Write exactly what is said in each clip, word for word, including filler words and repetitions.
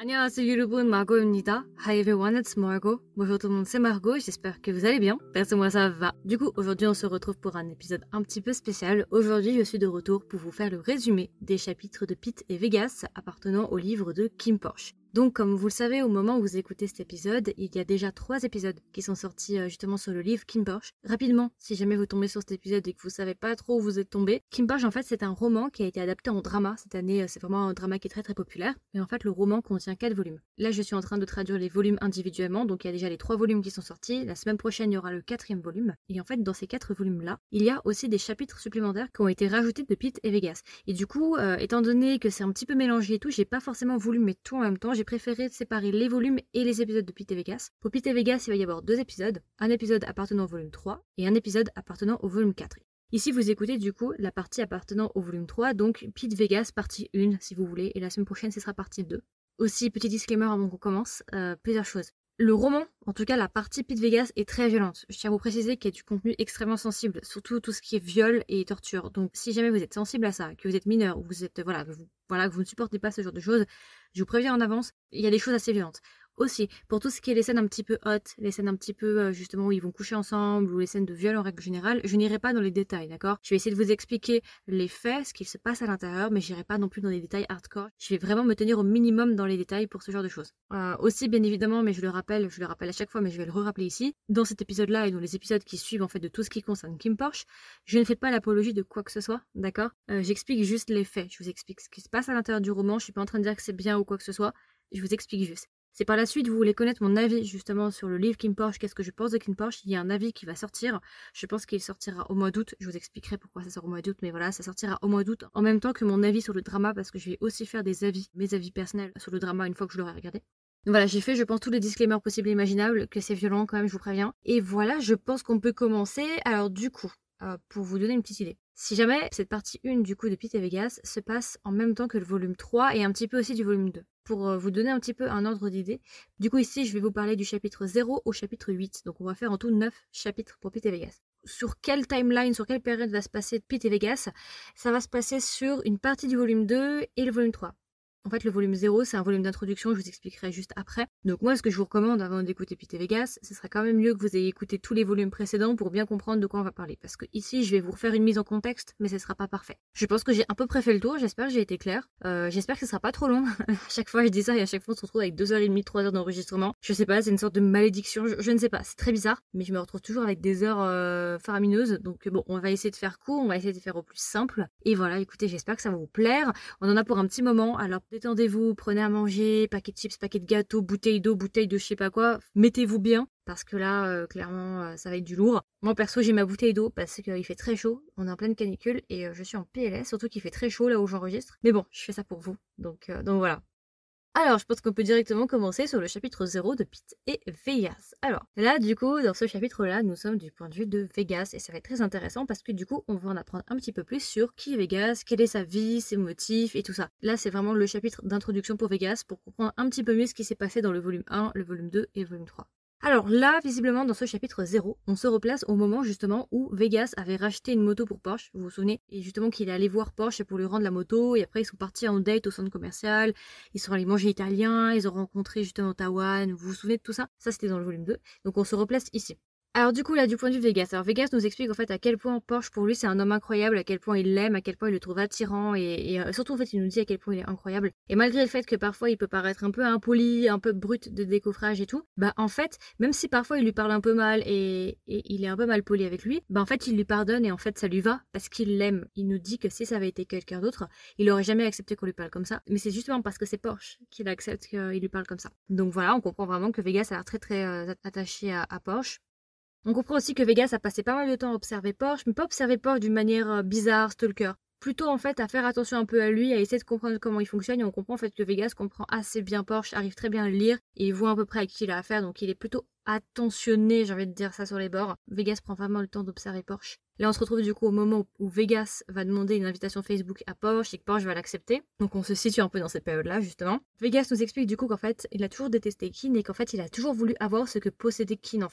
안녕하세요 여러분, Margot입니다. Hi everyone, it's Margot. Bonjour tout le monde, c'est Margot, j'espère que vous allez bien. Perso moi ça va. Du coup, aujourd'hui on se retrouve pour un épisode un petit peu spécial. Aujourd'hui je suis de retour pour vous faire le résumé des chapitres de Pete et Vegas appartenant au livre de Kim Porsche. Donc comme vous le savez, au moment où vous écoutez cet épisode, il y a déjà trois épisodes qui sont sortis euh, justement sur le livre Kim Porsche. Rapidement, si jamais vous tombez sur cet épisode et que vous savez pas trop où vous êtes tombé, Kim Porsche en fait c'est un roman qui a été adapté en drama cette année, euh, c'est vraiment un drama qui est très très populaire. Et en fait le roman contient quatre volumes. Là je suis en train de traduire les volumes individuellement, donc il y a déjà les trois volumes qui sont sortis. La semaine prochaine il y aura le quatrième volume. Et en fait dans ces quatre volumes là, il y a aussi des chapitres supplémentaires qui ont été rajoutés de Pete et Vegas. Et du coup, euh, étant donné que c'est un petit peu mélangé et tout, j'ai pas forcément voulu mettre tout en même temps, j'ai préféré séparer les volumes et les épisodes de Pete et Vegas. Pour Pete et Vegas, il va y avoir deux épisodes, un épisode appartenant au volume trois et un épisode appartenant au volume quatre. Ici, vous écoutez du coup la partie appartenant au volume trois, donc Pete Vegas partie un si vous voulez, et la semaine prochaine ce sera partie deux. Aussi, petit disclaimer avant qu'on commence, euh, plusieurs choses. Le roman, en tout cas la partie Pete Vegas, est très violente. Je tiens à vous préciser qu'il y a du contenu extrêmement sensible, surtout tout ce qui est viol et torture. Donc si jamais vous êtes sensible à ça, que vous êtes mineur, ou vous êtes voilà, que vous, voilà, que vous ne supportez pas ce genre de choses, je vous préviens en avance, il y a des choses assez violentes. Aussi, pour tout ce qui est les scènes un petit peu hot, les scènes un petit peu euh, justement où ils vont coucher ensemble, ou les scènes de viol en règle générale, je n'irai pas dans les détails, d'accord? Je vais essayer de vous expliquer les faits, ce qu'il se passe à l'intérieur, mais j'irai pas non plus dans les détails hardcore. Je vais vraiment me tenir au minimum dans les détails pour ce genre de choses. Euh, aussi, bien évidemment, mais je le rappelle, je le rappelle à chaque fois, mais je vais le re-rappeler ici, dans cet épisode-là et dans les épisodes qui suivent en fait de tout ce qui concerne Kim Porsche, je ne fais pas l'apologie de quoi que ce soit, d'accord? euh, J'explique juste les faits, je vous explique ce qui se passe à l'intérieur du roman, je suis pas en train de dire que c'est bien ou quoi que ce soit, je vous explique juste. C'est par la suite, vous voulez connaître mon avis justement sur le livre Kim Porsche, qu'est-ce que je pense de Kim Porsche, il y a un avis qui va sortir, je pense qu'il sortira au mois d'août, je vous expliquerai pourquoi ça sort au mois d'août, mais voilà, ça sortira au mois d'août, en même temps que mon avis sur le drama, parce que je vais aussi faire des avis, mes avis personnels sur le drama une fois que je l'aurai regardé. Donc voilà, j'ai fait je pense tous les disclaimers possibles et imaginables, que c'est violent quand même, je vous préviens. Et voilà, je pense qu'on peut commencer. Alors du coup, euh, pour vous donner une petite idée. Si jamais cette partie un du coup de Pete et Vegas se passe en même temps que le volume trois et un petit peu aussi du volume deux. Pour euh, vous donner un petit peu un ordre d'idée, du coup ici je vais vous parler du chapitre zéro au chapitre huit. Donc on va faire en tout neuf chapitres pour Pete et Vegas. Sur quelle timeline, sur quelle période va se passer Pete et Vegas? Ça va se passer sur une partie du volume deux et le volume trois. En fait, le volume zéro, c'est un volume d'introduction, je vous expliquerai juste après. Donc moi, ce que je vous recommande avant d'écouter Pete et Vegas, ce serait quand même mieux que vous ayez écouté tous les volumes précédents pour bien comprendre de quoi on va parler. Parce que ici, je vais vous refaire une mise en contexte, mais ce sera pas parfait. Je pense que j'ai à peu près fait le tour, j'espère que j'ai été claire. Euh, j'espère que ce sera pas trop long. À chaque fois, je dis ça et à chaque fois, on se retrouve avec deux heures trente, trois heures d'enregistrement. Je sais pas, c'est une sorte de malédiction, je, je ne sais pas, c'est très bizarre. Mais je me retrouve toujours avec des heures euh, faramineuses. Donc bon, on va essayer de faire court, on va essayer de faire au plus simple. Et voilà, écoutez, j'espère que ça va vous plaire. On en a pour un petit moment, alors détendez-vous, prenez à manger, paquet de chips, paquet de gâteaux, bouteille d'eau, bouteille de je sais pas quoi, mettez-vous bien, parce que là, euh, clairement, euh, ça va être du lourd. Moi, perso, j'ai ma bouteille d'eau, parce qu'il fait très chaud, on est en pleine canicule, et euh, je suis en P L S, surtout qu'il fait très chaud là où j'enregistre. Mais bon, je fais ça pour vous, donc, euh, donc voilà. Alors, je pense qu'on peut directement commencer sur le chapitre zéro de Pete et Vegas. Alors, là, du coup, dans ce chapitre-là, nous sommes du point de vue de Vegas, et ça va être très intéressant parce que du coup, on va en apprendre un petit peu plus sur qui est Vegas, quelle est sa vie, ses motifs et tout ça. Là, c'est vraiment le chapitre d'introduction pour Vegas pour comprendre un petit peu mieux ce qui s'est passé dans le volume un, le volume deux et le volume trois. Alors là, visiblement, dans ce chapitre zéro, on se replace au moment justement où Vegas avait racheté une moto pour Porsche, vous vous souvenez, et justement qu'il est allé voir Porsche pour lui rendre la moto, et après ils sont partis en date au centre commercial, ils sont allés manger italien, ils ont rencontré justement Tawane, vous vous souvenez de tout ça? Ça c'était dans le volume deux, donc on se replace ici. Alors du coup là du point de vue de Vegas, alors Vegas nous explique en fait à quel point Porsche pour lui c'est un homme incroyable, à quel point il l'aime, à quel point il le trouve attirant et, et euh, surtout en fait il nous dit à quel point il est incroyable. Et malgré le fait que parfois il peut paraître un peu impoli, un peu brut de décoffrage et tout, bah en fait même si parfois il lui parle un peu mal et, et il est un peu mal poli avec lui, bah en fait il lui pardonne et en fait ça lui va parce qu'il l'aime. Il nous dit que si ça avait été quelqu'un d'autre, il aurait jamais accepté qu'on lui parle comme ça, mais c'est justement parce que c'est Porsche qu'il accepte qu'il lui parle comme ça. Donc voilà, on comprend vraiment que Vegas a l'air très très euh, attaché à, à Porsche. On comprend aussi que Vegas a passé pas mal de temps à observer Porsche, mais pas observer Porsche d'une manière bizarre, stalker. Plutôt en fait à faire attention un peu à lui, à essayer de comprendre comment il fonctionne, et on comprend en fait que Vegas comprend assez bien Porsche, arrive très bien à le lire, et il voit à peu près à qui il a affaire, donc il est plutôt attentionné, j'ai envie de dire ça sur les bords. Vegas prend vraiment le temps d'observer Porsche. Là on se retrouve du coup au moment où Vegas va demander une invitation Facebook à Porsche et que Porsche va l'accepter. Donc on se situe un peu dans cette période-là justement. Vegas nous explique du coup qu'en fait il a toujours détesté Keane et qu'en fait il a toujours voulu avoir ce que possédait Keane en fait.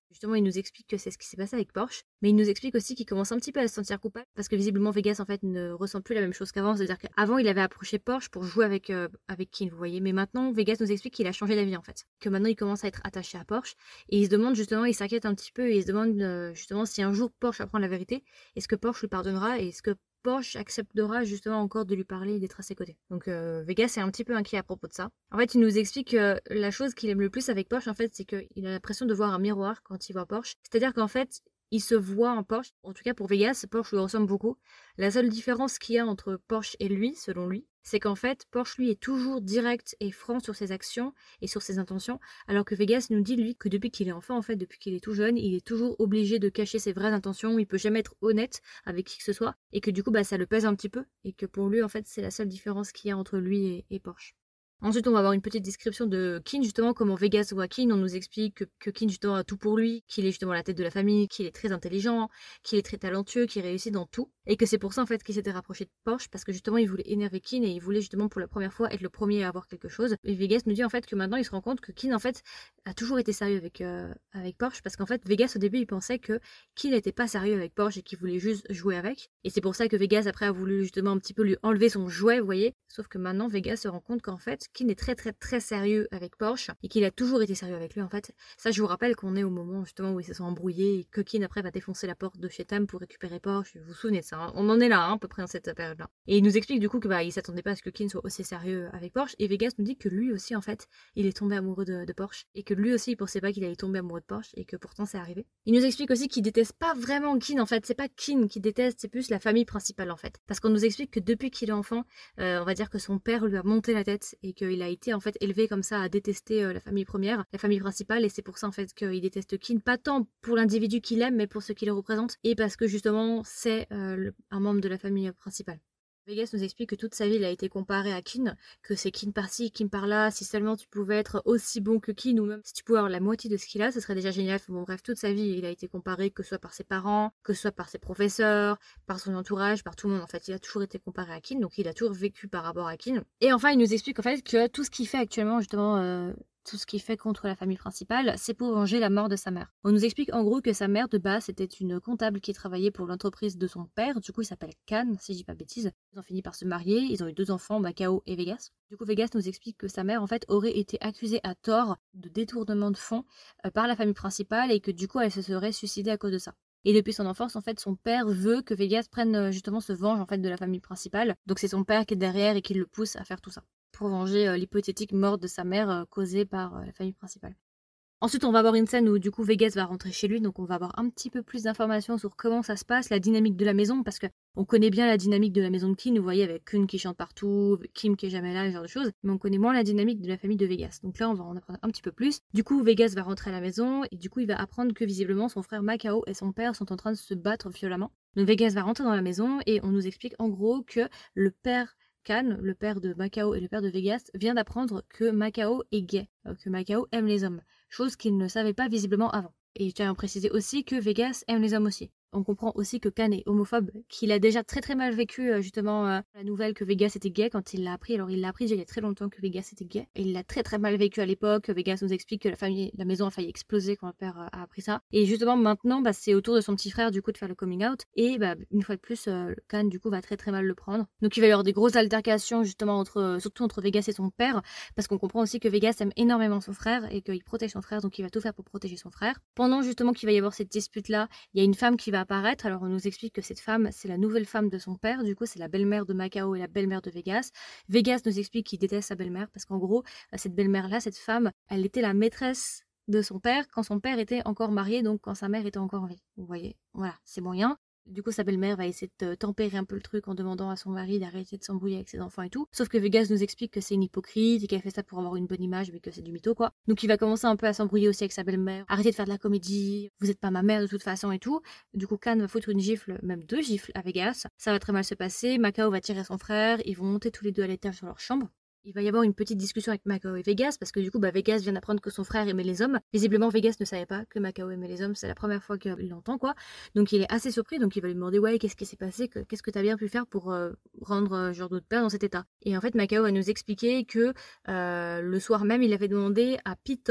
Justement, il nous explique que c'est ce qui s'est passé avec Porsche, mais il nous explique aussi qu'il commence un petit peu à se sentir coupable parce que visiblement Vegas en fait ne ressent plus la même chose qu'avant. C'est-à-dire qu'avant il avait approché Porsche pour jouer avec euh, avec Keane, vous voyez, mais maintenant Vegas nous explique qu'il a changé d'avis en fait, que maintenant il commence à être attaché à Porsche et il se demande justement, il s'inquiète un petit peu et il se demande euh, justement si un jour Porsche apprend la vérité, est-ce que Porsche lui pardonnera et est-ce que Porsche acceptera justement encore de lui parler et d'être à ses côtés. Donc euh, Vegas est un petit peu inquiet à propos de ça. En fait, il nous explique que la chose qu'il aime le plus avec Porsche, en fait, c'est qu'il a l'impression de voir un miroir quand il voit Porsche. C'est-à-dire qu'en fait, il se voit en Porsche. En tout cas, pour Vegas, Porsche lui ressemble beaucoup. La seule différence qu'il y a entre Porsche et lui, selon lui, c'est qu'en fait, Porsche, lui, est toujours direct et franc sur ses actions et sur ses intentions, alors que Vegas nous dit, lui, que depuis qu'il est enfant, en fait, depuis qu'il est tout jeune, il est toujours obligé de cacher ses vraies intentions, il peut jamais être honnête avec qui que ce soit, et que du coup, bah, ça le pèse un petit peu, et que pour lui, en fait, c'est la seule différence qu'il y a entre lui et, et Porsche. Ensuite, on va avoir une petite description de Keane, justement, comment Vegas voit Keane. On nous explique que, que Keane, justement, a tout pour lui, qu'il est justement la tête de la famille, qu'il est très intelligent, qu'il est très talentueux, qu'il réussit dans tout. Et que c'est pour ça, en fait, qu'il s'était rapproché de Porsche, parce que justement, il voulait énerver Keane et il voulait justement, pour la première fois, être le premier à avoir quelque chose. Et Vegas nous dit, en fait, que maintenant, il se rend compte que Keane, en fait, a toujours été sérieux avec, euh, avec Porsche, parce qu'en fait, Vegas, au début, il pensait que Keane n'était pas sérieux avec Porsche et qu'il voulait juste jouer avec. Et c'est pour ça que Vegas, après, a voulu justement un petit peu lui enlever son jouet, vous voyez. Sauf que maintenant, Vegas se rend compte qu'en fait, Keane est très, très, très très sérieux avec Porsche et qu'il a toujours été sérieux avec lui en fait. Ça, je vous rappelle qu'on est au moment justement où ils se sont embrouillés et que Keane après va défoncer la porte de chez Tam pour récupérer Porsche. Vous vous souvenez de ça, hein, on en est là hein, à peu près dans cette période-là. Et il nous explique du coup que bah il s'attendait pas à ce que Keane soit aussi sérieux avec Porsche et Vegas nous dit que lui aussi en fait il est tombé amoureux de, de Porsche et que lui aussi il pensait pas qu'il allait tomber amoureux de Porsche et que pourtant c'est arrivé. Il nous explique aussi qu'il déteste pas vraiment Keane en fait, c'est pas Keane qui déteste, c'est plus la famille principale en fait. Parce qu'on nous explique que depuis qu'il est enfant, euh, on va dire que son père lui a monté la tête et qu'il a été en fait élevé comme ça à détester euh, la famille première, la famille principale, et c'est pour ça en fait qu'il déteste Keane, pas tant pour l'individu qu'il aime, mais pour ce qu'il le représente, et parce que justement c'est euh, un membre de la famille principale. Vegas nous explique que toute sa vie il a été comparé à Keane, que c'est Keane par-ci, Keane par-là, si seulement tu pouvais être aussi bon que Keane, ou même si tu pouvais avoir la moitié de ce qu'il a, ce serait déjà génial. Bon bref, toute sa vie il a été comparé, que ce soit par ses parents, que ce soit par ses professeurs, par son entourage, par tout le monde en fait, il a toujours été comparé à Keane, donc il a toujours vécu par rapport à Keane. Et enfin il nous explique en fait que tout ce qu'il fait actuellement justement... Euh, tout ce qu'il fait contre la famille principale, c'est pour venger la mort de sa mère. On nous explique en gros que sa mère de base c'était une comptable qui travaillait pour l'entreprise de son père, du coup il s'appelle Khan, si je dis pas bêtise. Ils ont fini par se marier, ils ont eu deux enfants, Macao et Vegas. Du coup Vegas nous explique que sa mère en fait aurait été accusée à tort de détournement de fonds euh, par la famille principale et que du coup elle se serait suicidée à cause de ça. Et depuis son enfance, en fait, son père veut que Vegas prenne justement se venge en fait de la famille principale. Donc c'est son père qui est derrière et qui le pousse à faire tout ça pour venger euh, l'hypothétique mort de sa mère euh, causée par euh, la famille principale. Ensuite, on va avoir une scène où du coup Vegas va rentrer chez lui, donc on va avoir un petit peu plus d'informations sur comment ça se passe, la dynamique de la maison, parce que on connaît bien la dynamique de la maison de Keane, vous voyez, avec Kun qui chante partout, Kim qui est jamais là, ce genre de choses, mais on connaît moins la dynamique de la famille de Vegas. Donc là, on va en apprendre un petit peu plus. Du coup, Vegas va rentrer à la maison, et du coup, il va apprendre que visiblement son frère Macao et son père sont en train de se battre violemment. Donc Vegas va rentrer dans la maison, et on nous explique en gros que le père Khan, le père de Macao et le père de Vegas, vient d'apprendre que Macao est gay, que Macao aime les hommes, chose qu'il ne savait pas visiblement avant. Et je tiens à préciser aussi que Vegas aime les hommes aussi. On comprend aussi que Khan est homophobe, qu'il a déjà très très mal vécu justement euh, la nouvelle que Vegas était gay quand il l'a appris. Alors il l'a appris déjà il y a très longtemps que Vegas était gay. Et il l'a très très mal vécu à l'époque. Vegas nous explique que la famille, la maison a failli exploser quand le père a appris ça. Et justement maintenant, bah, c'est au tour de son petit frère du coup de faire le coming out. Et bah, une fois de plus, euh, Khan du coup va très très mal le prendre. Donc il va y avoir des grosses altercations justement entre, surtout entre Vegas et son père, parce qu'on comprend aussi que Vegas aime énormément son frère et qu'il protège son frère, donc il va tout faire pour protéger son frère. Pendant justement qu'il va y avoir cette dispute là, il y a une femme qui va apparaître. Alors on nous explique que cette femme, c'est la nouvelle femme de son père, du coup c'est la belle-mère de Macao et la belle-mère de Vegas. Vegas nous explique qu'il déteste sa belle-mère parce qu'en gros, cette belle-mère-là, cette femme, elle était la maîtresse de son père quand son père était encore marié, donc quand sa mère était encore en vie. Vous voyez, voilà, c'est moyen. Du coup, sa belle-mère va essayer de tempérer un peu le truc en demandant à son mari d'arrêter de s'embrouiller avec ses enfants et tout. Sauf que Vegas nous explique que c'est une hypocrite et qu'elle fait ça pour avoir une bonne image, mais que c'est du mytho, quoi. Donc il va commencer un peu à s'embrouiller aussi avec sa belle-mère. Arrêtez de faire de la comédie, vous êtes pas ma mère de toute façon et tout. Du coup, Khan va foutre une gifle, même deux gifles à Vegas. Ça va très mal se passer. Macao va tirer son frère. Ils vont monter tous les deux à l'étage sur leur chambre. Il va y avoir une petite discussion avec Macao et Vegas parce que du coup bah, Vegas vient d'apprendre que son frère aimait les hommes. Visiblement Vegas ne savait pas que Macao aimait les hommes, c'est la première fois qu'il l'entend quoi. Donc il est assez surpris, donc il va lui demander ouais qu'est-ce qui s'est passé, qu'est-ce que t'as bien pu faire pour euh, rendre euh, genre d'autres père dans cet état. Et en fait Macao va nous expliquer que euh, le soir même il avait demandé à P-Top,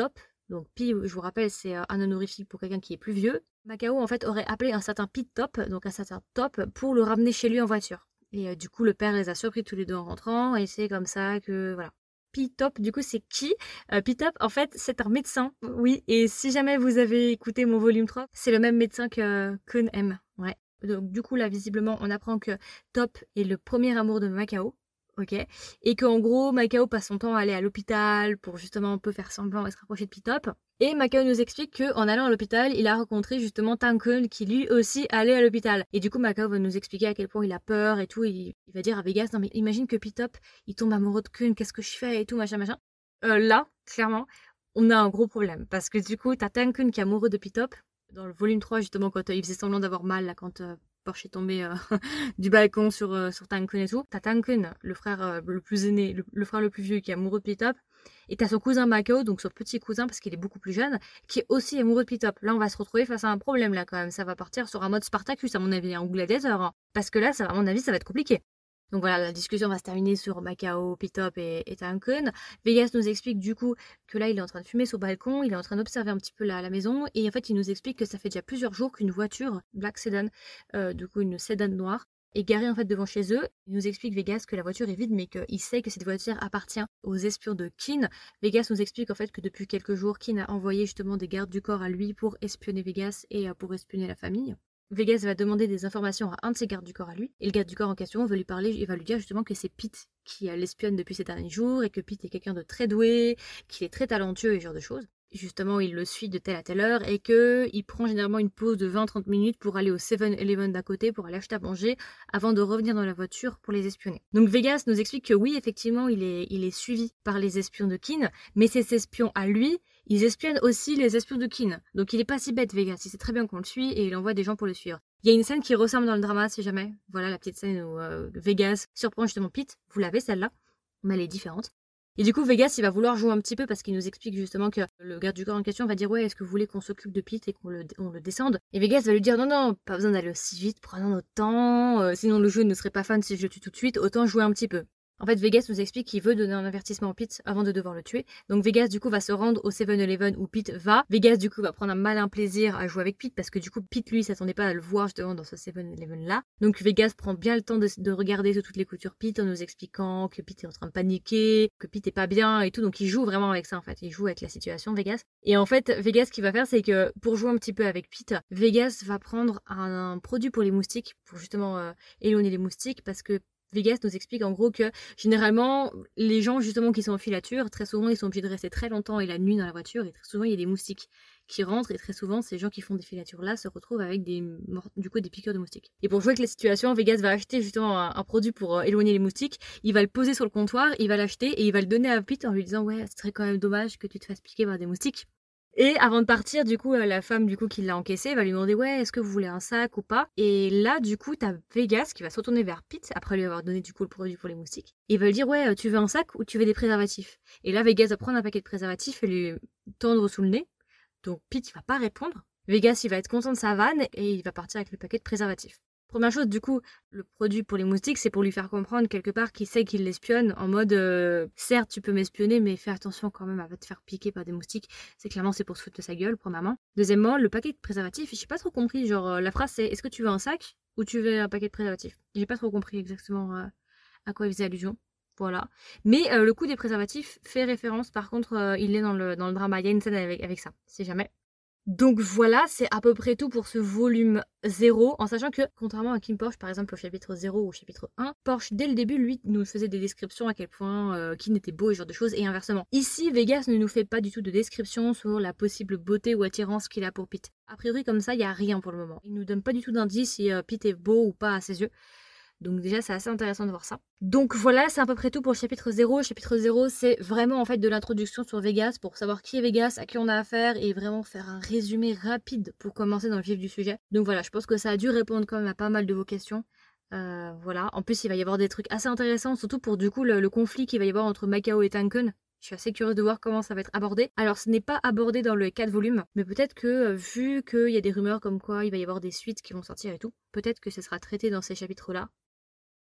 Donc Pi, je vous rappelle, c'est un honorifique pour quelqu'un qui est plus vieux. Macao en fait aurait appelé un certain Pete Top, donc un certain Top, pour le ramener chez lui en voiture. Et euh, du coup le père les a surpris tous les deux en rentrant et c'est comme ça que voilà. Pete Top, du coup c'est qui? euh, Pete Top en fait c'est un médecin, oui, et si jamais vous avez écouté mon volume trois, c'est le même médecin que Kun M. Ouais. Donc du coup là visiblement on apprend que Top est le premier amour de Macao. Ok, et qu'en gros Macao passe son temps à aller à l'hôpital pour justement un peu faire semblant et se rapprocher de Pitop. Et Macao nous explique qu'en allant à l'hôpital, il a rencontré justement Tankun qui lui aussi allait à l'hôpital. Et du coup Macao va nous expliquer à quel point il a peur et tout. Il, il va dire à Vegas, non mais imagine que Pitop il tombe amoureux de Kun, qu'est-ce que je fais et tout machin machin. Euh, là, clairement, on a un gros problème parce que du coup t'as Tankun qui est amoureux de Pitop. Dans le volume trois justement quand euh, il faisait semblant d'avoir mal là quand... Euh, Porsche est tombé euh, du balcon sur, euh, sur Tankun et tout. T'as Tankun, le frère euh, le plus aîné, le, le frère le plus vieux qui est amoureux de Pitop. Et t'as son cousin Macao, donc son petit cousin parce qu'il est beaucoup plus jeune, qui est aussi amoureux de Pitop. Là, on va se retrouver face à un problème là quand même. Ça va partir sur un mode Spartacus à mon avis, hein, ou Gladiator. Hein, parce que là, ça, à mon avis, ça va être compliqué. Donc voilà, la discussion va se terminer sur Macao, Pitop et, et Tankun. Vegas nous explique du coup que là, il est en train de fumer sur le balcon, il est en train d'observer un petit peu la, la maison, et en fait, il nous explique que ça fait déjà plusieurs jours qu'une voiture, Black Sedan, euh, du coup une Sedan noire, est garée en fait devant chez eux. Il nous explique Vegas que la voiture est vide, mais qu'il sait que cette voiture appartient aux espions de Kin. Vegas nous explique en fait que depuis quelques jours, Kin a envoyé justement des gardes du corps à lui pour espionner Vegas et pour espionner la famille. Vegas va demander des informations à un de ses gardes du corps à lui, et le garde du corps en question va lui parler, il va lui dire justement que c'est Pete qui l'espionne depuis ces derniers jours, et que Pete est quelqu'un de très doué, qu'il est très talentueux et ce genre de choses. Justement, il le suit de telle à telle heure, et que il prend généralement une pause de vingt à trente minutes pour aller au seven eleven d'à côté, pour aller acheter à manger, avant de revenir dans la voiture pour les espionner. Donc Vegas nous explique que oui, effectivement, il est, il est suivi par les espions de Kin, mais ces espions à lui, ils espionnent aussi les espions de Kin. Donc il est pas si bête, Vegas. Il sait très bien qu'on le suit et il envoie des gens pour le suivre. Il y a une scène qui ressemble dans le drama, si jamais. Voilà la petite scène où euh, Vegas surprend justement Pete. Vous l'avez celle-là, mais elle est différente. Et du coup, Vegas, il va vouloir jouer un petit peu parce qu'il nous explique justement que le garde du corps en question va dire ouais, est-ce que vous voulez qu'on s'occupe de Pete et qu'on le, on le descende? Et Vegas va lui dire non, non, pas besoin d'aller aussi vite, prenons notre temps. Euh, sinon le jeu ne serait pas fan si je le tue tout de suite. Autant jouer un petit peu. En fait, Vegas nous explique qu'il veut donner un avertissement à Pete avant de devoir le tuer. Donc Vegas, du coup, va se rendre au seven eleven où Pete va. Vegas, du coup, va prendre un malin plaisir à jouer avec Pete parce que du coup, Pete, lui, s'attendait pas à le voir justement dans ce seven eleven là. Donc Vegas prend bien le temps de, de regarder sous toutes les coutures Pete en nous expliquant que Pete est en train de paniquer, que Pete est pas bien et tout. Donc il joue vraiment avec ça, en fait. Il joue avec la situation, Vegas. Et en fait, Vegas, ce qu'il va faire, c'est que pour jouer un petit peu avec Pete, Vegas va prendre un, un produit pour les moustiques, pour justement euh, éloigner les moustiques parce que Vegas nous explique en gros que généralement les gens justement qui sont en filature, très souvent ils sont obligés de rester très longtemps et la nuit dans la voiture et très souvent il y a des moustiques qui rentrent et très souvent ces gens qui font des filatures là se retrouvent avec des du coup des piqûres de moustiques. Et pour jouer avec la situation, Vegas va acheter justement un, un produit pour euh, éloigner les moustiques, il va le poser sur le comptoir, il va l'acheter et il va le donner à Pete en lui disant ouais, ce serait quand même dommage que tu te fasses piquer par des moustiques. Et avant de partir, du coup, la femme du coup qui l'a encaissé va lui demander ouais, est-ce que vous voulez un sac ou pas? Et là, du coup, t'as Vegas qui va se retourner vers Pete après lui avoir donné du coup le produit pour les moustiques. Et il va lui dire ouais, tu veux un sac ou tu veux des préservatifs? Et là, Vegas va prendre un paquet de préservatifs et lui tendre sous le nez. Donc Pete il va pas répondre. Vegas il va être content de sa vanne et il va partir avec le paquet de préservatifs. Première chose, du coup, le produit pour les moustiques, c'est pour lui faire comprendre quelque part qu'il sait qu'il l'espionne en mode euh, certes, tu peux m'espionner, mais fais attention quand même à te faire piquer par des moustiques. C'est clairement c'est pour se foutre de sa gueule, premièrement. Deuxièmement, le paquet de préservatifs, j'ai pas trop compris. Genre, euh, la phrase c'est est-ce que tu veux un sac ou tu veux un paquet de préservatifs? J'ai pas trop compris exactement euh, à quoi il faisait allusion. Voilà. Mais euh, le coup des préservatifs fait référence, par contre, euh, il est dans le, dans le drama. Il y a une scène avec, avec ça, si jamais. Donc voilà, c'est à peu près tout pour ce volume zéro, en sachant que, contrairement à Kim Porsche, par exemple au chapitre zéro ou au chapitre un, Porsche, dès le début, lui, nous faisait des descriptions à quel point euh, Kin était beau et ce genre de choses, et inversement. Ici, Vegas ne nous fait pas du tout de description sur la possible beauté ou attirance qu'il a pour Pete. A priori, comme ça, il n'y a rien pour le moment. Il nous donne pas du tout d'indice si euh, Pete est beau ou pas à ses yeux. Donc déjà, c'est assez intéressant de voir ça. Donc voilà, c'est à peu près tout pour le chapitre zéro. Le chapitre zéro, c'est vraiment en fait de l'introduction sur Vegas pour savoir qui est Vegas, à qui on a affaire et vraiment faire un résumé rapide pour commencer dans le vif du sujet. Donc voilà, je pense que ça a dû répondre quand même à pas mal de vos questions. Euh, voilà, en plus il va y avoir des trucs assez intéressants, surtout pour du coup le, le conflit qu'il va y avoir entre Macao et Tankun. Je suis assez curieuse de voir comment ça va être abordé. Alors ce n'est pas abordé dans le quatre volumes, mais peut-être que vu qu'il y a des rumeurs comme quoi il va y avoir des suites qui vont sortir et tout, peut-être que ce sera traité dans ces chapitres-là.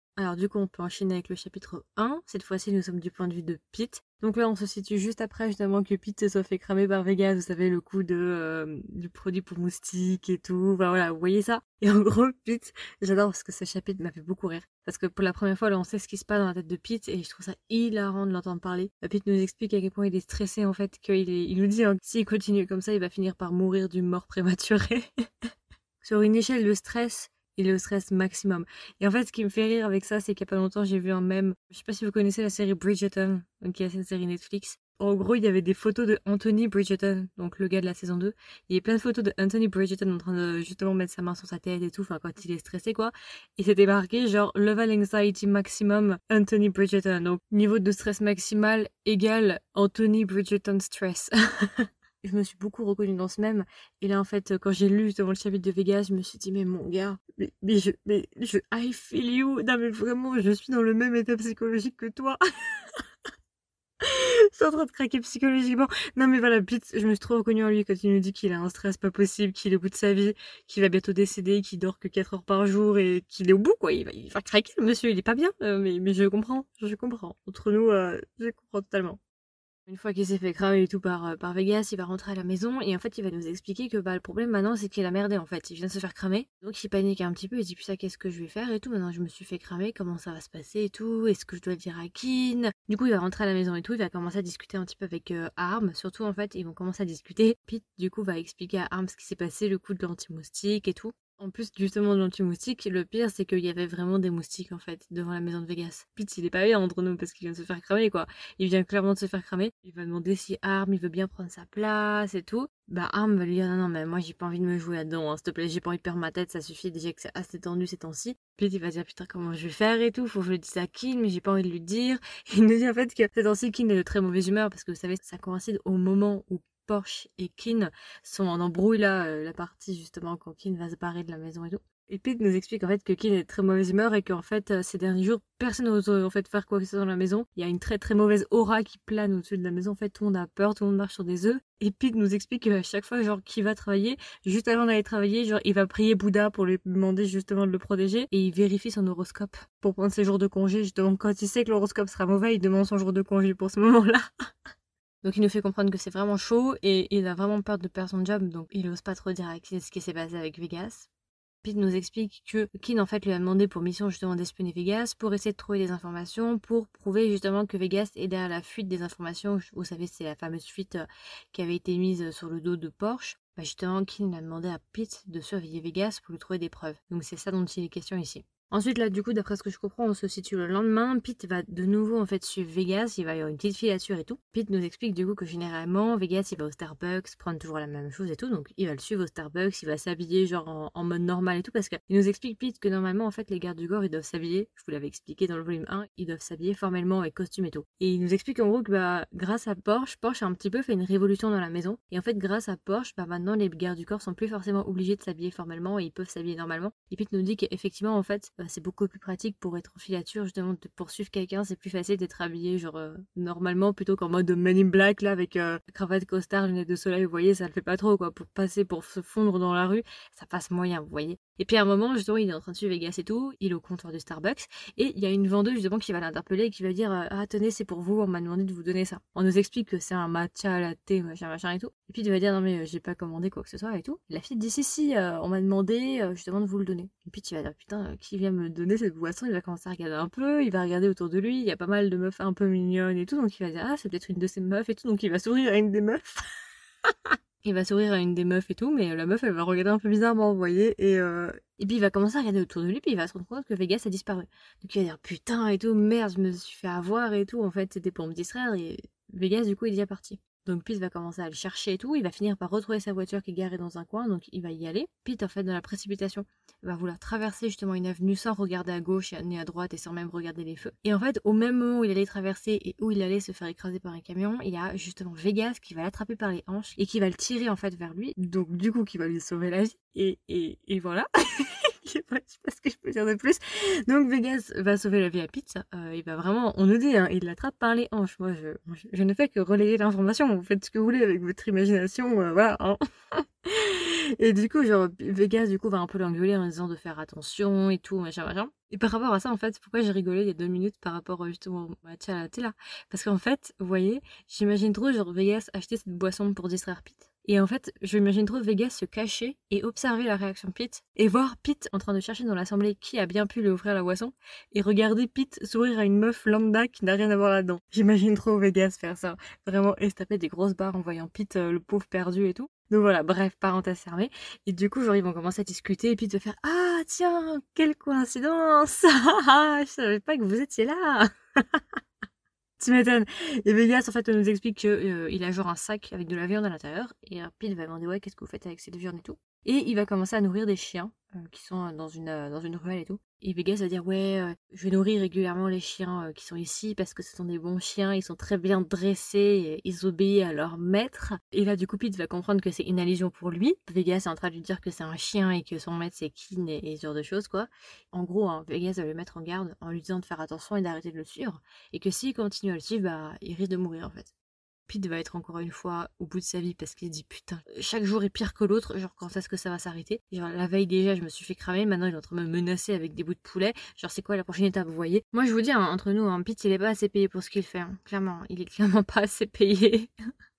Alors du coup, on peut enchaîner avec le chapitre un. Cette fois-ci, nous sommes du point de vue de Pete. Donc là, on se situe juste après justement que Pete se soit fait cramer par Vegas. Vous savez, le coup de euh, du produit pour moustiques et tout. Enfin, voilà, vous voyez ça. Et en gros, Pete, j'adore parce que ce chapitre m'a fait beaucoup rire. Parce que pour la première fois, là, on sait ce qui se passe dans la tête de Pete et je trouve ça hilarant de l'entendre parler. Pete nous explique à quel point il est stressé en fait, qu'il est... il nous dit hein, que s'il continue comme ça, il va finir par mourir d'une mort prématurée. Sur une échelle de stress, il est au stress maximum. Et en fait, ce qui me fait rire avec ça, c'est qu'il y a pas longtemps, j'ai vu un mème. Je sais pas si vous connaissez la série Bridgerton, donc il y a cette série Netflix. En gros, il y avait des photos de Anthony Bridgerton, donc le gars de la saison deux. Il y avait plein de photos de Anthony Bridgerton en train de justement mettre sa main sur sa tête et tout, enfin quand il est stressé quoi. Et c'était marqué genre level anxiety maximum Anthony Bridgerton. Donc niveau de stress maximal égale Anthony Bridgerton stress. Je me suis beaucoup reconnue dans ce mème. Et là, en fait, quand j'ai lu justement le chapitre de Vegas, je me suis dit, mais mon gars, mais, mais je, mais je, I feel you. Non, mais vraiment, je suis dans le même état psychologique que toi. Je suis en train de craquer psychologiquement. Non, mais voilà, Pete, je me suis trop reconnue en lui quand il nous dit qu'il a un stress pas possible, qu'il est au bout de sa vie, qu'il va bientôt décéder, qu'il dort que quatre heures par jour et qu'il est au bout, quoi. Il va, il va craquer, le monsieur, il est pas bien. Euh, mais, mais je comprends, je comprends. Entre nous, euh, je comprends totalement. Une fois qu'il s'est fait cramer et tout par, par Vegas, il va rentrer à la maison et en fait il va nous expliquer que bah le problème maintenant c'est qu'il a merdé en fait, il vient de se faire cramer. Donc il panique un petit peu, il dit putain qu'est-ce que je vais faire et tout, maintenant je me suis fait cramer, comment ça va se passer et tout, est-ce que je dois le dire à Kin? Du coup il va rentrer à la maison et tout, il va commencer à discuter un petit peu avec euh, Arm, surtout en fait ils vont commencer à discuter. Pete du coup va expliquer à Arm ce qui s'est passé, le coup de l'anti-moustique et tout. En plus, justement, de l'anti-moustique, le pire, c'est qu'il y avait vraiment des moustiques, en fait, devant la maison de Vegas. Pete, il est pas bien entre nous, parce qu'il vient de se faire cramer, quoi. Il vient clairement de se faire cramer. Il va demander si Arm, il veut bien prendre sa place et tout. Bah, Arm va lui dire, non, non, mais moi, j'ai pas envie de me jouer là-dedans, hein, s'il te plaît, j'ai pas envie de perdre ma tête, ça suffit, déjà que c'est assez tendu ces temps-ci. Pete, il va dire, putain, comment je vais faire et tout, faut que je le dise à Kin, mais j'ai pas envie de lui dire. Il nous dit, en fait, que ces temps-ci, Kin est de très mauvaise humeur, parce que vous savez, ça coïncide au moment où Porsche et Kin sont en embrouille, là, euh, la partie, justement, quand Kin va se barrer de la maison et tout. Et Pete nous explique en fait que Kin est de très mauvaise humeur et qu'en fait euh, ces derniers jours personne n'ose en fait faire quoi que ce soit dans la maison. Il y a une très très mauvaise aura qui plane au-dessus de la maison. En fait tout le monde a peur, tout le monde marche sur des œufs. Et Pete nous explique qu'à chaque fois genre qu'il va travailler, juste avant d'aller travailler, genre il va prier Bouddha pour lui demander justement de le protéger et il vérifie son horoscope pour prendre ses jours de congé. Justement quand il sait que l'horoscope sera mauvais, il demande son jour de congé pour ce moment-là. Donc il nous fait comprendre que c'est vraiment chaud et il a vraiment peur de perdre son job, donc il ose pas trop dire à Kin ce qui s'est passé avec Vegas. Pete nous explique que Kin en fait lui a demandé pour mission justement d'espionner Vegas pour essayer de trouver des informations pour prouver justement que Vegas est derrière la fuite des informations. Vous savez c'est la fameuse fuite qui avait été mise sur le dos de Porsche. Bah justement Kin a demandé à Pete de surveiller Vegas pour lui trouver des preuves. Donc c'est ça dont il est question ici. Ensuite, là, du coup, d'après ce que je comprends, on se situe le lendemain. Pete va de nouveau, en fait, suivre Vegas. Il va y avoir une petite filature et tout. Pete nous explique, du coup, que généralement, Vegas, il va au Starbucks, prendre toujours la même chose et tout. Donc, il va le suivre au Starbucks. Il va s'habiller, genre, en, en mode normal et tout. Parce qu'il nous explique, Pete, que normalement, en fait, les gardes du corps, ils doivent s'habiller. Je vous l'avais expliqué dans le volume un. Ils doivent s'habiller formellement avec costume et tout. Et il nous explique, en gros, que, bah, grâce à Porsche, Porsche a un petit peu fait une révolution dans la maison. Et en fait, grâce à Porsche, bah, maintenant, les gardes du corps sont plus forcément obligés de s'habiller formellement et ils peuvent s'habiller normalement. Et Pete nous dit qu'effectivement, en fait, bah, c'est beaucoup plus pratique pour être en filature, justement, de poursuivre quelqu'un. C'est plus facile d'être habillé, genre, euh, normalement, plutôt qu'en mode Men in Black, là, avec euh, cravate, costard, lunettes de soleil, vous voyez, ça le fait pas trop, quoi. Pour passer, pour se fondre dans la rue, ça passe moyen, vous voyez. Et puis à un moment, justement, il est en train de suivre Vegas et tout, il est au comptoir du Starbucks, et il y a une vendeuse, justement, qui va l'interpeller et qui va dire, ah, tenez, c'est pour vous, on m'a demandé de vous donner ça. On nous explique que c'est un matcha latte, machin, machin et tout. Et puis il va dire, non, mais euh, j'ai pas commandé quoi que ce soit et tout. Et la fille dit, si, si, euh, on m'a demandé, euh, justement, de vous le donner. Et puis tu vas dire, putain, euh, qui vient me donner cette boisson? Il va commencer à regarder un peu, il va regarder autour de lui, il y a pas mal de meufs un peu mignonnes et tout, donc il va dire, ah, c'est peut-être une de ces meufs et tout, donc il va sourire à une des meufs. Il va sourire à une des meufs et tout, mais la meuf, elle va regarder un peu bizarrement, vous voyez, et, euh... et puis il va commencer à regarder autour de lui, puis il va se rendre compte que Vegas a disparu. Donc il va dire, putain, et tout, merde, je me suis fait avoir et tout, en fait, c'était pour me distraire, et Vegas, du coup, il est déjà parti. Donc Pete va commencer à le chercher et tout, il va finir par retrouver sa voiture qui est garée dans un coin, donc il va y aller. Pete, en fait, dans la précipitation, va vouloir traverser justement une avenue sans regarder à gauche ni à droite et sans même regarder les feux. Et en fait, au même moment où il allait traverser et où il allait se faire écraser par un camion, il y a justement Vegas qui va l'attraper par les hanches et qui va le tirer en fait vers lui, donc du coup qui va lui sauver la vie. Et, et, et voilà. Je sais pas ce que je peux dire de plus. Donc Vegas va sauver la vie à Pete. Euh, il va vraiment, on nous dit, hein, il l'attrape par les hanches. Moi, je, je, je ne fais que relayer l'information. Vous faites ce que vous voulez avec votre imagination, euh, voilà. Hein. Et du coup, genre, Vegas, du coup, va un peu l'engueuler en disant de faire attention et tout, machin, machin. Et par rapport à ça, en fait, pourquoi j'ai rigolé il y a deux minutes par rapport euh, justement au match à la télé? Parce qu'en fait, vous voyez, j'imagine trop, genre, Vegas acheter cette boisson pour distraire Pete. Et en fait, j'imagine trop Vegas se cacher et observer la réaction de Pete et voir Pete en train de chercher dans l'assemblée qui a bien pu lui offrir la boisson et regarder Pete sourire à une meuf lambda qui n'a rien à voir là-dedans. J'imagine trop Vegas faire ça. Vraiment, et se taper des grosses barres en voyant Pete, euh, le pauvre perdu et tout. Donc voilà, bref, parenthèse fermée. Et du coup, genre, ils vont commencer à discuter et Pete va faire « Ah, tiens, quelle coïncidence. Ah, je savais pas que vous étiez là. » Tu m'étonnes. Et Vegas, en fait, nous explique qu'il euh, a genre un sac avec de la viande à l'intérieur. Et euh, Pete va demander, ouais, qu'est-ce que vous faites avec cette viande et tout. Et il va commencer à nourrir des chiens euh, qui sont dans une, euh, dans une ruelle et tout. Et Vegas va dire, ouais, euh, je vais nourrir régulièrement les chiens euh, qui sont ici parce que ce sont des bons chiens, ils sont très bien dressés, et ils obéissent à leur maître. Et là, du coup, Pete va comprendre que c'est une allusion pour lui. Vegas est en train de lui dire que c'est un chien et que son maître c'est Keen et, et ce genre de choses, quoi. En gros, hein, Vegas va le mettre en garde en lui disant de faire attention et d'arrêter de le suivre. Et que s'il continue à le suivre, bah, il risque de mourir en fait. Pete va être encore une fois au bout de sa vie parce qu'il se dit putain, chaque jour est pire que l'autre, genre quand est-ce que ça va s'arrêter? Genre la veille déjà je me suis fait cramer, maintenant il est en train de me menacer avec des bouts de poulet, genre c'est quoi la prochaine étape, vous voyez? Moi je vous dis, hein, entre nous, hein, Pete il est pas assez payé pour ce qu'il fait, hein. Clairement, il est clairement pas assez payé.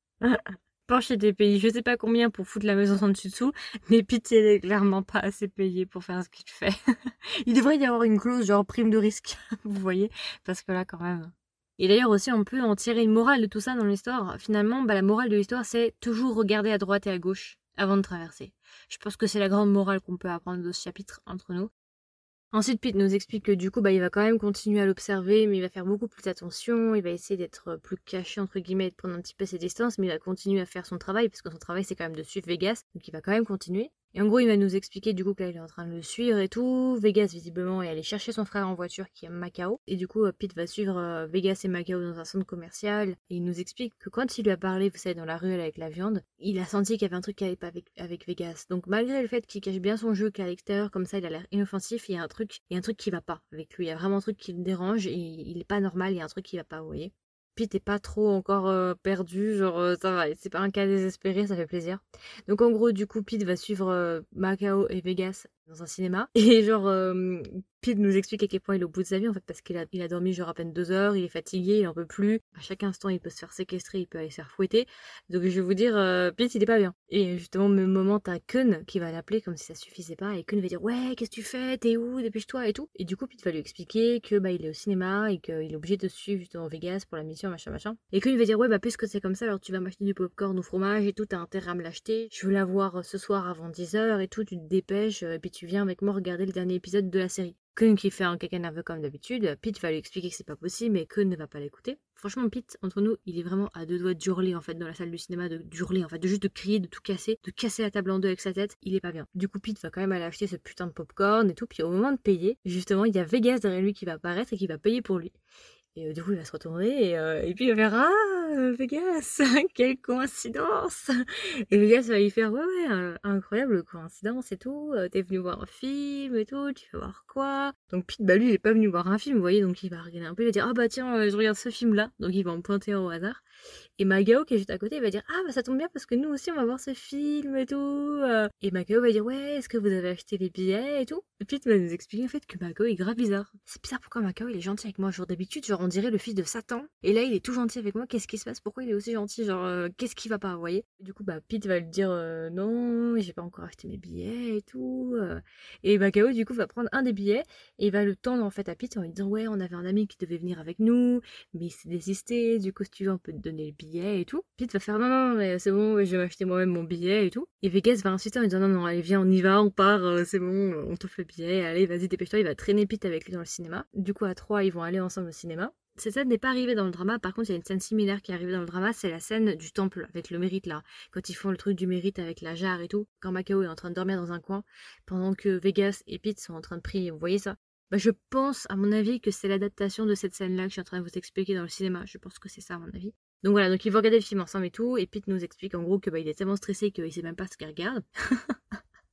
Porsche était payé je sais pas combien pour foutre la maison en dessus dessous, mais Pete il est clairement pas assez payé pour faire ce qu'il fait. Il devrait y avoir une clause genre prime de risque, vous voyez? Parce que là quand même... Et d'ailleurs aussi, on peut en tirer une morale de tout ça dans l'histoire. Finalement, bah, la morale de l'histoire, c'est toujours regarder à droite et à gauche avant de traverser. Je pense que c'est la grande morale qu'on peut apprendre de ce chapitre entre nous. Ensuite, Pete nous explique que du coup, bah, il va quand même continuer à l'observer, mais il va faire beaucoup plus attention, il va essayer d'être plus caché, entre guillemets, de prendre un petit peu ses distances, mais il va continuer à faire son travail, parce que son travail, c'est quand même de suivre Vegas, donc il va quand même continuer. Et en gros, il va nous expliquer du coup que là, il est en train de le suivre et tout. Vegas, visiblement, est allé chercher son frère en voiture qui est à Macao. Et du coup, Pete va suivre euh, Vegas et Macao dans un centre commercial. Et il nous explique que quand il lui a parlé, vous savez, dans la ruelle avec la viande, il a senti qu'il y avait un truc qui allait pas avec, avec Vegas. Donc malgré le fait qu'il cache bien son jeu qu'à l'extérieur, comme ça, il a l'air inoffensif, il y a un truc, il y a un truc qui va pas avec lui. Il y a vraiment un truc qui le dérange et il est pas normal, il y a un truc qui va pas, vous voyez. Pete est pas trop encore euh, perdu, genre euh, ça va, c'est pas un cas désespéré, ça fait plaisir. Donc en gros, du coup, Pete va suivre euh, Macao et Vegas dans un cinéma. Et genre, euh, Pete nous explique à quel point il est au bout de sa vie, en fait, parce qu'il a, il a dormi genre à peine deux heures, il est fatigué, il en peut plus. À chaque instant, il peut se faire séquestrer, il peut aller se faire fouetter. Donc je vais vous dire, euh, Pete, il est pas bien. Et justement, au même moment, t'as Kun qui va l'appeler comme si ça suffisait pas. Et Kun va dire, ouais, qu'est-ce que tu fais? T'es où? Dépêche-toi et tout. Et du coup, Pete va lui expliquer que bah il est au cinéma et qu'il est obligé de suivre justement Vegas pour la mission, machin, machin. Et Kun va dire, ouais, bah puisque c'est comme ça, alors tu vas m'acheter du popcorn au fromage et tout, t'as intérêt à me l'acheter. Je veux l'avoir ce soir avant dix heures et tout, tu te dépêches, et puis tu viens avec moi regarder le dernier épisode de la série. Kun qui fait un caca nerveux comme d'habitude, Pete va lui expliquer que c'est pas possible, mais Kun ne va pas l'écouter. Franchement, Pete, entre nous, il est vraiment à deux doigts d'hurler en fait dans la salle du cinéma, de d'hurler en fait, de juste de crier, de tout casser, de casser la table en deux avec sa tête, il est pas bien. Du coup, Pete va quand même aller acheter ce putain de popcorn et tout, puis au moment de payer, justement, il y a Vegas derrière lui qui va apparaître et qui va payer pour lui. Et euh, du coup, il va se retourner et, euh, et puis il va faire ah Vegas, quelle coïncidence. Et Vegas va lui faire ouais ouais euh, incroyable coïncidence et tout. Euh, T'es venu voir un film et tout, tu vas voir quoi? Donc Pete bah lui il est pas venu voir un film, vous voyez, donc il va regarder un peu, il va dire ah bah tiens euh, je regarde ce film là, donc il va en pointer au hasard. Et Macao qui est juste à côté il va dire ah bah ça tombe bien parce que nous aussi on va voir ce film et tout. Euh. Et Macao va dire ouais est-ce que vous avez acheté les billets et tout. Et Pete va nous expliquer en fait que Macao est grave bizarre. C'est bizarre pourquoi Macao il est gentil avec moi, genre d'habitude genre on dirait le fils de Satan. Et là il est tout gentil avec moi, qu'est-ce qui se passe? Pourquoi il est aussi gentil? Genre euh, qu'est-ce qui va pas, vous voyez? Du coup bah Pete va lui dire euh, non, j'ai pas encore acheté mes billets et tout. Euh. Et Macao du coup va prendre un des billets et il va le tendre en fait à Pete en lui disant ouais on avait un ami qui devait venir avec nous, mais il s'est désisté, du coup si tu veux on peut te donner le billet et tout. Pete va faire non non mais c'est bon, je vais m'acheter moi-même mon billet et tout. Et Vegas va insister en lui disant non non allez viens on y va, on part, euh, c'est bon, on t'offre le billet, allez vas-y dépêche-toi, il va traîner Pete avec lui dans le cinéma. Du coup à trois ils vont aller ensemble au cinéma. Cette scène n'est pas arrivée dans le drama, par contre il y a une scène similaire qui est arrivée dans le drama, c'est la scène du temple avec le mérite là, quand ils font le truc du mérite avec la jarre et tout, quand Macao est en train de dormir dans un coin, pendant que Vegas et Pete sont en train de prier, vous voyez ça? Bah je pense à mon avis que c'est l'adaptation de cette scène là que je suis en train de vous expliquer dans le cinéma, je pense que c'est ça à mon avis. Donc voilà, donc ils vont regarder le film ensemble et tout, et Pete nous explique en gros que bah il est tellement stressé qu'il sait même pas ce qu'il regarde.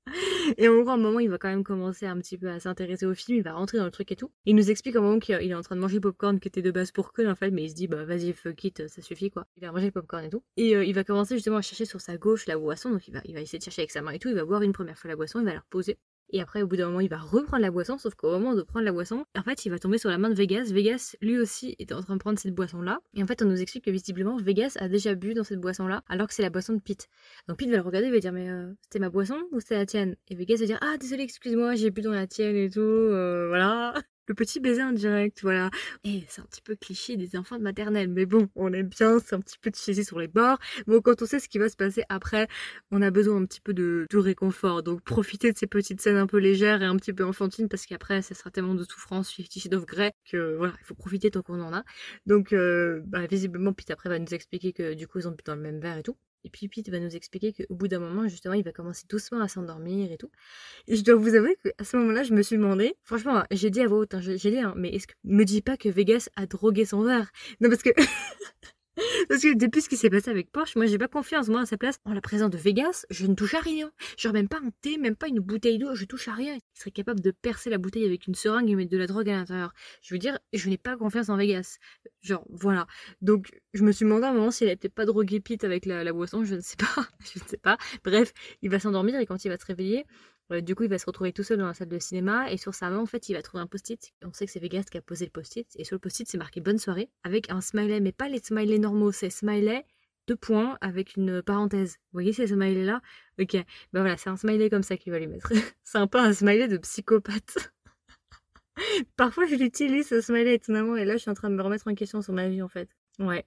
Et en gros, à un moment, il va quand même commencer un petit peu à s'intéresser au film, il va rentrer dans le truc et tout. Il nous explique à un moment qu'il est en train de manger le popcorn qui était de base pour Kun en fait, mais il se dit bah vas-y fuck it, ça suffit quoi. Il va manger le popcorn et tout. Et euh, il va commencer justement à chercher sur sa gauche la boisson, donc il va, il va essayer de chercher avec sa main et tout, il va boire une première fois la boisson, il va la reposer. Et après, au bout d'un moment, il va reprendre la boisson, sauf qu'au moment de prendre la boisson, en fait, il va tomber sur la main de Vegas. Vegas, lui aussi, était en train de prendre cette boisson-là. Et en fait, on nous explique que visiblement, Vegas a déjà bu dans cette boisson-là, alors que c'est la boisson de Pete. Donc Pete va le regarder, il va dire, mais euh, c'était ma boisson ou c'était la tienne? Et Vegas va dire, ah, désolé, excuse-moi, j'ai bu dans la tienne et tout, euh, voilà. Le petit baiser indirect, voilà. Et c'est un petit peu cliché des enfants de maternelle, mais bon, on aime bien, c'est un petit peu cheesy sur les bords. Bon, quand on sait ce qui va se passer après, on a besoin un petit peu de, de réconfort. Donc profitez de ces petites scènes un peu légères et un petit peu enfantines, parce qu'après, ça sera tellement de souffrance, Fifty Shades of Grey, que voilà, il faut profiter tant qu'on en a. Donc, euh, bah, visiblement, Pete après va nous expliquer que du coup, ils ont bu dans le même verre et tout. Et puis Pete va nous expliquer qu'au bout d'un moment, justement, il va commencer doucement à s'endormir et tout. Et je dois vous avouer qu'à ce moment-là, je me suis demandé, franchement, j'ai dit à voix haute, hein, j'ai dit, hein, mais est-ce que me dis pas que Vegas a drogué son verre? Non, parce que parce que depuis ce qui s'est passé avec Porsche, moi j'ai pas confiance. Moi à sa place, en la présence de Vegas, je ne touche à rien. Genre même pas un thé, même pas une bouteille d'eau, je touche à rien. Il serait capable de percer la bouteille avec une seringue et mettre de la drogue à l'intérieur. Je veux dire, je n'ai pas confiance en Vegas. Genre voilà. Donc je me suis demandé à un moment s'il avait peut-être pas drogué Pete avec la, la boisson, je ne sais pas. je ne sais pas. Bref, il va s'endormir et quand il va se réveiller, Euh, du coup, il va se retrouver tout seul dans la salle de cinéma et sur sa main, en fait, il va trouver un post-it. On sait que c'est Vegas qui a posé le post-it et sur le post-it, c'est marqué bonne soirée avec un smiley, mais pas les smileys normaux, c'est smiley deux points avec une parenthèse. Vous voyez ces smileys-là? Ok, ben voilà, c'est un smiley comme ça qu'il va lui mettre. C'est un peu un smiley de psychopathe. Parfois, je l'utilise ce smiley étonnamment et là, je suis en train de me remettre en question sur ma vie en fait. Ouais.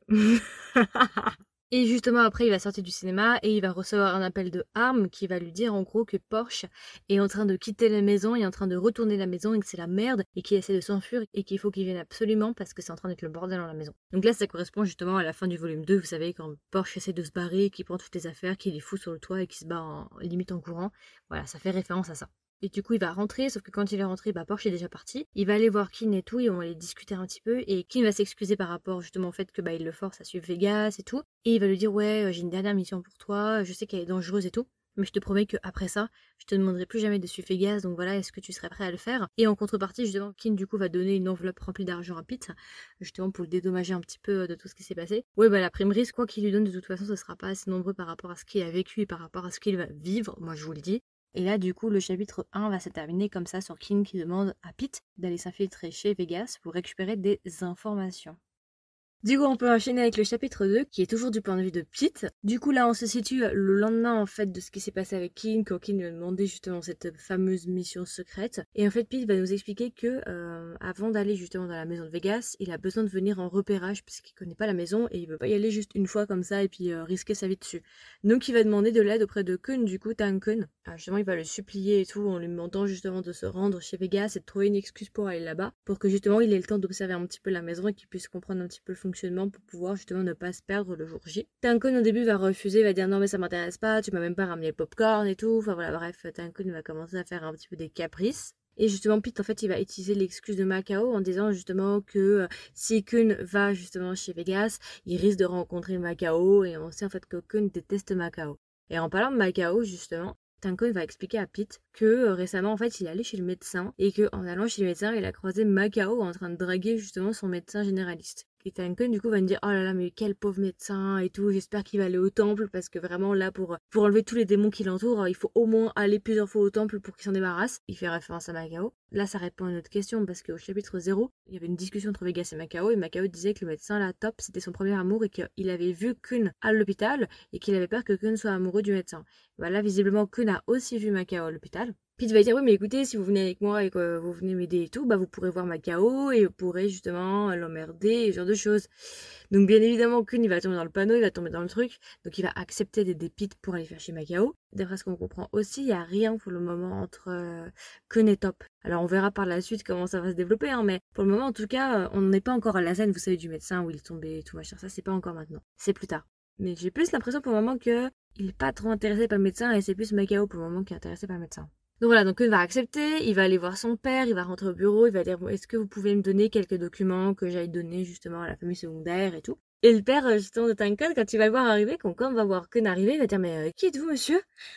Et justement après il va sortir du cinéma et il va recevoir un appel de Arm qui va lui dire en gros que Porsche est en train de quitter la maison, est en train de retourner la maison et que c'est la merde et qu'il essaie de s'enfuir et qu'il faut qu'il vienne absolument parce que c'est en train d'être le bordel dans la maison. Donc là ça correspond justement à la fin du volume deux, vous savez quand Porsche essaie de se barrer, qu'il prend toutes les affaires, qu'il les fout sur le toit et qu'il se barre en limite en courant. Voilà, ça fait référence à ça. Et du coup, il va rentrer, sauf que quand il est rentré, bah, Porsche est déjà parti. Il va aller voir Kin et tout, et on va aller discuter un petit peu. Et Kin va s'excuser par rapport justement au fait que bah, il le force à suivre Vegas et tout. Et il va lui dire, ouais, j'ai une dernière mission pour toi, je sais qu'elle est dangereuse et tout. Mais je te promets qu'après ça, je te demanderai plus jamais de suivre Vegas, donc voilà, est-ce que tu serais prêt à le faire? Et en contrepartie, justement, Kin du coup va donner une enveloppe remplie d'argent à Pete, justement pour le dédommager un petit peu de tout ce qui s'est passé. Ouais, bah la prime risque, quoi qu'il lui donne, de toute façon, ce sera pas assez nombreux par rapport à ce qu'il a vécu et par rapport à ce qu'il va vivre, moi je vous le dis. Et là, du coup, le chapitre un va se terminer comme ça sur Kin qui demande à Pete d'aller s'infiltrer chez Vegas pour récupérer des informations. Du coup, on peut enchaîner avec le chapitre deux, qui est toujours du point de vue de Pete. Du coup, là, on se situe le lendemain, en fait, de ce qui s'est passé avec Kin, quand Kin lui a demandé justement cette fameuse mission secrète. Et en fait, Pete va nous expliquer que, euh, avant d'aller justement dans la maison de Vegas, il a besoin de venir en repérage, puisqu'il connaît pas la maison, et il veut pas y aller juste une fois comme ça, et puis euh, risquer sa vie dessus. Donc, il va demander de l'aide auprès de Kun, du coup, Tang Kun. Alors, justement, il va le supplier et tout, en lui demandant justement de se rendre chez Vegas et de trouver une excuse pour aller là-bas, pour que justement, il ait le temps d'observer un petit peu la maison et qu'il puisse comprendre un petit peu le fonctionnement pour pouvoir justement ne pas se perdre le jour J. Tankun au début va refuser, va dire non mais ça m'intéresse pas, tu m'as même pas ramené le popcorn et tout, enfin voilà bref, Tankun va commencer à faire un petit peu des caprices. Et justement, Pete, en fait, il va utiliser l'excuse de Macao en disant justement que euh, si Kun va justement chez Vegas, il risque de rencontrer Macao et on sait en fait que Kun déteste Macao. Et en parlant de Macao, justement, Tankun va expliquer à Pete que euh, récemment en fait il est allé chez le médecin et que en allant chez le médecin il a croisé Macao en train de draguer justement son médecin généraliste. Et Tankun du coup va me dire oh là là mais quel pauvre médecin et tout, j'espère qu'il va aller au temple parce que vraiment là pour, pour enlever tous les démons qui l'entourent il faut au moins aller plusieurs fois au temple pour qu'il s'en débarrasse. Il fait référence à Macao. Là ça répond à une autre question parce qu'au chapitre zéro il y avait une discussion entre Vegas et Macao et Macao disait que le médecin là top c'était son premier amour et qu'il avait vu Kun à l'hôpital et qu'il avait peur que Kun soit amoureux du médecin. Voilà visiblement Kun a aussi vu Macao à l'hôpital. Pete va dire oui mais écoutez si vous venez avec moi et que vous venez m'aider et tout bah vous pourrez voir Macao et vous pourrez justement l'emmerder et ce genre de choses. Donc bien évidemment Kun il va tomber dans le panneau, il va tomber dans le truc, donc il va accepter d'aider Pete pour aller faire chez Macao. D'après ce qu'on comprend aussi il n'y a rien pour le moment entre euh, Kun et Top. Alors on verra par la suite comment ça va se développer hein, mais pour le moment en tout cas on n'est pas encore à la scène vous savez du médecin où il est tombé et tout machin, ça c'est pas encore maintenant, c'est plus tard. Mais j'ai plus l'impression pour le moment que il est pas trop intéressé par le médecin et c'est plus Macao pour le moment qui est intéressé par le médecin. Donc voilà, donc Kun va accepter, il va aller voir son père, il va rentrer au bureau, il va dire bon, est-ce que vous pouvez me donner quelques documents que j'aille donner justement à la famille secondaire et tout. Et le père, euh, justement, de Tankun, quand il va le voir arriver, quand Kon va voir Kun arriver, il va dire, mais euh, qui êtes-vous, monsieur?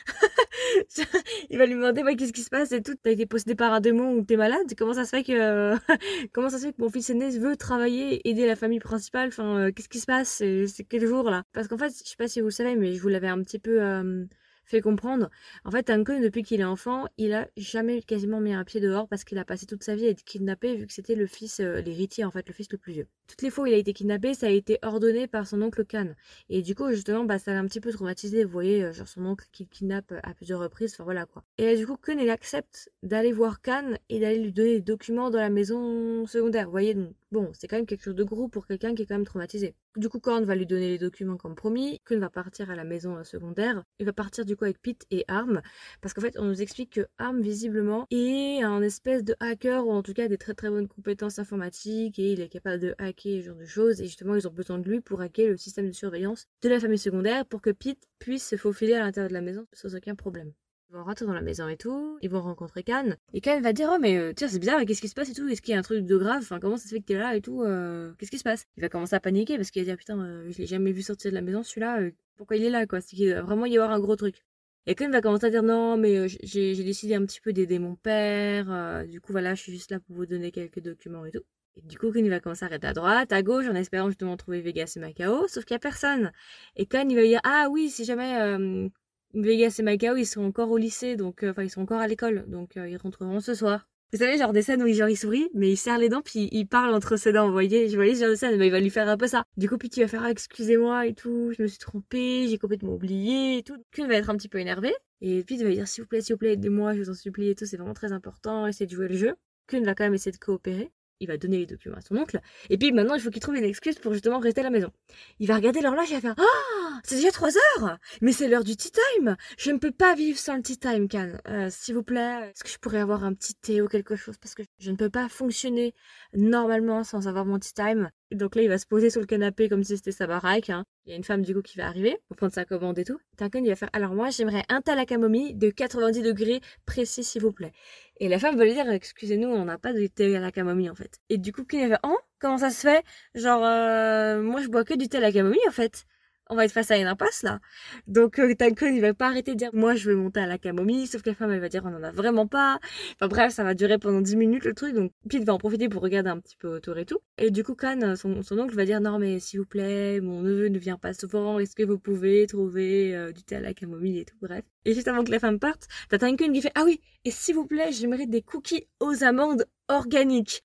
Il va lui demander, ouais, qu'est-ce qui se passe et tout. T'as été possédé par un démon ou t'es malade? Comment ça se fait que, comment ça se fait que mon fils aîné veut travailler, aider la famille principale? Enfin, euh, qu'est-ce qui se passe? C'est c'est quel jour, là? Parce qu'en fait, je sais pas si vous le savez, mais je vous l'avais un petit peu, euh, fait comprendre. En fait, Tankun, depuis qu'il est enfant, il a jamais quasiment mis un pied dehors parce qu'il a passé toute sa vie à être kidnappé vu que c'était le fils, euh, l'héritier, en fait, le fils le plus vieux. Toutes les fois où il a été kidnappé, ça a été ordonné par son oncle Kan. Et du coup, justement, bah, ça l'a un petit peu traumatisé. Vous voyez, euh, genre son oncle qui le kidnappe euh, à plusieurs reprises. Enfin, voilà, quoi. Et là, du coup, Kun, il accepte d'aller voir Kan et d'aller lui donner des documents dans la maison secondaire. Vous voyez, donc, bon, c'est quand même quelque chose de gros pour quelqu'un qui est quand même traumatisé. Du coup, Korn va lui donner les documents comme promis. Kun va partir à la maison euh, secondaire. Il va partir, du coup, avec Pete et Arm. Parce qu'en fait, on nous explique que Arm, visiblement, est un espèce de hacker, ou en tout cas des très très bonnes compétences informatiques, et il est capable de hacker ce genre de choses, et justement ils ont besoin de lui pour hacker le système de surveillance de la famille secondaire pour que Pete puisse se faufiler à l'intérieur de la maison sans aucun problème. Ils vont rentrer dans la maison et tout, ils vont rencontrer Kan, et Kan va dire, oh mais euh, tiens c'est bizarre, qu'est-ce qui se passe et tout, est-ce qu'il y a un truc de grave, enfin comment ça se fait que t'es là et tout, euh, qu'est-ce qui se passe? Il va commencer à paniquer parce qu'il va dire, putain euh, je l'ai jamais vu sortir de la maison celui-là, euh, pourquoi il est là quoi, c'est qu'il va vraiment y avoir un gros truc. Et Kun va commencer à dire non mais euh, j'ai décidé un petit peu d'aider mon père, euh, du coup voilà je suis juste là pour vous donner quelques documents et tout. Et du coup, Kun il va commencer à arrêter à droite, à gauche, en espérant justement trouver Vegas et Macao, sauf qu'il n'y a personne. Et Kun il va dire ah oui, si jamais euh, Vegas et Macao ils sont encore au lycée, donc euh, enfin ils sont encore à l'école, donc euh, ils rentreront ce soir. Vous savez, genre des scènes où il, genre, il sourit, mais il serre les dents, puis il parle entre ses dents, vous voyez? Je voyais ce genre de scène, mais il va lui faire un peu ça. Du coup, puis il va faire ah, excusez-moi et tout, je me suis trompée, j'ai complètement oublié et tout. Kun va être un petit peu énervé, et puis il va dire s'il vous plaît, s'il vous plaît, aidez-moi, je vous en supplie et tout, c'est vraiment très important, essayez de jouer le jeu. Kun va quand même essayer de coopérer. Il va donner les documents à son oncle. Et puis maintenant, il faut qu'il trouve une excuse pour justement rester à la maison. Il va regarder l'horloge et il va faire ah, c'est déjà trois heures. Mais c'est l'heure du tea time. Je ne peux pas vivre sans le tea time, Kan. Euh, S'il vous plaît, est-ce que je pourrais avoir un petit thé ou quelque chose parce que je ne peux pas fonctionner normalement sans avoir mon tea time. Et donc là, il va se poser sur le canapé comme si c'était sa baraque. Hein. Il y a une femme du coup qui va arriver pour prendre sa commande et tout. Tankun, il va faire alors moi, j'aimerais un thé à la camomille de quatre-vingt-dix degrés précis, s'il vous plaît. Et la femme va lui dire excusez-nous, on n'a pas de thé à la camomille en fait. Et du coup, Kun il va oh, comment ça se fait? Genre, euh, moi je bois que du thé à la camomille en fait. On va être face à une impasse là. Donc euh, Tankun il va pas arrêter de dire moi je veux monter à la camomille, sauf que la femme elle va dire on en a vraiment pas. Enfin bref, ça va durer pendant dix minutes le truc, donc Pete va en profiter pour regarder un petit peu autour et tout. Et du coup Kan, son, son oncle va dire non mais s'il vous plaît, mon neveu ne vient pas souvent, est-ce que vous pouvez trouver euh, du thé à la camomille et tout, bref. Et juste avant que la femme parte, t'as Tankun qui fait ah oui, et s'il vous plaît, j'aimerais des cookies aux amandes organiques.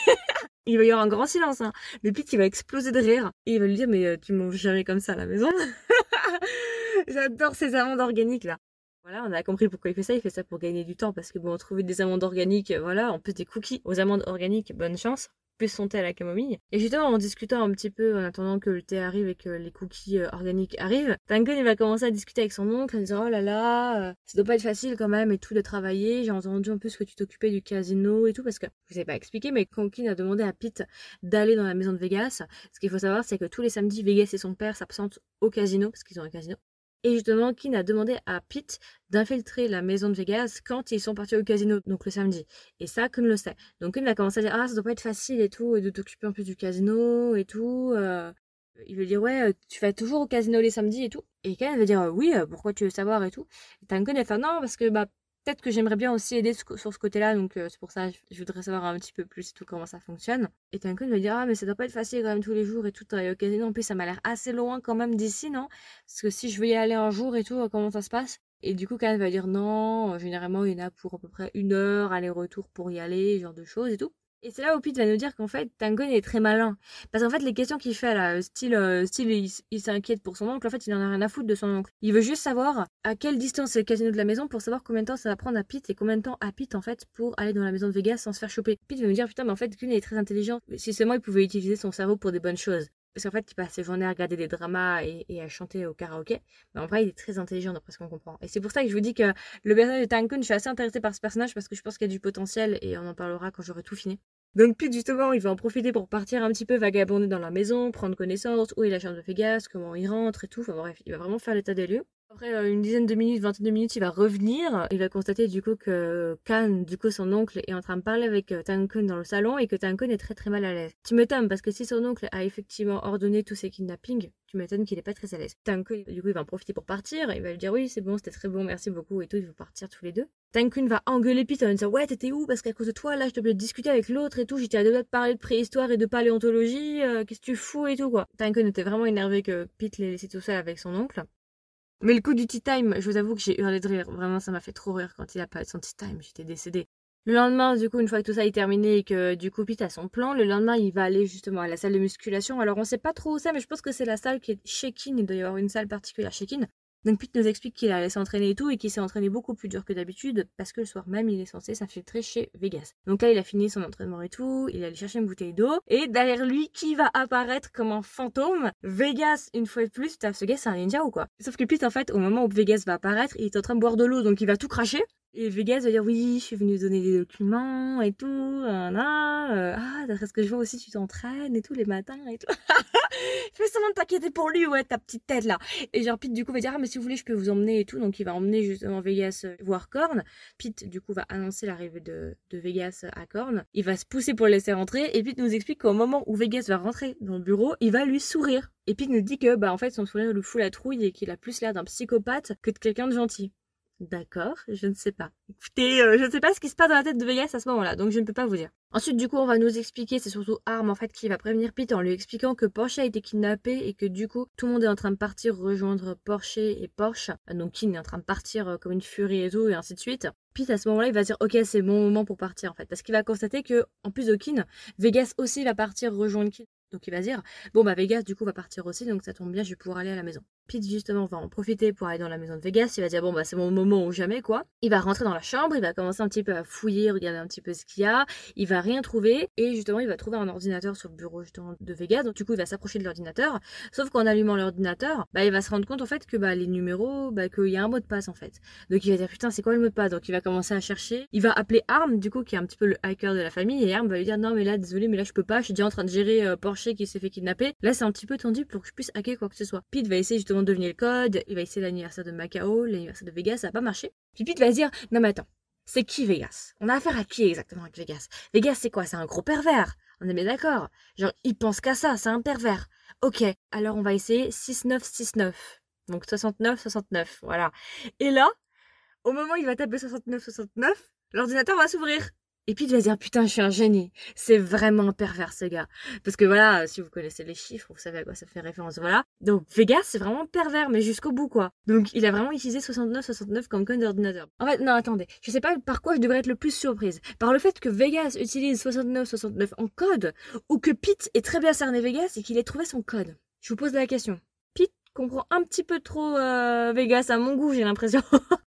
Il va y avoir un grand silence, hein. Mais Pete, il va exploser de rire. Et il va lui dire, mais euh, tu manges jamais comme ça à la maison. J'adore ces amandes organiques, là. Voilà, on a compris pourquoi il fait ça. Il fait ça pour gagner du temps. Parce que bon, trouver des amandes organiques, voilà, en plus des cookies aux amandes organiques, bonne chance. Plus son thé à la camomille. Et justement, en discutant un petit peu, en attendant que le thé arrive et que les cookies euh, organiques arrivent, Tankun, il va commencer à discuter avec son oncle en disant, oh là là, euh, ça doit pas être facile quand même et tout de travailler. J'ai entendu un peu ce que tu t'occupais du casino et tout, parce que je vous ai pas expliqué, mais Konkin a demandé à Pete d'aller dans la maison de Vegas. Ce qu'il faut savoir, c'est que tous les samedis, Vegas et son père s'absentent au casino, parce qu'ils ont un casino. Et justement, Kin a demandé à Pete d'infiltrer la maison de Vegas quand ils sont partis au casino, donc le samedi. Et ça, Kun le sait. Donc Kun va commencer à dire, ah, ça doit pas être facile et tout, et de t'occuper un peu du casino et tout. Euh... Il veut dire, ouais, tu vas toujours au casino les samedis et tout. Et Ken va dire, oui, pourquoi tu veux savoir et tout. Et Tankun va faire, non, parce que, bah, peut-être que j'aimerais bien aussi aider sur ce côté-là, donc euh, c'est pour ça je voudrais savoir un petit peu plus et tout comment ça fonctionne. Et Tankun va dire ah mais ça doit pas être facile quand même tous les jours et tout travailler au casino, en plus ça m'a l'air assez loin quand même d'ici non? Parce que si je veux y aller un jour et tout, comment ça se passe? Et du coup Kan va dire non, généralement il y en a pour à peu près une heure aller-retour pour y aller, ce genre de choses et tout. Et c'est là où Pete va nous dire qu'en fait, Tankun est très malin. Parce qu'en fait, les questions qu'il fait là, style, euh, style il, il s'inquiète pour son oncle, en fait, il en a rien à foutre de son oncle. Il veut juste savoir à quelle distance est le casino de la maison pour savoir combien de temps ça va prendre à Pete et combien de temps à Pete, en fait, pour aller dans la maison de Vegas sans se faire choper. Pete va me dire, putain, mais en fait, Kun est très intelligent. Si seulement il pouvait utiliser son cerveau pour des bonnes choses. Parce qu'en fait, il passe ses journées à regarder des dramas et, et à chanter au karaoké. Mais en vrai, il est très intelligent d'après ce qu'on comprend. Et c'est pour ça que je vous dis que le personnage de Tankun, je suis assez intéressée par ce personnage parce que je pense qu'il y a du potentiel et on en parlera quand j'aurai tout fini. Donc Pete justement il va en profiter pour partir un petit peu vagabonder dans la maison, prendre connaissance, où est la chambre de Vegas, comment il rentre et tout, enfin bref, il va vraiment faire l'état des lieux. Après euh, une dizaine de minutes, vingtaine de minutes, il va revenir. Il va constater du coup que Kan, du coup son oncle, est en train de parler avec euh, Tankun dans le salon et que Tankun est très très mal à l'aise. Tu m'étonnes parce que si son oncle a effectivement ordonné tous ces kidnappings, tu m'étonnes qu'il est pas très à l'aise. Tankun, du coup, il va en profiter pour partir. Il va lui dire oui, c'est bon, c'était très bon, merci beaucoup et tout. Ils vont partir tous les deux. Tankun va engueuler Pete en lui disant ouais, t'étais où? Parce qu'à cause de toi, là, je te voulais discuter avec l'autre et tout. J'étais à deux doigts de parler de préhistoire et de paléontologie. Euh, Qu'est-ce que tu fous et tout quoi. Tankun était vraiment énervé que Pete l'ait laissé tout seul avec son oncle. Mais le coup du tea time, je vous avoue que j'ai hurlé de rire. Vraiment, ça m'a fait trop rire quand il a parlé de son tea time. J'étais décédée. Le lendemain, du coup, une fois que tout ça est terminé et que du coup Pete a son plan, le lendemain, il va aller justement à la salle de musculation. Alors, on sait pas trop où c'est, mais je pense que c'est la salle qui est chez Kin. Il doit y avoir une salle particulière chez Kin. Donc Pete nous explique qu'il allait s'entraîner et tout, et qu'il s'est entraîné beaucoup plus dur que d'habitude, parce que le soir même, il est censé s'infiltrer chez Vegas. Donc là, il a fini son entraînement et tout, il est allé chercher une bouteille d'eau, et derrière lui, qui va apparaître comme un fantôme? Vegas, une fois de plus. Putain, ce gars, c'est un ninja ou quoi? Sauf que Pete, en fait, au moment où Vegas va apparaître, il est en train de boire de l'eau, donc il va tout cracher. Et Vegas va dire oui, je suis venue donner des documents et tout, euh, euh, ah, d'après ce que je vois aussi, tu t'entraînes et tout les matins et tout. Fais semblant de t'inquiéter pour lui, ouais, ta petite tête là. Et genre Pete du coup va dire ah mais si vous voulez je peux vous emmener et tout, donc il va emmener justement Vegas euh, voir Korn. Pete du coup va annoncer l'arrivée de, de Vegas à Korn. Il va se pousser pour le laisser rentrer et Pete nous explique qu'au moment où Vegas va rentrer dans le bureau, il va lui sourire. Et Pete nous dit que bah en fait son sourire lui fout la trouille et qu'il a plus l'air d'un psychopathe que de quelqu'un de gentil. D'accord, je ne sais pas. Écoutez, euh, je ne sais pas ce qui se passe dans la tête de Vegas à ce moment-là, donc je ne peux pas vous dire. Ensuite, du coup, on va nous expliquer, c'est surtout Arm en fait qui va prévenir Pete en lui expliquant que Porsche a été kidnappé et que du coup, tout le monde est en train de partir rejoindre Porsche et Porsche. Donc Kin est en train de partir euh, comme une furie et tout, et ainsi de suite. Pete à ce moment-là, il va dire ok, c'est bon moment pour partir en fait, parce qu'il va constater que en plus de Kin, Vegas aussi va partir rejoindre Kin. Donc il va dire, bon bah Vegas du coup va partir aussi, donc ça tombe bien, je vais pouvoir aller à la maison. Pete justement va en profiter pour aller dans la maison de Vegas, il va dire bon bah c'est mon moment ou jamais quoi. Il va rentrer dans la chambre, il va commencer un petit peu à fouiller, regarder un petit peu ce qu'il y a, il va rien trouver et justement il va trouver un ordinateur sur le bureau justement de Vegas, donc du coup il va s'approcher de l'ordinateur, sauf qu'en allumant l'ordinateur, bah il va se rendre compte en fait que bah les numéros, bah qu'il y a un mot de passe en fait. Donc il va dire putain c'est quoi le mot de passe, donc il va commencer à chercher, il va appeler Arm du coup qui est un petit peu le hacker de la famille et Arm va lui dire non mais là désolé mais là je peux pas, je suis déjà en train de gérer euh, Porsche qui s'est fait kidnapper. Là, c'est un petit peu tendu pour que je puisse hacker quoi que ce soit. Pete va essayer justement de deviner le code, il va essayer l'anniversaire de Macao, l'anniversaire de Vegas, ça va pas marcher. Puis Pete va se dire, non mais attends, c'est qui Vegas? On a affaire à qui exactement avec Vegas? Vegas, c'est quoi? C'est un gros pervers. On est bien d'accord. Genre, il pense qu'à ça, c'est un pervers. Ok, alors on va essayer six neuf six neuf. Donc soixante-neuf soixante-neuf, voilà. Et là, au moment où il va taper soixante-neuf soixante-neuf, l'ordinateur va s'ouvrir. Et puis il va se dire putain je suis un génie, c'est vraiment un pervers ce gars. Parce que voilà, si vous connaissez les chiffres, vous savez à quoi ça fait référence, voilà. Donc Vegas c'est vraiment pervers mais jusqu'au bout quoi. Donc il a vraiment utilisé soixante-neuf soixante-neuf comme code d'ordinateur. En fait non attendez, je sais pas par quoi je devrais être le plus surprise. Par le fait que Vegas utilise soixante-neuf soixante-neuf en code ou que Pete ait très bien cerné Vegas et qu'il ait trouvé son code. Je vous pose la question. Pete comprend un petit peu trop euh, Vegas à mon goût j'ai l'impression.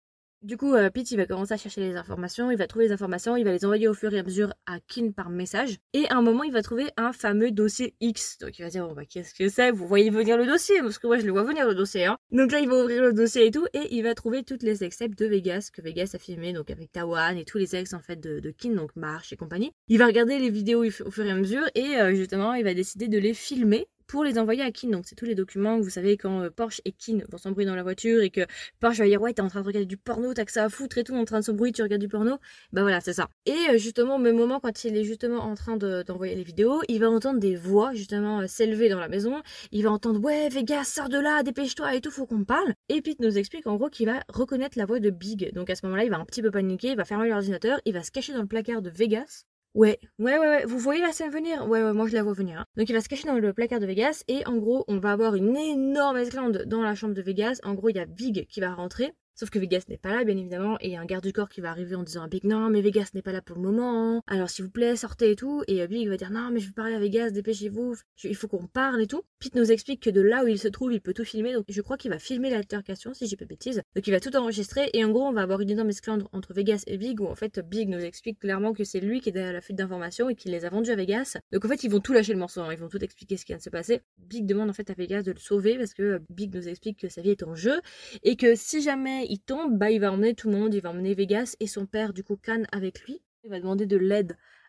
Du coup, euh, Pete, il va commencer à chercher les informations, il va trouver les informations, il va les envoyer au fur et à mesure à Kin par message. Et à un moment, il va trouver un fameux dossier X. Donc il va dire, bon bah qu'est-ce que c'est? Vous voyez venir le dossier? Parce que moi, je le vois venir le dossier, hein. Donc là, il va ouvrir le dossier et tout, et il va trouver toutes les excepts de Vegas, que Vegas a filmé, donc avec Tawan et tous les ex, en fait, de, de Kin, donc Marsh et compagnie. Il va regarder les vidéos au fur et à mesure, et euh, justement, il va décider de les filmer pour les envoyer à Kin. Donc c'est tous les documents que vous savez quand euh, Porsche et Kin vont s'embrouiller dans la voiture et que Porsche va dire ouais t'es en train de regarder du porno, t'as que ça à foutre et tout, en train de s'embrouiller, tu regardes du porno. Bah voilà c'est ça. Et euh, justement au même moment quand il est justement en train de, d'envoyer les vidéos, il va entendre des voix justement euh, s'élever dans la maison. Il va entendre ouais Vegas sors de là, dépêche-toi et tout, faut qu'on parle. Et Pete nous explique en gros qu'il va reconnaître la voix de Big. Donc à ce moment-là il va un petit peu paniquer, il va fermer l'ordinateur, il va se cacher dans le placard de Vegas. Ouais, ouais, ouais, ouais, vous voyez la scène venir? Ouais, ouais, moi je la vois venir. Hein. Donc il va se cacher dans le placard de Vegas et en gros, on va avoir une énorme esclandre dans la chambre de Vegas. En gros, il y a Big qui va rentrer. Sauf que Vegas n'est pas là, bien évidemment, et il y a un garde du corps qui va arriver en disant à Big, non, mais Vegas n'est pas là pour le moment, alors s'il vous plaît, sortez et tout, et Big va dire, non, mais je veux parler à Vegas, dépêchez-vous, il faut qu'on parle et tout. Pete nous explique que de là où il se trouve, il peut tout filmer, donc je crois qu'il va filmer l'altercation, si j'ai pas de bêtises, donc il va tout enregistrer, et en gros, on va avoir une énorme esclandre entre Vegas et Big, où en fait, Big nous explique clairement que c'est lui qui est derrière la fuite d'informations et qu'il les a vendus à Vegas, donc en fait, ils vont tout lâcher le morceau, hein. Ils vont tout expliquer ce qui vient de se passer. Big demande en fait à Vegas de le sauver, parce que Big nous explique que sa vie est en jeu, et que si jamais il tombe, bah il va emmener tout le monde, il va emmener Vegas et son père du coup Kan avec lui. Il va demander de l'aide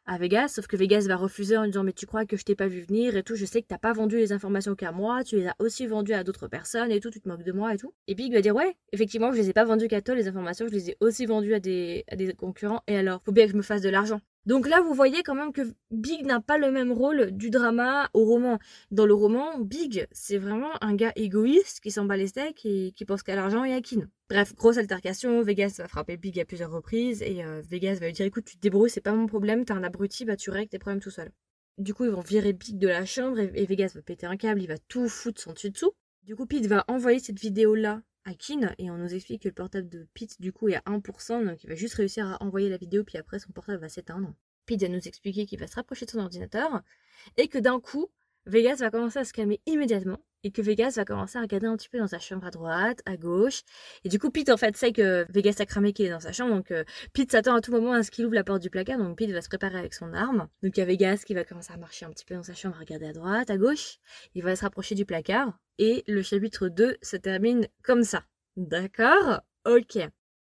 à Vegas, sauf que Vegas va refuser en disant mais tu crois que je t'ai pas vu venir et tout, je sais que t'as pas vendu les informations qu'à moi, tu les as aussi vendues à d'autres personnes et tout, tu te moques de moi et tout. Et Big va dire ouais, effectivement je les ai pas vendues qu'à toi les informations, je les ai aussi vendues à des, à des concurrents et alors faut bien que je me fasse de l'argent. Donc là, vous voyez quand même que Big n'a pas le même rôle du drama au roman. Dans le roman, Big, c'est vraiment un gars égoïste qui s'en bat les steaks et qui pense qu'à l'argent et à Kin. Bref, grosse altercation, Vegas va frapper Big à plusieurs reprises et euh, Vegas va lui dire écoute, tu te débrouilles, c'est pas mon problème, t'es un abruti, bah tu règles tes problèmes tout seul. Du coup, ils vont virer Big de la chambre et, et Vegas va péter un câble, il va tout foutre son dessus dessous. Du coup, Pete va envoyer cette vidéo-là à Kin et on nous explique que le portable de Pete du coup est à un pour cent, donc il va juste réussir à envoyer la vidéo puis après son portable va s'éteindre. Pete va nous expliquer qu'il va se rapprocher de son ordinateur et que d'un coup Vegas va commencer à se calmer immédiatement et que Vegas va commencer à regarder un petit peu dans sa chambre à droite, à gauche et du coup Pete en fait sait que Vegas a cramé qu'il est dans sa chambre donc euh, Pete s'attend à tout moment à ce qu'il ouvre la porte du placard donc Pete va se préparer avec son arme donc il y a Vegas qui va commencer à marcher un petit peu dans sa chambre, à regarder à droite, à gauche, il va se rapprocher du placard et le chapitre deux se termine comme ça. D'accord? Ok.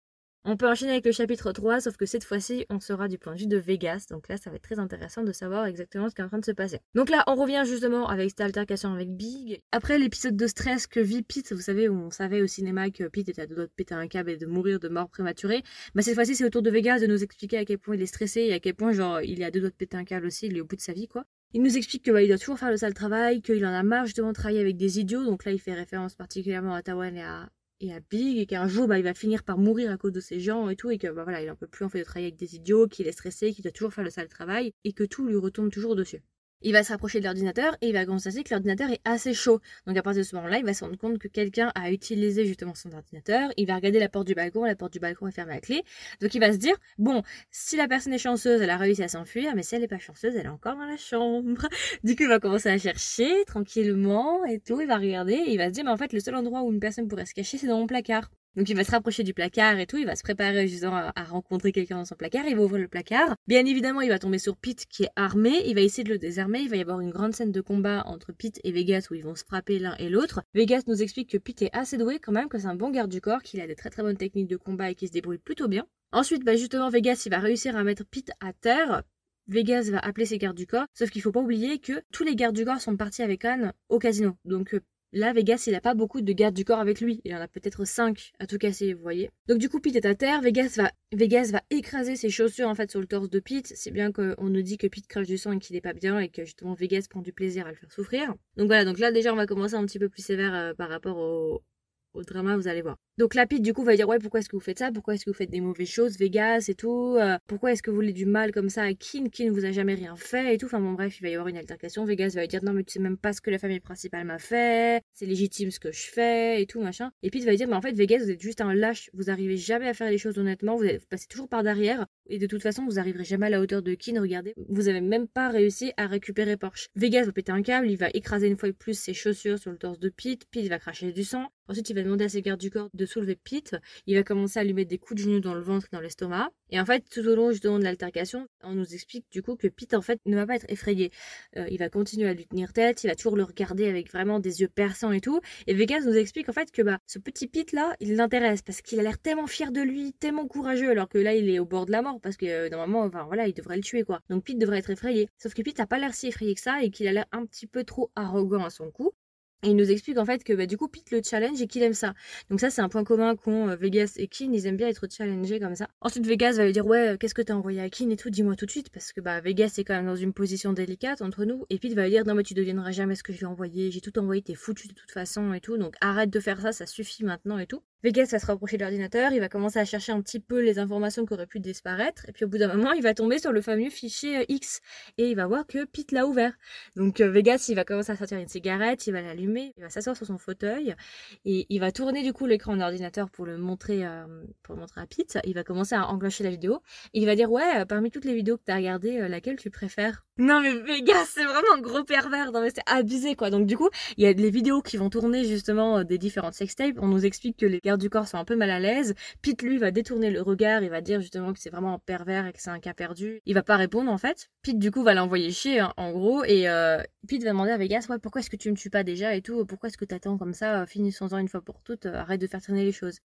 On peut enchaîner avec le chapitre trois, sauf que cette fois-ci, on sera du point de vue de Vegas. Donc là, ça va être très intéressant de savoir exactement ce qui est en train de se passer. Donc là, on revient justement avec cette altercation avec Big. Après l'épisode de stress que vit Pete, vous savez, où on savait au cinéma que Pete était à deux doigts de péter un câble et de mourir de mort prématurée. Bah cette fois-ci, c'est au tour de Vegas de nous expliquer à quel point il est stressé et à quel point, genre, il est à deux doigts de péter un câble aussi, il est au bout de sa vie, quoi. Il nous explique que bah, il doit toujours faire le sale travail, qu'il en a marre justement de travailler avec des idiots. Donc là, il fait référence particulièrement à Tawan et à... et à Big, et qu'un jour bah, il va finir par mourir à cause de ces gens et tout, et que bah, voilà, il en peut plus en fait de travailler avec des idiots, qu'il est stressé, qu'il doit toujours faire le sale travail, et que tout lui retombe toujours dessus. Il va se rapprocher de l'ordinateur et il va constater que l'ordinateur est assez chaud. Donc à partir de ce moment-là, il va se rendre compte que quelqu'un a utilisé justement son ordinateur. Il va regarder la porte du balcon, la porte du balcon est fermée à clé. Donc il va se dire, bon, si la personne est chanceuse, elle a réussi à s'enfuir, mais si elle n'est pas chanceuse, elle est encore dans la chambre. Du coup, il va commencer à chercher tranquillement et tout. Il va regarder et il va se dire, mais en fait, le seul endroit où une personne pourrait se cacher, c'est dans mon placard. Donc il va se rapprocher du placard et tout, il va se préparer justement à, à rencontrer quelqu'un dans son placard, il va ouvrir le placard. Bien évidemment, il va tomber sur Pete qui est armé, il va essayer de le désarmer, il va y avoir une grande scène de combat entre Pete et Vegas où ils vont se frapper l'un et l'autre. Vegas nous explique que Pete est assez doué quand même, que c'est un bon garde du corps, qu'il a des très très bonnes techniques de combat et qu'il se débrouille plutôt bien. Ensuite, bah justement, Vegas il va réussir à mettre Pete à terre. Vegas va appeler ses gardes du corps, sauf qu'il faut pas oublier que tous les gardes du corps sont partis avec Anne au casino. Donc là, Vegas, il a pas beaucoup de gardes du corps avec lui. Il en a peut-être cinq à tout casser, vous voyez. Donc du coup, Pete est à terre. Vegas va, Vegas va écraser ses chaussures en fait sur le torse de Pete. C'est bien qu'on nous dit que Pete crache du sang et qu'il est pas bien et que justement Vegas prend du plaisir à le faire souffrir. Donc voilà, donc là déjà on va commencer un petit peu plus sévère euh, par rapport au, au drama, vous allez voir. Donc là, Pete, du coup, va dire, ouais, pourquoi est-ce que vous faites ça? Pourquoi est-ce que vous faites des mauvaises choses, Vegas et tout? euh, Pourquoi est-ce que vous voulez du mal comme ça à Kin? Kin vous a jamais rien fait et tout. Enfin bon, bref, il va y avoir une altercation. Vegas va lui dire, non, mais tu sais même pas ce que la famille principale m'a fait. C'est légitime ce que je fais et tout, machin. Et Pete va lui dire, mais en fait, Vegas, vous êtes juste un lâche. Vous arrivez jamais à faire les choses honnêtement. Vous, êtes, vous passez toujours par derrière. Et de toute façon, vous arriverez jamais à la hauteur de Kin. Regardez, vous avez même pas réussi à récupérer Porsche. Vegas va péter un câble. Il va écraser une fois de plus ses chaussures sur le torse de Pete. Pete va cracher du sang. Ensuite, il va demander à ses gardes du corps de soulever Pete. Il va commencer à lui mettre des coups de genoux dans le ventre et dans l'estomac. Et en fait, tout au long justement de l'altercation, on nous explique du coup que Pete en fait ne va pas être effrayé. Euh, il va continuer à lui tenir tête, il va toujours le regarder avec vraiment des yeux perçants et tout. Et Vegas nous explique en fait que bah ce petit Pete là, il l'intéresse parce qu'il a l'air tellement fier de lui, tellement courageux, alors que là il est au bord de la mort parce que euh, normalement, enfin voilà, il devrait le tuer quoi. Donc Pete devrait être effrayé. Sauf que Pete a pas l'air si effrayé que ça et qu'il a l'air un petit peu trop arrogant à son coup. Et il nous explique en fait que bah, du coup Pete le challenge et qu'il aime ça. Donc ça c'est un point commun qu'ont euh, Vegas et Kin, ils aiment bien être challengés comme ça. Ensuite Vegas va lui dire ouais qu'est-ce que t'as envoyé à Kin et tout, dis-moi tout de suite parce que bah Vegas est quand même dans une position délicate entre nous. Et Pete va lui dire non mais tu deviendras jamais ce que je lui ai envoyé, j'ai tout envoyé, t'es foutu de toute façon et tout, donc arrête de faire ça, ça suffit maintenant et tout. Vegas va se rapprocher de l'ordinateur, il va commencer à chercher un petit peu les informations qui auraient pu disparaître et puis au bout d'un moment il va tomber sur le fameux fichier X et il va voir que Pete l'a ouvert. Donc euh, Vegas il va commencer à sortir une cigarette, il va l'allumer, il va s'asseoir sur son fauteuil et il va tourner du coup l'écran de l'ordinateur pour le montrer euh, pour le montrer à Pete. Il va commencer à enclencher la vidéo et il va dire ouais parmi toutes les vidéos que t'as regardées, euh, laquelle tu préfères? Non mais Vegas c'est vraiment un gros pervers, non mais c'est abusé quoi. Donc du coup il y a les vidéos qui vont tourner justement euh, des différentes sextapes. On nous explique que les gardes du corps sont un peu mal à l'aise. Pete lui va détourner le regard, il va dire justement que c'est vraiment un pervers et que c'est un cas perdu. Il va pas répondre en fait. Pete du coup va l'envoyer chier hein, en gros et euh, Pete va demander à Vegas ouais pourquoi est-ce que tu me tues pas déjà et tout, pourquoi est-ce que t'attends comme ça, euh, finissons-en une fois pour toutes, euh, arrête de faire traîner les choses.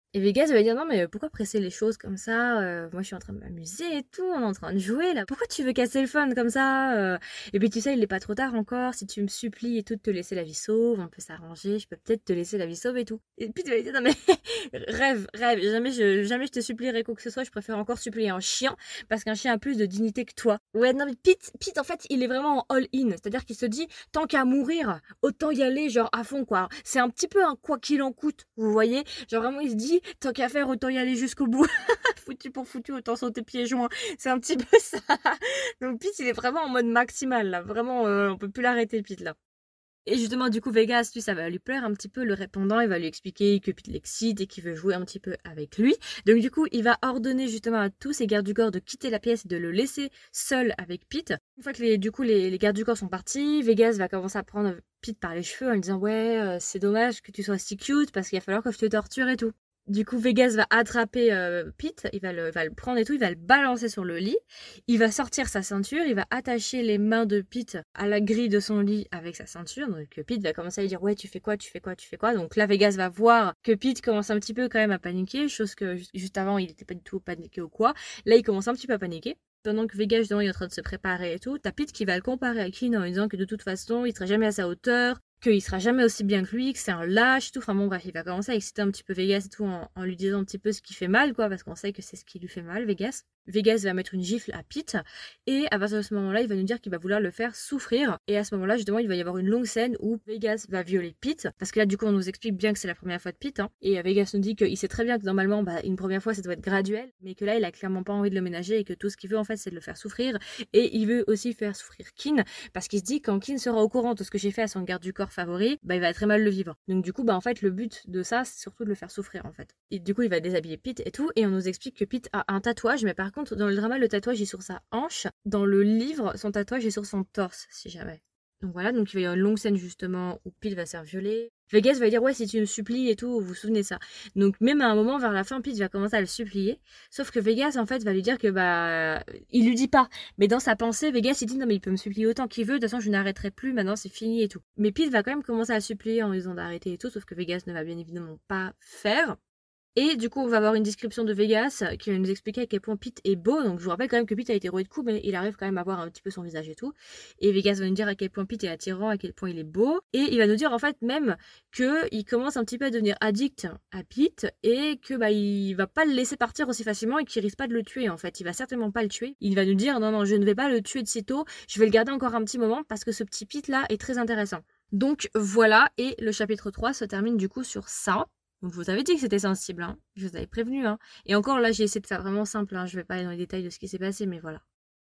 Et Vegas va lui dire non mais pourquoi presser les choses comme ça, euh, moi je suis en train de m'amuser et tout, on est en train de jouer là, pourquoi tu veux casser le fun comme ça euh Et puis tu sais il est pas trop tard encore, si tu me supplies et tout de te laisser la vie sauve, on peut s'arranger, je peux peut-être te laisser la vie sauve et tout. Et puis tu vas lui dire non mais rêve, rêve, jamais je, jamais je te supplierai quoi que ce soit, je préfère encore supplier un chien parce qu'un chien a plus de dignité que toi. Ouais non mais Pete, Pete en fait il est vraiment en all-in, c'est-à-dire qu'il se dit tant qu'à mourir, autant y aller genre à fond quoi. C'est un petit peu un quoi qu'il en coûte, vous voyez, genre vraiment il se dit tant qu'à faire, autant y aller jusqu'au bout. Foutu pour foutu, autant sauter pieds joints. C'est un petit peu ça. Donc Pete, il est vraiment en mode maximal, là. Vraiment, euh, on peut plus l'arrêter, Pete, là. Et justement, du coup, Vegas, lui, ça va lui plaire un petit peu. Le répondant, il va lui expliquer que Pete l'excite et qu'il veut jouer un petit peu avec lui. Donc, du coup, il va ordonner justement à tous ses gardes du corps de quitter la pièce et de le laisser seul avec Pete. Une fois que les, du coup, les, les gardes du corps sont partis, Vegas va commencer à prendre Pete par les cheveux en lui disant « Ouais, euh, c'est dommage que tu sois si cute parce qu'il va falloir que je te torture et tout. » Du coup, Vegas va attraper euh, Pete, il va, le, va le prendre et tout, il va le balancer sur le lit. Il va sortir sa ceinture, il va attacher les mains de Pete à la grille de son lit avec sa ceinture. Donc Pete va commencer à lui dire « Ouais, tu fais quoi, tu fais quoi, tu fais quoi ?» Donc là, Vegas va voir que Pete commence un petit peu quand même à paniquer, chose que juste avant, il n'était pas du tout paniqué ou quoi. Là, il commence un petit peu à paniquer. Pendant que Vegas, justement, il est en train de se préparer et tout, t'as Pete qui va le comparer à Keane en disant que de toute façon, il serait jamais à sa hauteur, qu'il sera jamais aussi bien que lui, que c'est un lâche, tout. Enfin bon, bref, il va commencer à exciter un petit peu Vegas et tout en, en lui disant un petit peu ce qui fait mal, quoi, parce qu'on sait que c'est ce qui lui fait mal, Vegas. Vegas va mettre une gifle à Pete et à partir de ce moment-là, il va nous dire qu'il va vouloir le faire souffrir. Et à ce moment-là, justement, il va y avoir une longue scène où Vegas va violer Pete, parce que là, du coup, on nous explique bien que c'est la première fois de Pete, hein. Et Vegas nous dit qu'il sait très bien que normalement, bah, une première fois, ça doit être graduel, mais que là, il a clairement pas envie de le ménager et que tout ce qu'il veut, en fait, c'est de le faire souffrir. Et il veut aussi faire souffrir Keane, parce qu'il se dit quand Keane sera au courant de ce que j'ai fait à son garde du corps favori, bah, il va très mal le vivre. Donc du coup, bah, en fait, le but de ça, c'est surtout de le faire souffrir, en fait. Et du coup, il va déshabiller Pete et tout, et on nous explique que Pete a un tatouage, mais par contre, dans le drama, le tatouage est sur sa hanche. Dans le livre, son tatouage est sur son torse, si jamais. Donc voilà, donc il va y avoir une longue scène justement où Pete va se faire violer. Vegas va dire ouais si tu me supplies et tout, vous vous souvenez de ça. Donc même à un moment vers la fin, Pete va commencer à le supplier. Sauf que Vegas en fait va lui dire que bah il lui dit pas. Mais dans sa pensée, Vegas il dit non mais il peut me supplier autant qu'il veut, de toute façon je n'arrêterai plus, maintenant c'est fini et tout. Mais Pete va quand même commencer à le supplier en lui disant d'arrêter et tout, sauf que Vegas ne va bien évidemment pas faire. Et du coup, on va avoir une description de Vegas qui va nous expliquer à quel point Pete est beau. Donc, je vous rappelle quand même que Pete a été roué de coups, mais il arrive quand même à voir un petit peu son visage et tout. Et Vegas va nous dire à quel point Pete est attirant, à quel point il est beau. Et il va nous dire en fait même qu'il commence un petit peu à devenir addict à Pete et que bah il va pas le laisser partir aussi facilement et qu'il risque pas de le tuer en fait. Il va certainement pas le tuer. Il va nous dire non non, je ne vais pas le tuer de sitôt. Je vais le garder encore un petit moment parce que ce petit Pete là est très intéressant. Donc voilà, et le chapitre trois se termine du coup sur ça. Donc je vous avais dit que c'était sensible, hein. Je vous avais prévenu, hein. Et encore là, j'ai essayé de faire vraiment simple, hein. Je vais pas aller dans les détails de ce qui s'est passé, mais voilà.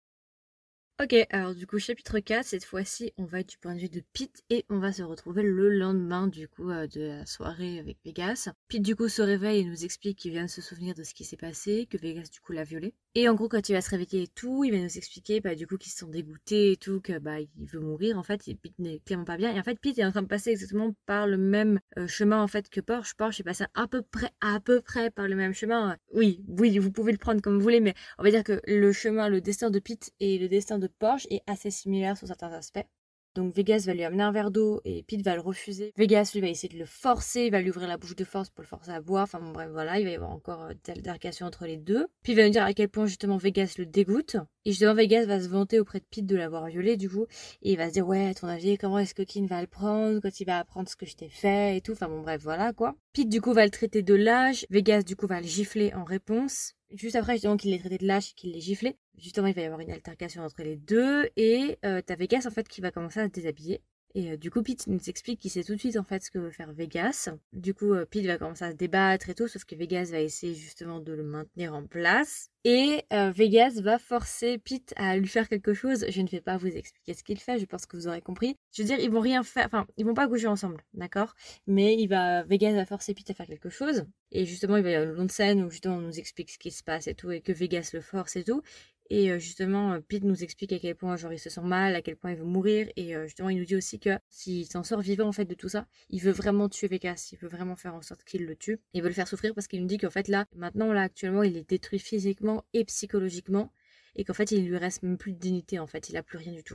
Ok, alors du coup, chapitre quatre, cette fois-ci, on va être du point de vue de Pete et on va se retrouver le lendemain du coup euh, de la soirée avec Vegas. Pete du coup se réveille et nous explique qu'il vient de se souvenir de ce qui s'est passé, que Vegas du coup l'a violé. Et en gros, quand il va se réveiller et tout, il va nous expliquer bah, du coup qu'ils se sont dégoûtés et tout, que bah il veut mourir en fait, et Pete n'est clairement pas bien. Et en fait, Pete est en train de passer exactement par le même euh, chemin en fait que Porsche. Porsche est passé à peu près, à peu près par le même chemin. Oui, oui, vous pouvez le prendre comme vous voulez, mais on va dire que le chemin, le destin de Pete et le destin de Porsche est assez similaire sur certains aspects. Donc Vegas va lui amener un verre d'eau et Pete va le refuser. Vegas lui va essayer de le forcer, il va lui ouvrir la bouche de force pour le forcer à boire. Enfin bon bref voilà, il va y avoir encore euh, telle altercation entre les deux. Puis il va nous dire à quel point justement Vegas le dégoûte. Et justement Vegas va se vanter auprès de Pete de l'avoir violé du coup. Et il va se dire ouais à ton avis comment est-ce que Keane va le prendre quand il va apprendre ce que je t'ai fait et tout. Enfin bon bref voilà quoi. Pete du coup va le traiter de lâche. Vegas du coup va le gifler en réponse. Juste après, justement, qu'il l'ait traité de lâche et qu'il l'ait giflé, justement, il va y avoir une altercation entre les deux. Et euh, t'as Vegas, en fait, qui va commencer à se déshabiller. Et euh, du coup, Pete nous explique qu'il sait tout de suite, en fait, ce que veut faire Vegas. Du coup, euh, Pete va commencer à se débattre et tout, sauf que Vegas va essayer, justement, de le maintenir en place. Et euh, Vegas va forcer Pete à lui faire quelque chose. Je ne vais pas vous expliquer ce qu'il fait, je pense que vous aurez compris. Je veux dire, ils vont rien faire, enfin, ils vont pas coucher ensemble, d'accord? Mais il va, Vegas va forcer Pete à faire quelque chose. Et justement, il va y avoir une longue scène où justement on nous explique ce qui se passe et tout, et que Vegas le force et tout. Et euh, justement, Pete nous explique à quel point genre il se sent mal, à quel point il veut mourir. Et euh, justement, il nous dit aussi que s'il s'en sort vivant en fait de tout ça, il veut vraiment tuer Vegas. Il veut vraiment faire en sorte qu'il le tue. Il veut le faire souffrir parce qu'il nous dit qu'en fait là, maintenant là actuellement, il est détruit physiquement et psychologiquement. Et qu'en fait, il lui reste même plus de dignité en fait. Il a plus rien du tout.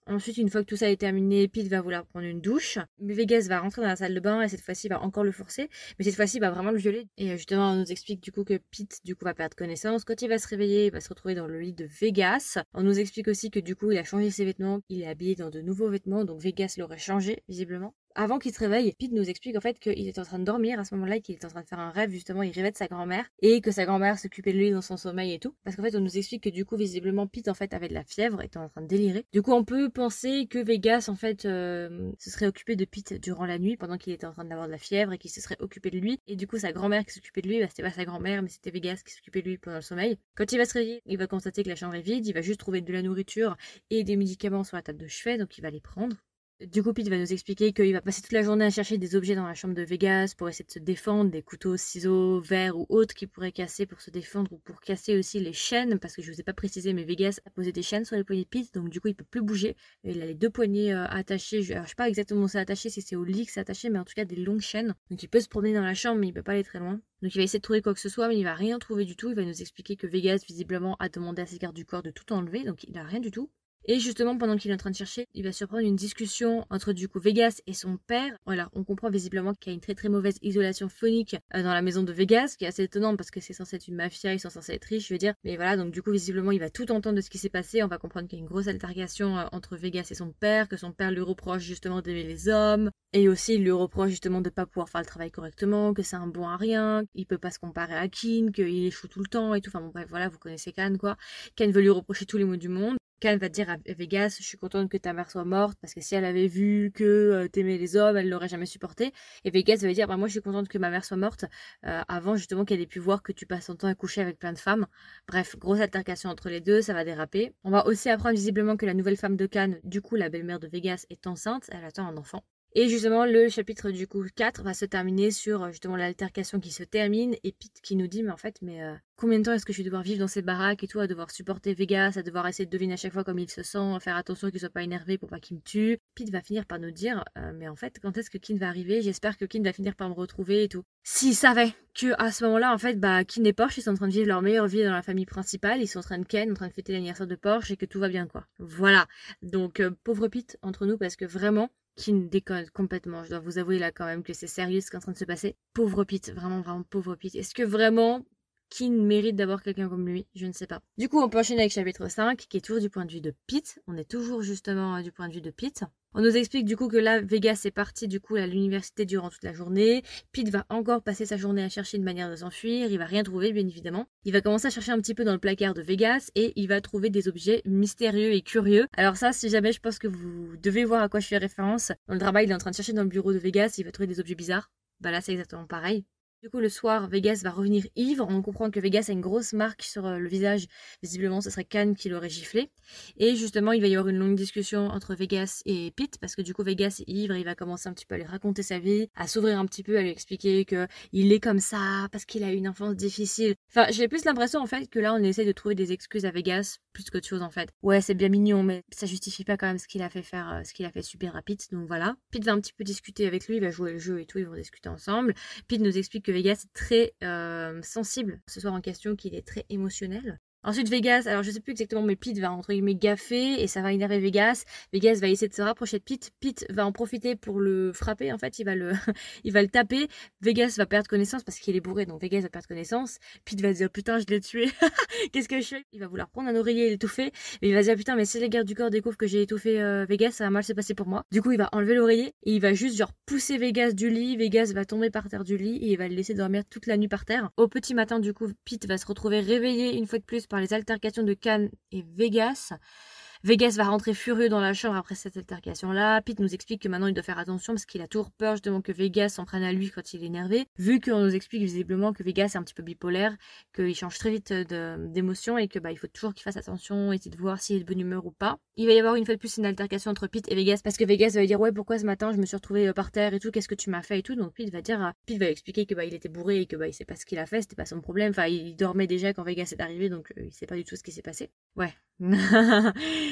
Ensuite, une fois que tout ça est terminé, Pete va vouloir prendre une douche. Mais Vegas va rentrer dans la salle de bain et cette fois-ci, il va encore le forcer. Mais cette fois-ci, il va vraiment le violer. Et justement, on nous explique du coup que Pete, du coup, va perdre connaissance. Quand il va se réveiller, il va se retrouver dans le lit de Vegas. On nous explique aussi que du coup, il a changé ses vêtements. Il est habillé dans de nouveaux vêtements. Donc Vegas l'aurait changé, visiblement. Avant qu'il se réveille, Pete nous explique en fait qu'il est en train de dormir à ce moment-là et qu'il est en train de faire un rêve, justement, il rêvait de sa grand-mère et que sa grand-mère s'occupait de lui dans son sommeil et tout. Parce qu'en fait, on nous explique que du coup, visiblement, Pete en fait avait de la fièvre, était en train de délirer. Du coup, on peut penser que Vegas en fait euh, se serait occupé de Pete durant la nuit pendant qu'il était en train d'avoir de la fièvre et qu'il se serait occupé de lui. Et du coup, sa grand-mère qui s'occupait de lui, bah, c'était pas sa grand-mère, mais c'était Vegas qui s'occupait de lui pendant le sommeil. Quand il va se réveiller, il va constater que la chambre est vide, il va juste trouver de la nourriture et des médicaments sur la table de chevet, donc il va les prendre. Du coup, Pete va nous expliquer qu'il va passer toute la journée à chercher des objets dans la chambre de Vegas pour essayer de se défendre, des couteaux, ciseaux, verres ou autres qu'il pourrait casser pour se défendre ou pour casser aussi les chaînes, parce que je vous ai pas précisé, mais Vegas a posé des chaînes sur les poignets de Pete, donc du coup il peut plus bouger. Il a les deux poignets euh, attachés, je, alors, je sais pas exactement où c'est attaché, si c'est au lit que c'est attaché, mais en tout cas des longues chaînes. Donc il peut se promener dans la chambre, mais il peut pas aller très loin. Donc il va essayer de trouver quoi que ce soit, mais il va rien trouver du tout. Il va nous expliquer que Vegas visiblement a demandé à ses gardes du corps de tout enlever, donc il a rien du tout. Et justement, pendant qu'il est en train de chercher, il va surprendre une discussion entre du coup Vegas et son père. Voilà, on comprend visiblement qu'il y a une très très mauvaise isolation phonique euh, dans la maison de Vegas, ce qui est assez étonnant parce que c'est censé être une mafia, ils sont censés être riches, je veux dire. Mais voilà, donc du coup, visiblement, il va tout entendre de ce qui s'est passé. On va comprendre qu'il y a une grosse altercation euh, entre Vegas et son père, que son père lui reproche justement d'aimer les hommes. Et aussi, il lui reproche justement de pas pouvoir faire le travail correctement, que c'est un bon à rien, il peut pas se comparer à Ken, qu'il échoue tout le temps et tout. Enfin bon, bref, voilà, vous connaissez Ken, quoi. Ken veut lui reprocher tous les maux du monde. Ken va dire à Vegas, je suis contente que ta mère soit morte parce que si elle avait vu que euh, t'aimais les hommes, elle l'aurait jamais supporté. Et Vegas va dire, bah moi je suis contente que ma mère soit morte euh, avant justement qu'elle ait pu voir que tu passes ton temps à coucher avec plein de femmes. Bref, grosse altercation entre les deux, ça va déraper. On va aussi apprendre visiblement que la nouvelle femme de Ken, du coup la belle-mère de Vegas, est enceinte, elle attend un enfant. Et justement, le chapitre du coup quatre va se terminer sur justement l'altercation qui se termine et Pete qui nous dit, mais en fait, mais euh, combien de temps est-ce que je vais devoir vivre dans ces baraques et tout, à devoir supporter Vegas, à devoir essayer de deviner à chaque fois comme il se sent, à faire attention qu'il soit pas énervé pour pas qu'il me tue. Pete va finir par nous dire, euh, mais en fait, quand est-ce que Ken va arriver? J'espère que Ken va finir par me retrouver et tout. S'il savait que à ce moment-là, en fait, bah, Ken et Porsche, ils sont en train de vivre leur meilleure vie dans la famille principale, ils sont en train de Ken, en train de fêter l'anniversaire de Porsche et que tout va bien, quoi. Voilà. Donc, euh, pauvre Pete entre nous parce que vraiment, Ken déconne complètement. Je dois vous avouer là quand même que c'est sérieux ce qui est en train de se passer. Pauvre Pete, vraiment, vraiment pauvre Pete. Est-ce que vraiment Ken mérite d'avoir quelqu'un comme lui? Je ne sais pas. Du coup, on peut enchaîner avec chapitre cinq, qui est toujours du point de vue de Pete. On est toujours justement du point de vue de Pete. On nous explique du coup que là, Vegas est parti du coup à l'université durant toute la journée. Pete va encore passer sa journée à chercher une manière de s'enfuir. Il va rien trouver, bien évidemment. Il va commencer à chercher un petit peu dans le placard de Vegas et il va trouver des objets mystérieux et curieux. Alors ça, si jamais je pense que vous devez voir à quoi je fais référence. Dans le drama, il est en train de chercher dans le bureau de Vegas, il va trouver des objets bizarres. Bah là, c'est exactement pareil. Du coup, le soir, Vegas va revenir ivre. On comprend que Vegas a une grosse marque sur le visage. Visiblement, ce serait Ken qui l'aurait giflé. Et justement, il va y avoir une longue discussion entre Vegas et Pete, parce que du coup, Vegas est ivre, il va commencer un petit peu à lui raconter sa vie, à s'ouvrir un petit peu, à lui expliquer que il est comme ça, parce qu'il a eu une enfance difficile. Enfin, j'ai plus l'impression, en fait, que là, on essaie de trouver des excuses à Vegas, plus qu'autre chose, en fait. Ouais, c'est bien mignon, mais ça justifie pas quand même ce qu'il a fait faire, euh, ce qu'il a fait subir à Pete, donc voilà. Pete va un petit peu discuter avec lui, il va jouer le jeu et tout, ils vont discuter ensemble. Pete nous explique que Vegas est très euh, sensible ce soir en question, qu'il est très émotionnel. Ensuite, Vegas, alors je sais plus exactement, mais Pete va entre guillemets gaffer et ça va énerver Vegas. Vegas va essayer de se rapprocher de Pete. Pete va en profiter pour le frapper, en fait, il va le, il va le taper. Vegas va perdre connaissance parce qu'il est bourré, donc Vegas va perdre connaissance. Pete va dire putain, je l'ai tué. Qu'est-ce que je fais? Il va vouloir prendre un oreiller et l'étouffer. Mais il va dire putain, mais si les gardes du corps découvrent que j'ai étouffé euh, Vegas, ça va mal se passer pour moi. Du coup, il va enlever l'oreiller et il va juste genre pousser Vegas du lit. Vegas va tomber par terre du lit et il va le laisser dormir toute la nuit par terre. Au petit matin, du coup, Pete va se retrouver réveillé une fois de plus par les altercations de Ken et Vegas. Vegas va rentrer furieux dans la chambre après cette altercation-là. Pete nous explique que maintenant il doit faire attention parce qu'il a toujours peur justement que Vegas s'en prenne à lui quand il est énervé. Vu qu'on nous explique visiblement que Vegas est un petit peu bipolaire, qu'il change très vite d'émotion et que bah il faut toujours qu'il fasse attention, essayer de voir s'il est de bonne humeur ou pas. Il va y avoir une fois de plus une altercation entre Pete et Vegas parce que Vegas va lui dire ouais pourquoi ce matin je me suis retrouvé par terre et tout, qu'est-ce que tu m'as fait et tout. Donc Pete va dire, Pete va lui expliquer que bah il était bourré et que bah il sait pas ce qu'il a fait, c'était pas son problème. Enfin il dormait déjà quand Vegas est arrivé donc euh, il sait pas du tout ce qui s'est passé. Ouais.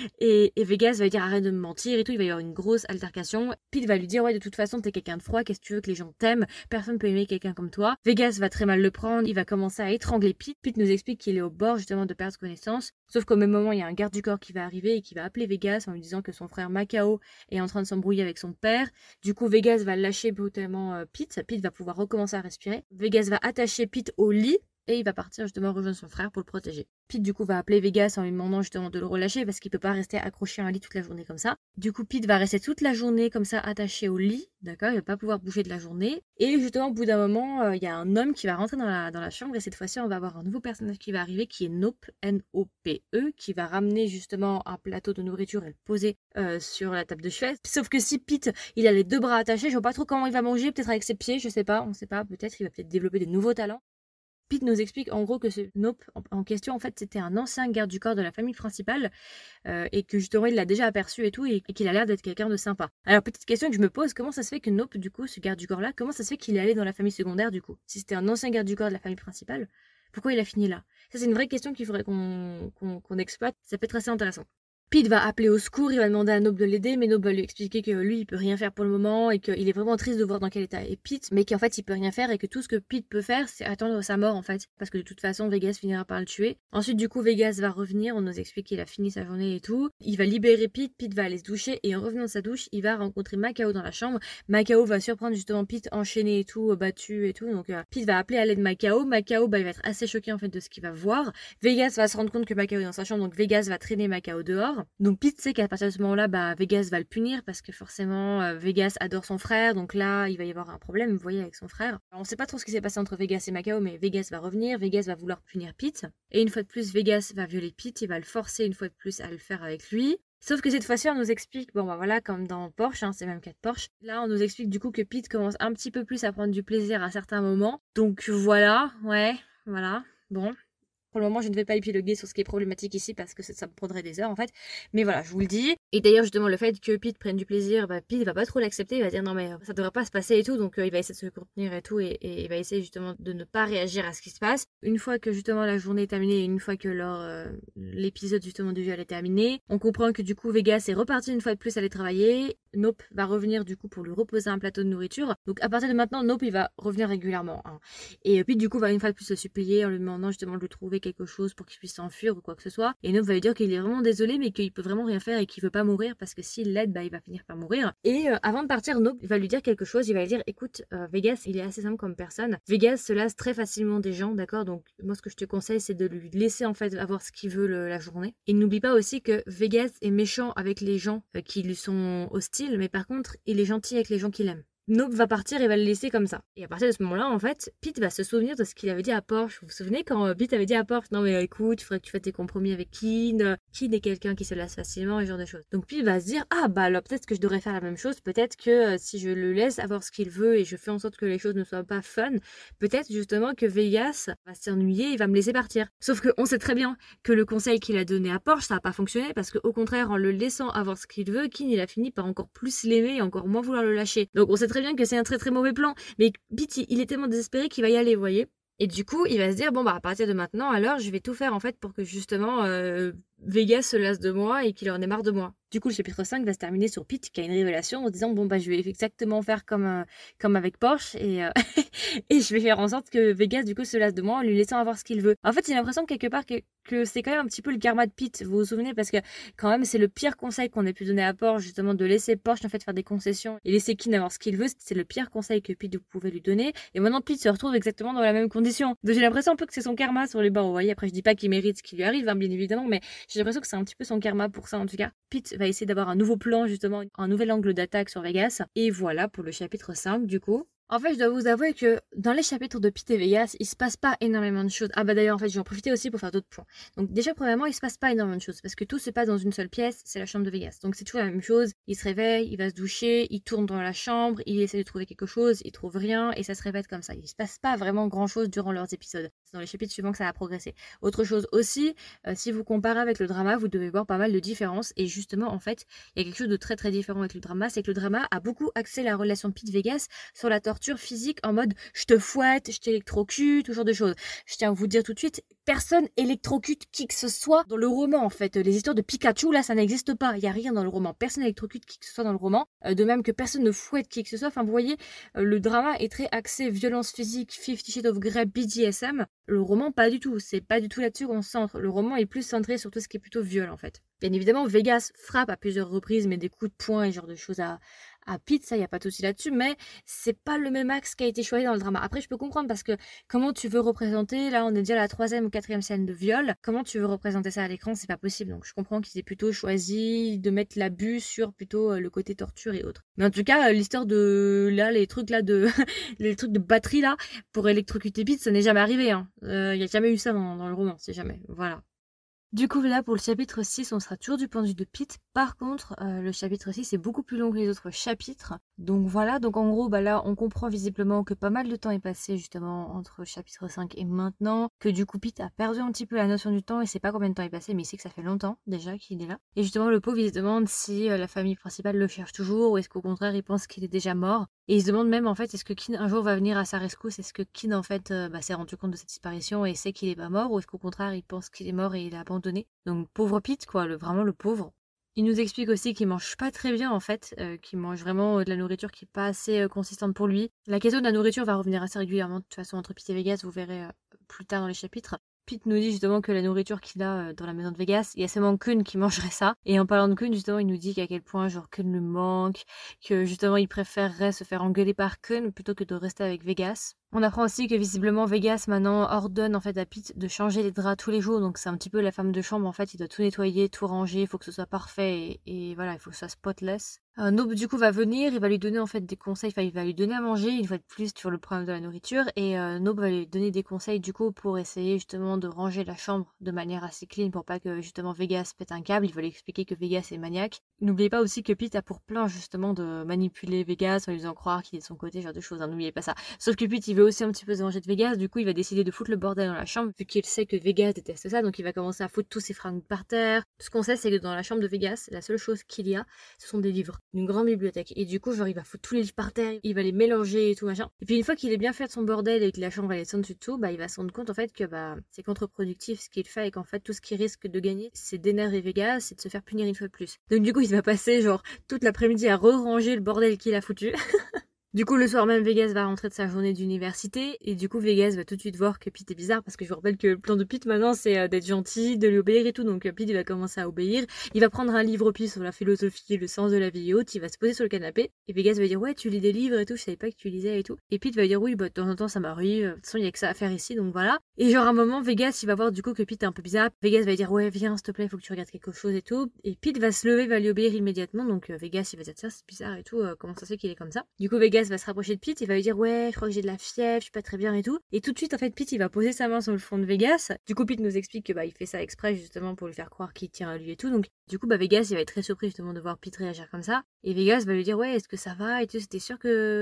et, et Vegas va lui dire arrête de me mentir et tout, il va y avoir une grosse altercation. Pete va lui dire ouais de toute façon t'es quelqu'un de froid, qu'est-ce que tu veux que les gens t'aiment, personne peut aimer quelqu'un comme toi. Vegas va très mal le prendre, il va commencer à étrangler Pete. Pete nous explique qu'il est au bord justement de perdre connaissance, sauf qu'au même moment il y a un garde du corps qui va arriver et qui va appeler Vegas en lui disant que son frère Macao est en train de s'embrouiller avec son père. Du coup Vegas va lâcher brutalement euh, Pete, Pete va pouvoir recommencer à respirer. Vegas va attacher Pete au lit et il va partir justement rejoindre son frère pour le protéger. Pete du coup va appeler Vegas en lui demandant justement de le relâcher parce qu'il peut pas rester accroché à un lit toute la journée comme ça. Du coup Pete va rester toute la journée comme ça attaché au lit, d'accord, il va pas pouvoir bouger de la journée. Et justement au bout d'un moment, il euh, y a un homme qui va rentrer dans la, dans la chambre et cette fois-ci on va avoir un nouveau personnage qui va arriver qui est Nope, N O P E, qui va ramener justement un plateau de nourriture et le poser euh, sur la table de chevet. Sauf que si Pete il a les deux bras attachés, je vois pas trop comment il va manger, peut-être avec ses pieds, je sais pas, on sait pas, peut-être il va peut-être développer des nouveaux talents. Pete nous explique en gros que ce Nope en question en fait c'était un ancien garde du corps de la famille principale euh, et que justement il l'a déjà aperçu et tout et, et qu'il a l'air d'être quelqu'un de sympa. Alors petite question que je me pose, comment ça se fait que Nope du coup ce garde du corps là, comment ça se fait qu'il est allé dans la famille secondaire du coup? Si c'était un ancien garde du corps de la famille principale, pourquoi il a fini là? Ça c'est une vraie question qu'il faudrait qu'on qu'on, qu'on exploite, ça peut être assez intéressant. Pete va appeler au secours, il va demander à Nope de l'aider, mais Nope va lui expliquer que lui il peut rien faire pour le moment et qu'il est vraiment triste de voir dans quel état est Pete, mais qu'en fait il peut rien faire et que tout ce que Pete peut faire c'est attendre sa mort en fait, parce que de toute façon Vegas finira par le tuer. Ensuite du coup Vegas va revenir, on nous explique qu'il a fini sa journée et tout, il va libérer Pete, Pete va aller se doucher et en revenant de sa douche il va rencontrer Macao dans la chambre. Macao va surprendre justement Pete enchaîné et tout, battu et tout, donc euh, Pete va appeler à l'aide Macao, Macao bah, il va être assez choqué en fait de ce qu'il va voir. Vegas va se rendre compte que Macao est dans sa chambre, donc Vegas va traîner Macao dehors. Donc Pete sait qu'à partir de ce moment-là, bah, Vegas va le punir parce que forcément euh, Vegas adore son frère, donc là il va y avoir un problème, vous voyez, avec son frère. Alors, on sait pas trop ce qui s'est passé entre Vegas et Macao, mais Vegas va revenir, Vegas va vouloir punir Pete, et une fois de plus Vegas va violer Pete, il va le forcer une fois de plus à le faire avec lui. Sauf que cette fois-ci on nous explique, bon bah voilà, comme dans Porsche, hein, c'est même cas de Porsche, là on nous explique du coup que Pete commence un petit peu plus à prendre du plaisir à certains moments, donc voilà, ouais, voilà, bon. Pour le moment, je ne vais pas épiloguer sur ce qui est problématique ici parce que ça, ça me prendrait des heures en fait. Mais voilà, je vous le dis. Et d'ailleurs, justement, le fait que Pete prenne du plaisir, bah, Pete va pas trop l'accepter. Il va dire non, mais ça devrait pas se passer et tout. Donc, euh, il va essayer de se contenir et tout. Et, et il va essayer justement de ne pas réagir à ce qui se passe. Une fois que justement la journée est terminée et une fois que euh, l'épisode justement du viol est terminé, on comprend que du coup, Vegas est reparti une fois de plus aller travailler. Nope va revenir du coup pour lui reposer un plateau de nourriture. Donc, à partir de maintenant, Nope il va revenir régulièrement. Hein. Et Pete du coup va une fois de plus se supplier en lui demandant justement de lui trouver quelque chose pour qu'il puisse s'enfuir ou quoi que ce soit. Et Nope va lui dire qu'il est vraiment désolé mais qu'il peut vraiment rien faire et qu'il veut pas mourir parce que s'il l'aide, bah il va finir par mourir. Et euh, avant de partir, Nope va lui dire quelque chose. Il va lui dire écoute, euh, Vegas il est assez simple comme personne. Vegas se lasse très facilement des gens, d'accord? Donc moi ce que je te conseille c'est de lui laisser en fait avoir ce qu'il veut le, la journée. Et n'oublie pas aussi que Vegas est méchant avec les gens euh, qui lui sont hostiles, mais par contre il est gentil avec les gens qu'il aime. Nope va partir et va le laisser comme ça. Et à partir de ce moment-là, en fait, Pete va se souvenir de ce qu'il avait dit à Porsche. Vous vous souvenez quand Pete avait dit à Porsche, non mais écoute, il faudrait que tu fasses tes compromis avec Keen. Keen est quelqu'un qui se lasse facilement et ce genre de choses. Donc Pete va se dire, ah bah alors peut-être que je devrais faire la même chose. Peut-être que euh, si je le laisse avoir ce qu'il veut et je fais en sorte que les choses ne soient pas fun, peut-être justement que Vegas va s'ennuyer et va me laisser partir. Sauf qu'on sait très bien que le conseil qu'il a donné à Porsche, ça n'a pas fonctionné parce qu'au contraire, en le laissant avoir ce qu'il veut, Keen il a fini par encore plus l'aimer et encore moins vouloir le lâcher. Donc on sait très bien que c'est un très très mauvais plan, mais Pete il est tellement désespéré qu'il va y aller, vous voyez. Et du coup il va se dire bon bah à partir de maintenant alors je vais tout faire en fait pour que justement euh, Vegas se lasse de moi et qu'il en ait marre de moi. Du coup le chapitre cinq va se terminer sur Pete qui a une révélation en se disant bon bah je vais exactement faire comme, euh, comme avec Porsche et, euh, et je vais faire en sorte que Vegas du coup se lasse de moi en lui laissant avoir ce qu'il veut. En fait j'ai l'impression quelque part que, que c'est quand même un petit peu le karma de Pete, vous vous souvenez, parce que quand même c'est le pire conseil qu'on ait pu donner à Porsche, justement de laisser Porsche en fait faire des concessions et laisser Keen avoir ce qu'il veut, c'est le pire conseil que Pete pouvait lui donner. Et maintenant Pete se retrouve exactement dans la même condition. Donc j'ai l'impression un peu que c'est son karma sur les bords, vous voyez. Après je dis pas qu'il mérite ce qui lui arrive, hein, bien évidemment, mais j'ai l'impression que c'est un petit peu son karma pour ça en tout cas. Pete va essayer d'avoir un nouveau plan justement, un nouvel angle d'attaque sur Vegas. Et voilà pour le chapitre cinq du coup. En fait, je dois vous avouer que dans les chapitres de Pete et Vegas, il se passe pas énormément de choses. Ah bah d'ailleurs, en fait, je vais en profiter aussi pour faire d'autres points. Donc déjà, premièrement, il se passe pas énormément de choses parce que tout se passe dans une seule pièce, c'est la chambre de Vegas. Donc c'est toujours la même chose. Il se réveille, il va se doucher, il tourne dans la chambre, il essaie de trouver quelque chose, il trouve rien et ça se répète comme ça. Il se passe pas vraiment grand chose durant leurs épisodes. dans les chapitres suivants que ça va progresser. Autre chose aussi, euh, si vous comparez avec le drama, vous devez voir pas mal de différences. Et justement, en fait, il y a quelque chose de très très différent avec le drama, c'est que le drama a beaucoup axé la relation Pete-Vegas sur la torture physique en mode je te fouette, je t'électrocute, tout genre de choses. Je tiens à vous dire tout de suite, personne électrocute qui que ce soit dans le roman en fait. Les histoires de Pikachu là, ça n'existe pas. Il y a rien dans le roman. Personne électrocute qui que ce soit dans le roman. Euh, de même que personne ne fouette qui que ce soit. Enfin, vous voyez, euh, le drama est très axé violence physique, Fifty Shades of Grey, B D S M. Le roman, pas du tout. C'est pas du tout là-dessus qu'on se centre. Le roman est plus centré sur tout ce qui est plutôt viol en fait. Bien évidemment, Vegas frappe à plusieurs reprises, mais des coups de poing et ce genre de choses à, à Pete, ça, il n'y a pas de souci là-dessus, mais c'est pas le même axe qui a été choisi dans le drama. Après, je peux comprendre parce que comment tu veux représenter, là, on est déjà à la troisième ou quatrième scène de viol, comment tu veux représenter ça à l'écran, c'est pas possible. Donc, je comprends qu'ils aient plutôt choisi de mettre l'abus sur plutôt euh, le côté torture et autres. Mais en tout cas, euh, l'histoire de, là, les trucs là de, les trucs de batterie là, pour électrocuter Pete, ça n'est jamais arrivé, hein. Il euh, n'y a jamais eu ça dans, dans le roman, c'est jamais. Voilà. Du coup, là, pour le chapitre six, on sera toujours du point de vue de Pete. Par contre, euh, le chapitre six est beaucoup plus long que les autres chapitres. Donc voilà, donc en gros, bah là, on comprend visiblement que pas mal de temps est passé justement entre chapitre cinq et maintenant. Que du coup, Pete a perdu un petit peu la notion du temps et sait pas combien de temps est passé, mais il sait que ça fait longtemps déjà qu'il est là. Et justement, le pauvre, il se demande si euh, la famille principale le cherche toujours ou est-ce qu'au contraire, il pense qu'il est déjà mort. Et il se demande même en fait, est-ce que Kin un jour va venir à sa rescousse? Est-ce que Kin en fait euh, bah, s'est rendu compte de cette disparition et sait qu'il est pas mort? Ou est-ce qu'au contraire, il pense qu'il est mort et il a abandonné? Donc pauvre Pete quoi, le, vraiment le pauvre. Il nous explique aussi qu'il mange pas très bien en fait, euh, qu'il mange vraiment euh, de la nourriture qui est pas assez euh, consistante pour lui. La question de la nourriture va revenir assez régulièrement, de toute façon entre Pete et Vegas, vous verrez euh, plus tard dans les chapitres. Pete nous dit justement que la nourriture qu'il a euh, dans la maison de Vegas, il y a seulement Kun qui mangerait ça. Et en parlant de Kun, justement, il nous dit qu'à quel point genre Kun le manque, que justement il préférerait se faire engueuler par Kun plutôt que de rester avec Vegas. On apprend aussi que visiblement Vegas maintenant ordonne en fait à Pete de changer les draps tous les jours, donc c'est un petit peu la femme de chambre en fait, il doit tout nettoyer, tout ranger, il faut que ce soit parfait et, et voilà, il faut que ce soit spotless. Euh, Nob du coup va venir, il va lui donner en fait des conseils, enfin il va lui donner à manger une fois de plus sur le problème de la nourriture et euh, Nob va lui donner des conseils du coup pour essayer justement de ranger la chambre de manière assez clean pour pas que justement Vegas pète un câble, il va lui expliquer que Vegas est maniaque. N'oubliez pas aussi que Pete a pour plein justement de manipuler Vegas en lui faisant croire qu'il est de son côté, genre de choses, hein, n'oubliez pas ça. Sauf que Pete il veut aussi un petit peu se venger de Vegas, du coup il va décider de foutre le bordel dans la chambre vu qu'il sait que Vegas déteste ça, donc il va commencer à foutre tous ses fringues par terre. Ce qu'on sait c'est que dans la chambre de Vegas, la seule chose qu'il y a, ce sont des livres, une grande bibliothèque, et du coup genre il va foutre tous les livres par terre, il va les mélanger et tout machin. Et puis une fois qu'il est bien fait de son bordel et que la chambre elle est sans dessus dessous, bah il va se rendre compte en fait que bah c'est contre-productif ce qu'il fait et qu'en fait tout ce qu'il risque de gagner c'est d'énerver Vegas, c'est de se faire punir une fois de plus. Donc du coup il va passer genre toute l'après-midi à re-ranger le bordel qu'il a foutu. Du coup, le soir même, Vegas va rentrer de sa journée d'université et du coup, Vegas va tout de suite voir que Pete est bizarre parce que je vous rappelle que le plan de Pete maintenant, c'est euh, d'être gentil, de lui obéir et tout. Donc Pete, il va commencer à obéir. Il va prendre un livre au pif sur la philosophie, le sens de la vie et autres. Il va se poser sur le canapé et Vegas va dire ouais, tu lis des livres et tout. Je savais pas que tu lisais et tout. Et Pete va dire oui, bah de temps en temps ça m'arrive. De toute façon, il y a que ça à faire ici, donc voilà. Et genre à un moment, Vegas, il va voir du coup que Pete est un peu bizarre. Vegas va dire ouais, viens, s'il te plaît, faut que tu regardes quelque chose et tout. Et Pete va se lever, va lui obéir immédiatement. Donc euh, Vegas, il va dire ça, c'est bizarre et tout. Euh, comment ça se fait qu'il est comme ça? Du coup, Vegas va se rapprocher de Pete. Il va lui dire ouais, je crois que j'ai de la fièvre, je suis pas très bien et tout. Et tout de suite en fait Pete il va poser sa main sur le front de Vegas. Du coup Pete nous explique que bah il fait ça exprès justement pour lui faire croire qu'il tient à lui et tout. Donc du coup bah Vegas il va être très surpris justement de voir Pete réagir comme ça. Et Vegas va lui dire ouais, est-ce que ça va et tout, t'es sûr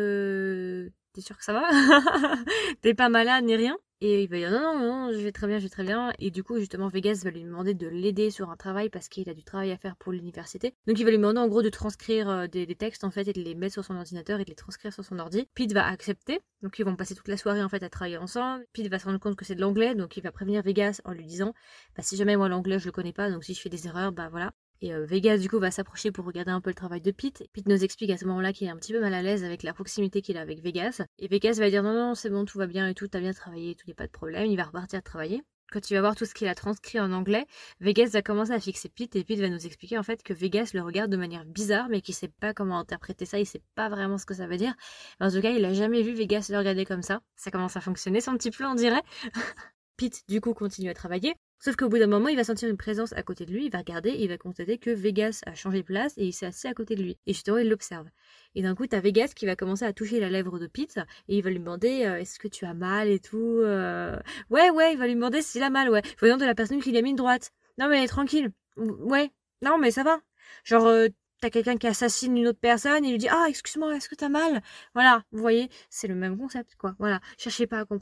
que t'es sûr que ça va? T'es pas malade ni rien? Et il va dire non, non, non, je vais très bien, je vais très bien. Et du coup, justement, Vegas va lui demander de l'aider sur un travail parce qu'il a du travail à faire pour l'université. Donc il va lui demander en gros de transcrire euh, des, des textes en fait et de les mettre sur son ordinateur et de les transcrire sur son ordi. Pete va accepter. Donc ils vont passer toute la soirée en fait à travailler ensemble. Pete va se rendre compte que c'est de l'anglais, donc il va prévenir Vegas en lui disant bah si jamais moi l'anglais je le connais pas, donc si je fais des erreurs, bah voilà. Et euh, Vegas du coup va s'approcher pour regarder un peu le travail de Pete. Pete nous explique à ce moment-là qu'il est un petit peu mal à l'aise avec la proximité qu'il a avec Vegas. Et Vegas va dire non non c'est bon, tout va bien et tout, t'as bien travaillé et tout, y a pas de problème. Il va repartir travailler. Quand il va voir tout ce qu'il a transcrit en anglais, Vegas va commencer à fixer Pete et Pete va nous expliquer en fait que Vegas le regarde de manière bizarre mais qu'il sait pas comment interpréter ça, il sait pas vraiment ce que ça veut dire. Mais en tout cas il a jamais vu Vegas le regarder comme ça. Ça commence à fonctionner son petit plan on dirait. Pete du coup continue à travailler. Sauf qu'au bout d'un moment, il va sentir une présence à côté de lui, il va regarder et il va constater que Vegas a changé de place et il s'est assis à côté de lui. Et justement, il l'observe. Et d'un coup, t'as Vegas qui va commencer à toucher la lèvre de Pete et il va lui demander euh, est-ce que tu as mal et tout euh... Ouais, ouais, il va lui demander s'il a mal, ouais. Voyons de la personne qui lui a mis une droite. Non mais tranquille. Ouais. Non mais ça va. Genre, euh, t'as quelqu'un qui assassine une autre personne et il lui dit ah, excuse-moi, est-ce que t'as mal? Voilà, vous voyez, c'est le même concept, quoi. Voilà, cherchez pas à comprendre.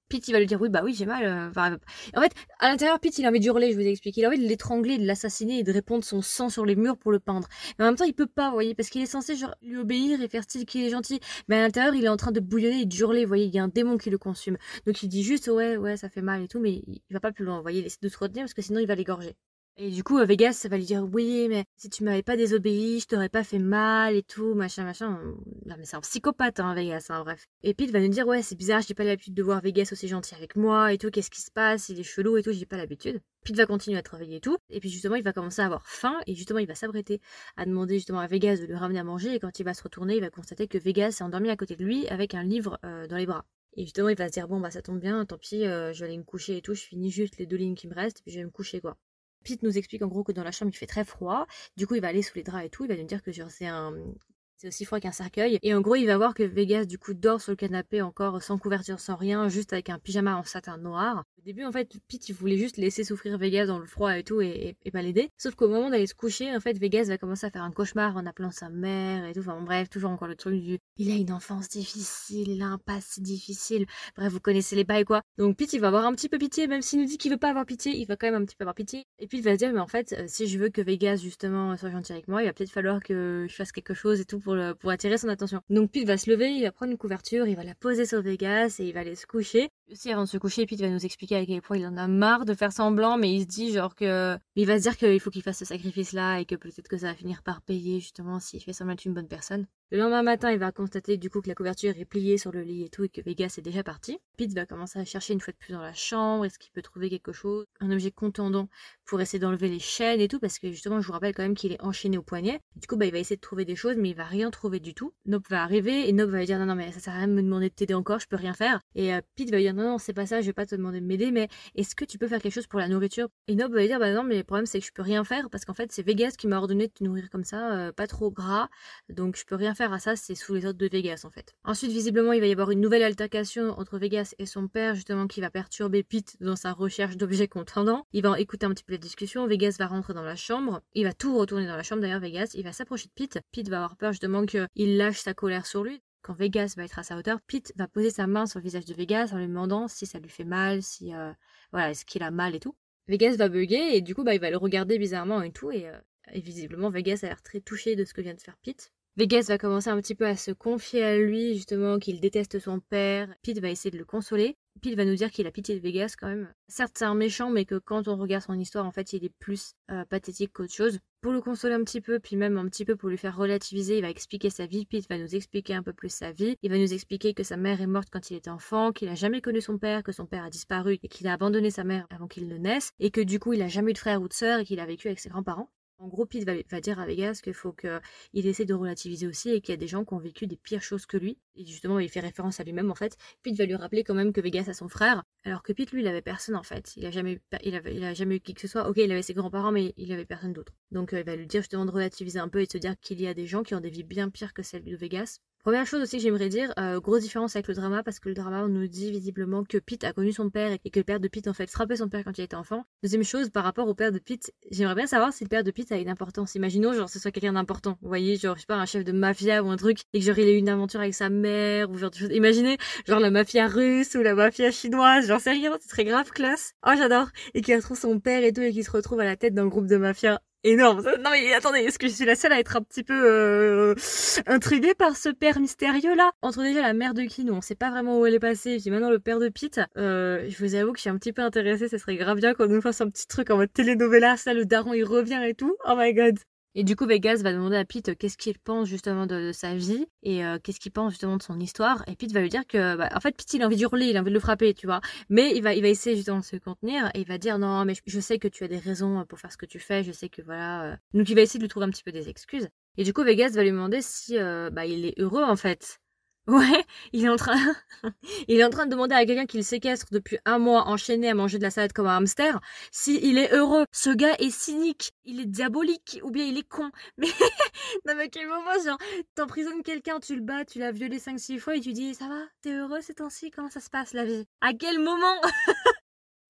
Pete il va lui dire oui bah oui j'ai mal. Euh, enfin, en fait à l'intérieur Pete il a envie d'hurler, je vous ai expliqué, il a envie de l'étrangler, de l'assassiner et de répandre son sang sur les murs pour le peindre. Mais en même temps il peut pas, vous voyez, parce qu'il est censé genre lui obéir et faire style qu'il est gentil. Mais à l'intérieur il est en train de bouillonner et d'hurler, vous voyez, il y a un démon qui le consume. Donc il dit juste ouais ouais ça fait mal et tout, mais il va pas plus loin, vous voyez, il essaie de se retenir parce que sinon il va l'égorger. Et du coup, Vegas, ça va lui dire, oui, mais si tu m'avais pas désobéi, je t'aurais pas fait mal et tout, machin, machin. Non, mais c'est un psychopathe, hein, Vegas, hein, bref. Et Pete va nous dire, ouais, c'est bizarre, j'ai pas l'habitude de voir Vegas aussi gentil avec moi et tout, qu'est-ce qui se passe, il est chelou et tout, j'ai pas l'habitude. Pete va continuer à travailler et tout, et puis justement, il va commencer à avoir faim, et justement, il va s'apprêter à demander justement à Vegas de le ramener à manger, et quand il va se retourner, il va constater que Vegas est endormi à côté de lui avec un livre euh, dans les bras. Et justement, il va se dire, bon, bah ça tombe bien, tant pis, euh, je vais aller me coucher et tout, je finis juste les deux lignes qui me restent, puis je vais me coucher, quoi. Pete nous explique en gros que dans la chambre il fait très froid, du coup il va aller sous les draps et tout, il va nous dire que genre c'est un... c'est aussi froid qu'un cercueil, et en gros il va voir que Vegas du coup dort sur le canapé encore sans couverture, sans rien, juste avec un pyjama en satin noir. Au début en fait Pete il voulait juste laisser souffrir Vegas dans le froid et tout et, et, et pas l'aider, sauf qu'au moment d'aller se coucher en fait Vegas va commencer à faire un cauchemar en appelant sa mère et tout, enfin bref toujours encore le truc du il a une enfance difficile, il a un passé difficile, bref vous connaissez les bails quoi. Donc Pete il va avoir un petit peu pitié, même s'il nous dit qu'il veut pas avoir pitié, il va quand même un petit peu avoir pitié, et puis il va se dire mais en fait euh, si je veux que Vegas justement soit gentil avec moi, il va peut-être falloir que je fasse quelque chose et tout pour, le, pour attirer son attention. Donc Pete va se lever, il va prendre une couverture, il va la poser sur Vegas et il va aller se coucher. Aussi avant de se coucher, Pete va nous expliquer à quel point il en a marre de faire semblant, mais il se dit genre que... il va se dire qu'il faut qu'il fasse ce sacrifice-là et que peut-être que ça va finir par payer justement s'il fait semblant d'être une bonne personne. Le lendemain matin, il va constater du coup que la couverture est pliée sur le lit et tout et que Vegas est déjà parti. Pete va commencer à chercher une fois de plus dans la chambre, est-ce qu'il peut trouver quelque chose, un objet contondant pour essayer d'enlever les chaînes et tout, parce que justement je vous rappelle quand même qu'il est enchaîné au poignet. Du coup bah il va essayer de trouver des choses mais il va rien trouver du tout. Nope va arriver et Nope va lui dire non non mais ça sert à rien de me demander de t'aider encore, je peux rien faire. Et euh, Pete va lui dire non non c'est pas ça, je vais pas te demander de m'aider, mais est-ce que tu peux faire quelque chose pour la nourriture? Et Nope va lui dire bah non mais le problème c'est que je peux rien faire parce qu'en fait c'est Vegas qui m'a ordonné de te nourrir comme ça, euh, pas trop gras, donc je peux rien faire à ça, c'est sous les ordres de Vegas en fait. Ensuite visiblement il va y avoir une nouvelle altercation entre Vegas et son père justement qui va perturber Pete dans sa recherche d'objets contondants. Il va écouter un petit peu la discussion, Vegas va rentrer dans la chambre, il va tout retourner dans la chambre d'ailleurs Vegas, il va s'approcher de Pete, Pete va avoir peur justement qu'il lâche sa colère sur lui. Quand Vegas va être à sa hauteur, Pete va poser sa main sur le visage de Vegas en lui demandant si ça lui fait mal, si euh, voilà, est-ce qu'il a mal et tout. Vegas va bugger et du coup bah il va le regarder bizarrement et tout et, euh, et visiblement Vegas a l'air très touché de ce que vient de faire Pete. Vegas va commencer un petit peu à se confier à lui, justement, qu'il déteste son père. Pete va essayer de le consoler. Pete va nous dire qu'il a pitié de Vegas quand même. Certes, c'est un méchant, mais que quand on regarde son histoire, en fait, il est plus euh, pathétique qu'autre chose. Pour le consoler un petit peu, puis même un petit peu pour lui faire relativiser, il va expliquer sa vie. Pete va nous expliquer un peu plus sa vie. Il va nous expliquer que sa mère est morte quand il était enfant, qu'il a jamais connu son père, que son père a disparu et qu'il a abandonné sa mère avant qu'il ne naisse, et que du coup, il a jamais eu de frère ou de sœur et qu'il a vécu avec ses grands-parents. En gros, Pete va, va dire à Vegas qu'il faut qu'il essaie de relativiser aussi et qu'il y a des gens qui ont vécu des pires choses que lui. Et justement, il fait référence à lui-même en fait. Pete va lui rappeler quand même que Vegas a son frère, alors que Pete, lui, il avait personne en fait. Il a jamais, il avait, il a jamais eu qui que ce soit. Ok, il avait ses grands-parents, mais il avait personne d'autre. Donc, euh, il va lui dire justement de relativiser un peu et de se dire qu'il y a des gens qui ont des vies bien pires que celles de Vegas. Première chose aussi que j'aimerais dire, euh, grosse différence avec le drama, parce que le drama on nous dit visiblement que Pete a connu son père et que le père de Pete en fait frappait son père quand il était enfant. Deuxième chose, par rapport au père de Pete, j'aimerais bien savoir si le père de Pete a une importance. Imaginons genre ce soit quelqu'un d'important, vous voyez, genre je sais pas un chef de mafia ou un truc, et que genre il ait eu une aventure avec sa mère ou genre des choses. Imaginez genre la mafia russe ou la mafia chinoise, genre sérieux, c'est très grave classe. Oh j'adore, et qu'il retrouve son père et tout et qu'il se retrouve à la tête d'un groupe de mafia. Énorme. Non mais attendez, est-ce que je suis la seule à être un petit peu euh, intriguée par ce père mystérieux là? Entre déjà la mère de Keanu, on sait pas vraiment où elle est passée, et puis maintenant le père de Pete, euh, je vous avoue que je suis un petit peu intéressée, ça serait grave bien qu'on nous fasse un petit truc en mode telenovela, ça le daron il revient et tout, oh my god. Et du coup, Vegas va demander à Pete qu'est-ce qu'il pense justement de, de sa vie et euh, qu'est-ce qu'il pense justement de son histoire. Et Pete va lui dire que, bah, en fait, Pete il a envie d'hurler, il a envie de le frapper, tu vois. Mais il va, il va essayer justement de se contenir et il va dire non, mais je, je sais que tu as des raisons pour faire ce que tu fais, je sais que voilà. Euh... Donc il va essayer de lui trouver un petit peu des excuses. Et du coup, Vegas va lui demander si, euh, bah, il est heureux en fait. Ouais, il est en train, il est en train de demander à quelqu'un qui le séquestre depuis un mois, enchaîné à manger de la salade comme un hamster, si il est heureux. Ce gars est cynique, il est diabolique, ou bien il est con. Mais, non mais quel moment, genre, t'emprisonnes quelqu'un, tu le bats, tu l'as violé cinq six fois et tu dis, ça va, t'es heureux ces temps-ci, comment ça se passe la vie? À quel moment?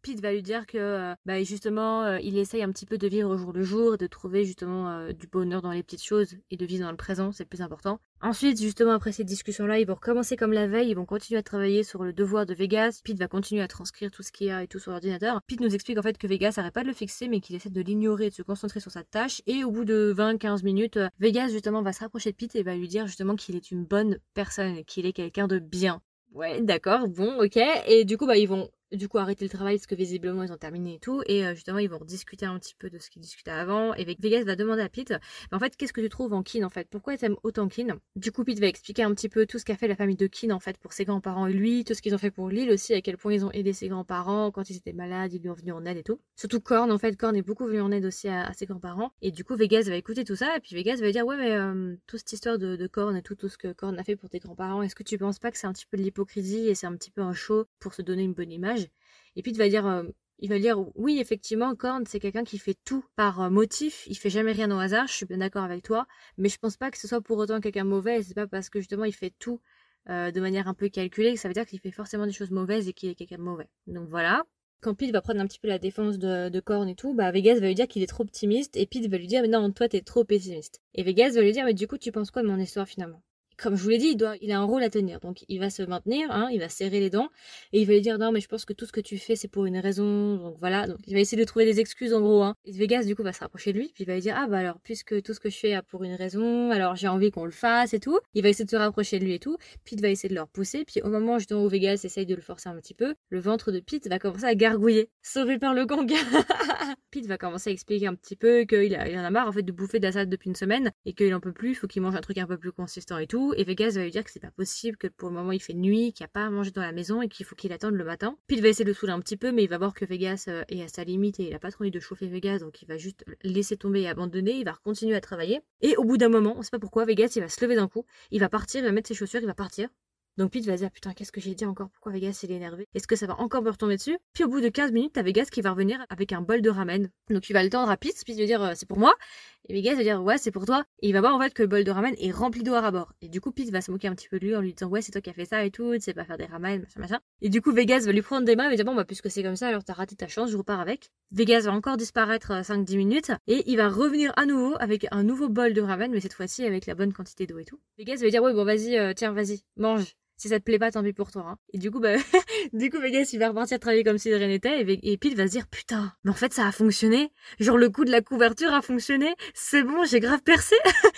Pete va lui dire que euh, bah, justement euh, il essaye un petit peu de vivre au jour le jour et de trouver justement euh, du bonheur dans les petites choses et de vivre dans le présent, c'est le plus important. Ensuite, justement après cette discussion-là, ils vont recommencer comme la veille, ils vont continuer à travailler sur le devoir de Vegas. Pete va continuer à transcrire tout ce qu'il y a et tout sur l'ordinateur. Pete nous explique en fait que Vegas n'arrête pas de le fixer mais qu'il essaie de l'ignorer, de se concentrer sur sa tâche. Et au bout de vingt à quinze minutes, Vegas justement va se rapprocher de Pete et va lui dire justement qu'il est une bonne personne, qu'il est quelqu'un de bien. Ouais, d'accord, bon, ok. Et du coup, bah ils vont du coup arrêter le travail parce que visiblement ils ont terminé et tout, et euh, justement ils vont discuter un petit peu de ce qu'ils discutaient avant, et Vegas va demander à Pete, en fait qu'est-ce que tu trouves en Keane en fait, pourquoi t'aimes autant Keane? Du coup Pete va expliquer un petit peu tout ce qu'a fait la famille de Keane en fait pour ses grands-parents et lui, tout ce qu'ils ont fait pour Lil aussi, à quel point ils ont aidé ses grands-parents quand ils étaient malades, ils lui ont venu en aide et tout. Surtout Korn en fait, Korn est beaucoup venu en aide aussi à, à ses grands-parents, et du coup Vegas va écouter tout ça, et puis Vegas va dire ouais mais euh, toute cette histoire de, de Korn et tout, tout ce que Korn a fait pour tes grands-parents, est-ce que tu penses pas que c'est un petit peu de l'hypocrisie et c'est un petit peu un show pour se donner une bonne image? Et puis il va dire, euh, il va dire oui effectivement Korn c'est quelqu'un qui fait tout par euh, motif, il fait jamais rien au hasard, je suis bien d'accord avec toi, mais je pense pas que ce soit pour autant quelqu'un mauvais, c'est pas parce que justement il fait tout euh, de manière un peu calculée que ça veut dire qu'il fait forcément des choses mauvaises et qu'il est quelqu'un de mauvais. Donc voilà. Quand Pete va prendre un petit peu la défense de, de Korn et tout, bah Vegas va lui dire qu'il est trop optimiste et Pete va lui dire mais non toi t'es trop pessimiste. Et Vegas va lui dire mais du coup tu penses quoi de mon histoire finalement? Comme je vous l'ai dit, il, doit, il a un rôle à tenir, donc il va se maintenir, hein, il va serrer les dents, et il va lui dire non mais je pense que tout ce que tu fais c'est pour une raison, donc voilà, donc il va essayer de trouver des excuses en gros, hein. Et Vegas du coup va se rapprocher de lui, puis il va lui dire ah bah alors puisque tout ce que je fais a pour une raison, alors j'ai envie qu'on le fasse et tout, il va essayer de se rapprocher de lui et tout, Pete va essayer de le repousser, puis au moment justement où Vegas essaye de le forcer un petit peu, le ventre de Pete va commencer à gargouiller, sauvé par le gang. Pete va commencer à expliquer un petit peu qu'il a, il en a marre en fait de bouffer de la salade depuis une semaine, et qu'il en peut plus, il faut qu'il mange un truc un peu plus consistant et tout. Et Vegas va lui dire que c'est pas possible, que pour le moment il fait nuit, qu'il n'y a pas à manger dans la maison et qu'il faut qu'il attende le matin. Pete va essayer de le saouler un petit peu, mais il va voir que Vegas est à sa limite et il a pas trop envie de chauffer Vegas, donc il va juste laisser tomber et abandonner, il va continuer à travailler. Et au bout d'un moment, on sait pas pourquoi, Vegas il va se lever d'un coup, il va partir, il va mettre ses chaussures, il va partir. Donc Pete va se dire putain qu'est-ce que j'ai dit encore, pourquoi Vegas il est énervé, est-ce que ça va encore me retomber dessus? Puis au bout de quinze minutes t'as Vegas qui va revenir avec un bol de ramen, donc il va le tendre à Pete, Pete va dire euh, c'est pour moi, et Vegas va dire ouais c'est pour toi, et il va voir en fait que le bol de ramen est rempli d'eau à ras-bord, et du coup Pete va se moquer un petit peu de lui en lui disant ouais c'est toi qui as fait ça et tout, tu sais pas faire des ramen machin machin, et du coup Vegas va lui prendre des mains et va dire bon bah puisque c'est comme ça alors t'as raté ta chance, je repars avec. Vegas va encore disparaître cinq à dix minutes et il va revenir à nouveau avec un nouveau bol de ramen, mais cette fois-ci avec la bonne quantité d'eau et tout. Vegas va dire ouais bon vas-y euh, tiens vas-y mange. Si ça te plaît pas, tant pis pour toi. Hein. Et du coup, bah, du coup, Vegas, il va repartir travailler comme si de rien n'était. Et, et Pete va se dire, putain, mais en fait, ça a fonctionné. Genre, le coup de la couverture a fonctionné. C'est bon, j'ai grave percé.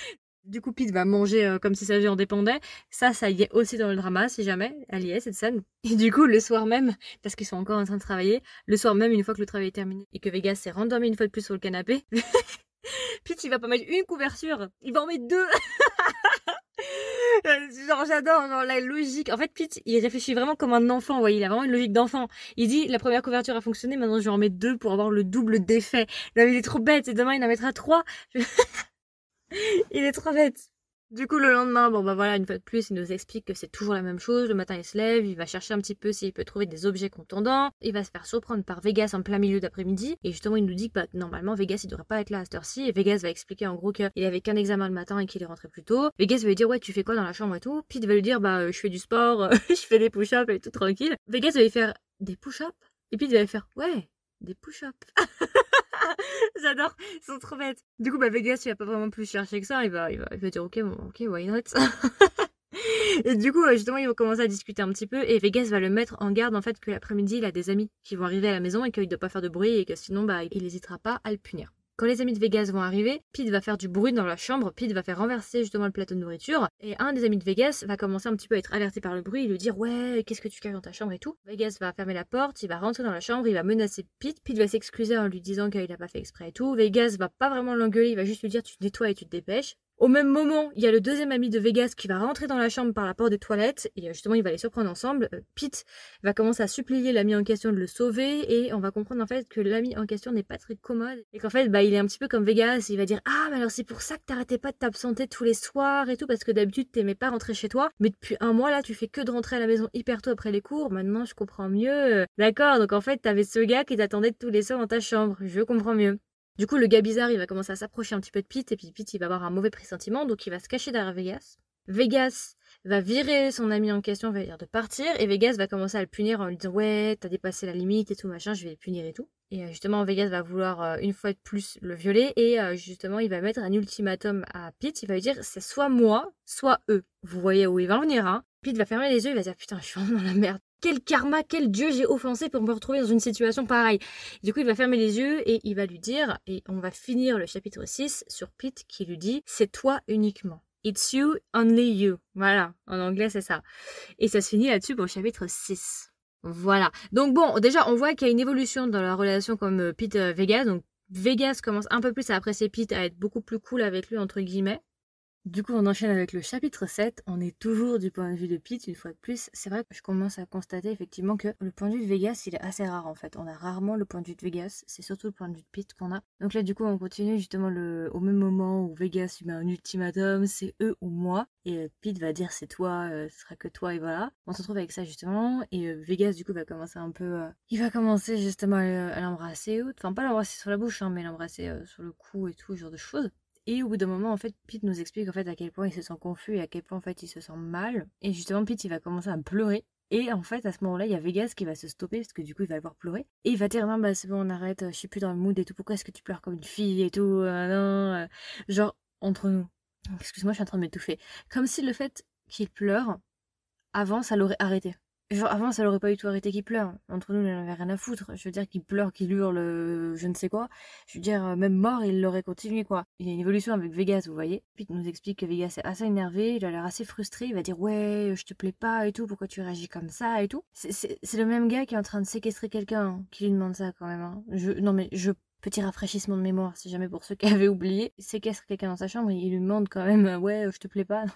Du coup, Pete va manger euh, comme si sa vie en dépendait. Ça, ça y est aussi dans le drama, si jamais. Elle y est, cette scène. Et du coup, le soir même, parce qu'ils sont encore en train de travailler, le soir même, une fois que le travail est terminé et que Vegas s'est rendormi une fois de plus sur le canapé, Pete, il va pas mettre une couverture. Il va en mettre deux. Genre j'adore genre la logique. En fait Pete il réfléchit vraiment comme un enfant, vous voyez, il a vraiment une logique d'enfant. Il dit la première couverture a fonctionné, maintenant je vais en mettre deux pour avoir le double d'effet. Non mais il est trop bête et demain il en mettra trois. Il est trop bête. Du coup le lendemain, bon bah voilà, une fois de plus il nous explique que c'est toujours la même chose. Le matin il se lève, il va chercher un petit peu s'il peut trouver des objets contondants, il va se faire surprendre par Vegas en plein milieu d'après-midi, et justement il nous dit que bah, normalement Vegas il devrait pas être là à cette heure-ci, et Vegas va expliquer en gros qu'il avait qu'un examen le matin et qu'il est rentré plus tôt. Vegas va lui dire ouais tu fais quoi dans la chambre et tout, Pete va lui dire bah euh, je fais du sport, je fais des push-ups et tout tranquille. Vegas va lui faire des push-ups, et Pete va lui faire ouais des push-ups. J'adore, ils sont trop bêtes. Du coup, bah Vegas, il va pas vraiment plus chercher que ça. Il va, il va, il va dire ok, bon, ok, why not. Et du coup, justement, ils vont commencer à discuter un petit peu. Et Vegas va le mettre en garde en fait que l'après-midi, il a des amis qui vont arriver à la maison et qu'il doit pas faire de bruit et que sinon, bah, il n'hésitera pas à le punir. Quand les amis de Vegas vont arriver, Pete va faire du bruit dans la chambre, Pete va faire renverser justement le plateau de nourriture, et un des amis de Vegas va commencer un petit peu à être alerté par le bruit et lui dire ouais qu'est-ce que tu caches dans ta chambre et tout. Vegas va fermer la porte, il va rentrer dans la chambre, il va menacer Pete, Pete va s'excuser en lui disant qu'il a pas fait exprès et tout, Vegas va pas vraiment l'engueuler, il va juste lui dire tu te nettoies et tu te dépêches. Au même moment, il y a le deuxième ami de Vegas qui va rentrer dans la chambre par la porte des toilettes et justement il va les surprendre ensemble. Euh, Pete va commencer à supplier l'ami en question de le sauver et on va comprendre en fait que l'ami en question n'est pas très commode et qu'en fait bah il est un petit peu comme Vegas, il va dire ah mais alors c'est pour ça que t'arrêtais pas de t'absenter tous les soirs et tout parce que d'habitude t'aimais pas rentrer chez toi mais depuis un mois là tu fais que de rentrer à la maison hyper tôt après les cours, maintenant je comprends mieux. D'accord, donc en fait t'avais ce gars qui t'attendait tous les soirs dans ta chambre, je comprends mieux. Du coup, le gars bizarre, il va commencer à s'approcher un petit peu de Pete, et puis Pete, il va avoir un mauvais pressentiment, donc il va se cacher derrière Vegas. Vegas va virer son ami en question, va dire de partir, et Vegas va commencer à le punir en lui disant ouais, t'as dépassé la limite et tout machin, je vais le punir et tout. Et euh, justement, Vegas va vouloir euh, une fois de plus le violer, et euh, justement, il va mettre un ultimatum à Pete, il va lui dire c'est soit moi, soit eux. Vous voyez où il va en venir, hein. Pete va fermer les yeux, il va dire putain, je suis vraiment dans la merde. Quel karma, quel dieu j'ai offensé pour me retrouver dans une situation pareille. Du coup, il va fermer les yeux et il va lui dire, et on va finir le chapitre six sur Pete qui lui dit c'est toi uniquement. It's you, only you. Voilà, en anglais c'est ça. Et ça se finit là-dessus pour le chapitre six. Voilà. Donc bon, déjà on voit qu'il y a une évolution dans la relation comme euh, Pete-Vegas. Donc Vegas commence un peu plus à apprécier Pete, à être beaucoup plus cool avec lui entre guillemets. Du coup, on enchaîne avec le chapitre sept. On est toujours du point de vue de Pete, une fois de plus. C'est vrai que je commence à constater effectivement que le point de vue de Vegas, il est assez rare en fait. On a rarement le point de vue de Vegas. C'est surtout le point de vue de Pete qu'on a. Donc là, du coup, on continue justement le... au même moment où Vegas lui met un ultimatum, c'est eux ou moi. Et euh, Pete va dire c'est toi, euh, ce sera que toi et voilà. On se retrouve avec ça justement. Et euh, Vegas, du coup, va commencer un peu... Euh... Il va commencer justement à, à l'embrasser. Enfin, pas l'embrasser sur la bouche, hein, mais l'embrasser euh, sur le cou et tout, ce genre de choses. Et au bout d'un moment, en fait, Pete nous explique en fait à quel point il se sent confus et à quel point en fait il se sent mal. Et justement, Pete il va commencer à pleurer. Et en fait, à ce moment-là, il y a Vegas qui va se stopper parce que du coup, il va le voir pleurer. Et il va dire non, bah c'est bon, on arrête, je suis plus dans le mood et tout. Pourquoi est-ce que tu pleures comme une fille et tout euh, non, euh. Genre, entre nous. Excuse-moi, je suis en train de m'étouffer. Comme si le fait qu'il pleure, avant, ça l'aurait arrêté. Genre, avant, ça l'aurait pas du tout arrêté qu'il pleure. Entre nous, il n'en avait rien à foutre. Je veux dire qu'il pleure, qu'il hurle, euh, je ne sais quoi. Je veux dire, euh, même mort, il l'aurait continué, quoi. Il y a une évolution avec Vegas, vous voyez. Pete nous explique que Vegas est assez énervé, il a l'air assez frustré. Il va dire, ouais, je te plais pas et tout, pourquoi tu réagis comme ça et tout. C'est le même gars qui est en train de séquestrer quelqu'un, hein, qui lui demande ça, quand même. Hein. Je, non, mais je... Petit rafraîchissement de mémoire, si jamais pour ceux qui avaient oublié. Il séquestre quelqu'un dans sa chambre et il lui demande quand même, euh, ouais, je te plais pas.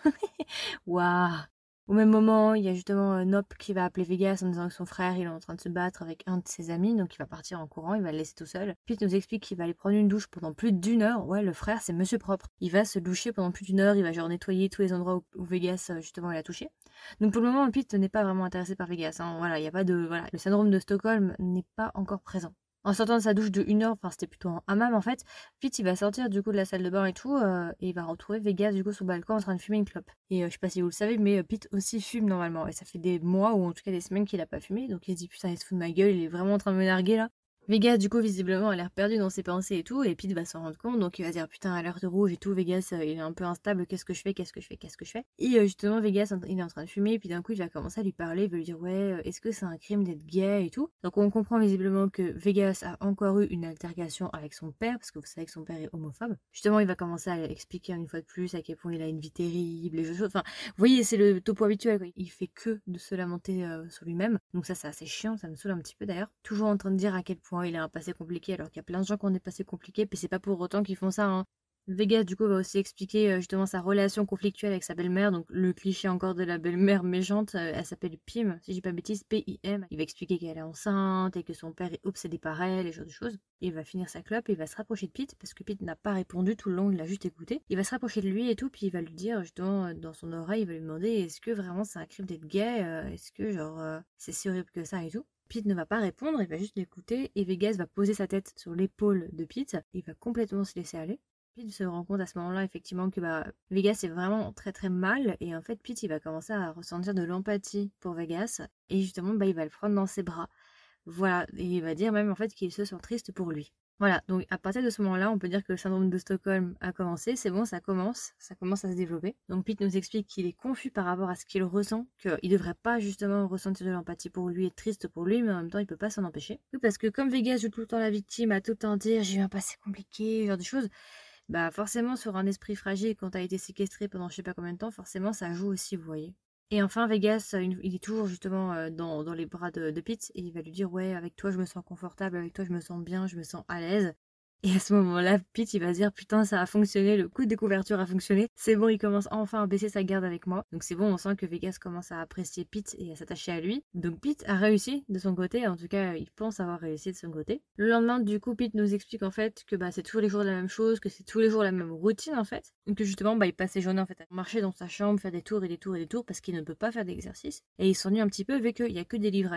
Waouh. Au même moment, il y a justement euh, Nop qui va appeler Vegas en disant que son frère il est en train de se battre avec un de ses amis, donc il va partir en courant, il va le laisser tout seul. Pete nous explique qu'il va aller prendre une douche pendant plus d'une heure. Ouais, le frère c'est Monsieur Propre. Il va se doucher pendant plus d'une heure, il va genre nettoyer tous les endroits où, où Vegas euh, justement il a touché. Donc pour le moment, Pete n'est pas vraiment intéressé par Vegas. Hein. Voilà, il y a pas de voilà, le syndrome de Stockholm n'est pas encore présent. En sortant de sa douche de une heure, enfin c'était plutôt en hammam en fait, Pete il va sortir du coup de la salle de bain et tout, euh, et il va retrouver Vegas du coup sur le balcon en train de fumer une clope. Et euh, je sais pas si vous le savez, mais euh, Pete aussi fume normalement, et ça fait des mois ou en tout cas des semaines qu'il a pas fumé, donc il se dit putain il se fout de ma gueule, il est vraiment en train de me narguer là. Vegas du coup visiblement a l'air perdu dans ses pensées et tout, et Pete va s'en rendre compte, donc il va dire putain alerte rouge et tout, Vegas euh, il est un peu instable, qu'est-ce que je fais, qu'est-ce que je fais, qu'est-ce que je fais. Et euh, justement Vegas il est en train de fumer, et puis d'un coup il va commencer à lui parler, il va lui dire ouais euh, est-ce que c'est un crime d'être gay et tout. Donc on comprend visiblement que Vegas a encore eu une altercation avec son père, parce que vous savez que son père est homophobe. Justement il va commencer à expliquer une fois de plus à quel point il a une vie terrible et choses, enfin vous voyez c'est le topo habituel quoi. Il fait que de se lamenter euh, sur lui-même, donc ça c'est assez chiant, ça me saoule un petit peu d'ailleurs. Toujours en train de dire à quel point il a un passé compliqué alors qu'il y a plein de gens qui ont des passés compliqués, puis c'est pas pour autant qu'ils font ça. Hein. Vegas du coup va aussi expliquer euh, justement sa relation conflictuelle avec sa belle-mère, donc le cliché encore de la belle-mère méchante, euh, elle s'appelle Pim, si j'ai pas bêtise, P I M. Il va expliquer qu'elle est enceinte et que son père est obsédé par elle, et ce genre de choses. Et il va finir sa clope et il va se rapprocher de Pete, parce que Pete n'a pas répondu tout le long, il l'a juste écouté. Il va se rapprocher de lui et tout, puis il va lui dire justement euh, dans son oreille, il va lui demander est-ce que vraiment c'est un crime d'être gay, euh, est-ce que genre euh, c'est si horrible que ça et tout. Pete ne va pas répondre, il va juste l'écouter, et Vegas va poser sa tête sur l'épaule de Pete, et il va complètement se laisser aller. Pete se rend compte à ce moment-là effectivement que bah, Vegas est vraiment très très mal, et en fait Pete il va commencer à ressentir de l'empathie pour Vegas, et justement bah, il va le prendre dans ses bras. Voilà, et il va dire même en fait qu'il se sent triste pour lui. Voilà, donc à partir de ce moment-là, on peut dire que le syndrome de Stockholm a commencé, c'est bon, ça commence, ça commence à se développer. Donc Pete nous explique qu'il est confus par rapport à ce qu'il ressent, qu'il devrait pas justement ressentir de l'empathie pour lui, être triste pour lui, mais en même temps il peut pas s'en empêcher. Oui, parce que comme Vegas joue tout le temps la victime, à tout le temps dire j'ai eu un passé compliqué, ce genre de choses, bah forcément sur un esprit fragile quand t'as été séquestré pendant je sais pas combien de temps, forcément ça joue aussi, vous voyez. Et enfin Vegas, il est toujours justement dans, dans les bras de, de Pete, et il va lui dire ouais avec toi je me sens confortable, avec toi je me sens bien, je me sens à l'aise. Et à ce moment-là, Pete, il va se dire, putain, ça a fonctionné, le coup de découverture a fonctionné. C'est bon, il commence enfin à baisser sa garde avec moi. Donc c'est bon, on sent que Vegas commence à apprécier Pete et à s'attacher à lui. Donc Pete a réussi de son côté, en tout cas, il pense avoir réussi de son côté. Le lendemain, du coup, Pete nous explique en fait que bah, c'est tous les jours la même chose, que c'est tous les jours la même routine en fait. Donc que justement, bah, il passe ses journées en fait à marcher dans sa chambre, faire des tours et des tours et des tours parce qu'il ne peut pas faire d'exercice. Et il s'ennuie un petit peu vu qu'il n'y a que des livres à lire.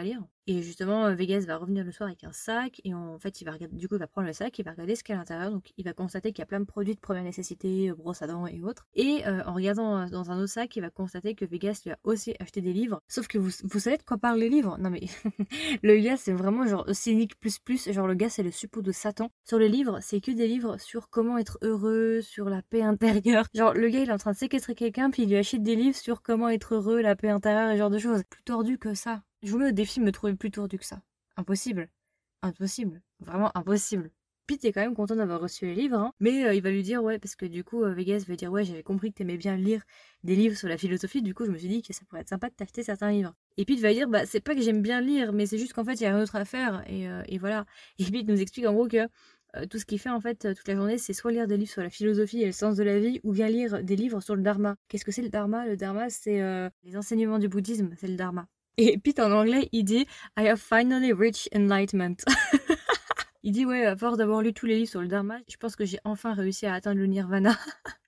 Et justement, Vegas va revenir le soir avec un sac et en fait, il va regarder, du coup, il va prendre le sac, il va regarder ce qu'il y a à l'intérieur. Donc, il va constater qu'il y a plein de produits de première nécessité, brosse à dents et autres. Et euh, en regardant dans un autre sac, il va constater que Vegas lui a aussi acheté des livres. Sauf que vous, vous savez de quoi parlent les livres? Non mais le gars, c'est vraiment genre cynique plus plus. Genre le gars, c'est le suppôt de Satan. Sur les livres, c'est que des livres sur comment être heureux, sur la paix intérieure. Genre le gars, il est en train de séquestrer quelqu'un, puis il lui achète des livres sur comment être heureux, la paix intérieure et ce genre de choses. Plus tordu que ça. Je vous mets au défi de me trouver plus tordu que ça. Impossible. Impossible. Vraiment impossible. Pete est quand même content d'avoir reçu les livres, hein, mais euh, il va lui dire ouais, parce que du coup euh, Vegas va dire ouais, j'avais compris que t'aimais bien lire des livres sur la philosophie, du coup je me suis dit que ça pourrait être sympa de t'acheter certains livres. Et Pete va dire bah c'est pas que j'aime bien lire, mais c'est juste qu'en fait il y a rien d'autre à faire et, euh, et voilà. Et Pete nous explique en gros que euh, tout ce qu'il fait en fait euh, toute la journée, c'est soit lire des livres sur la philosophie et le sens de la vie, ou bien lire des livres sur le dharma. Qu'est-ce que c'est le dharma? Le dharma c'est euh, les enseignements du bouddhisme, c'est le dharma. Et Pete en anglais il dit I have finally reached enlightenment. Il dit ouais, à force d'avoir lu tous les livres sur le dharma, je pense que j'ai enfin réussi à atteindre le nirvana.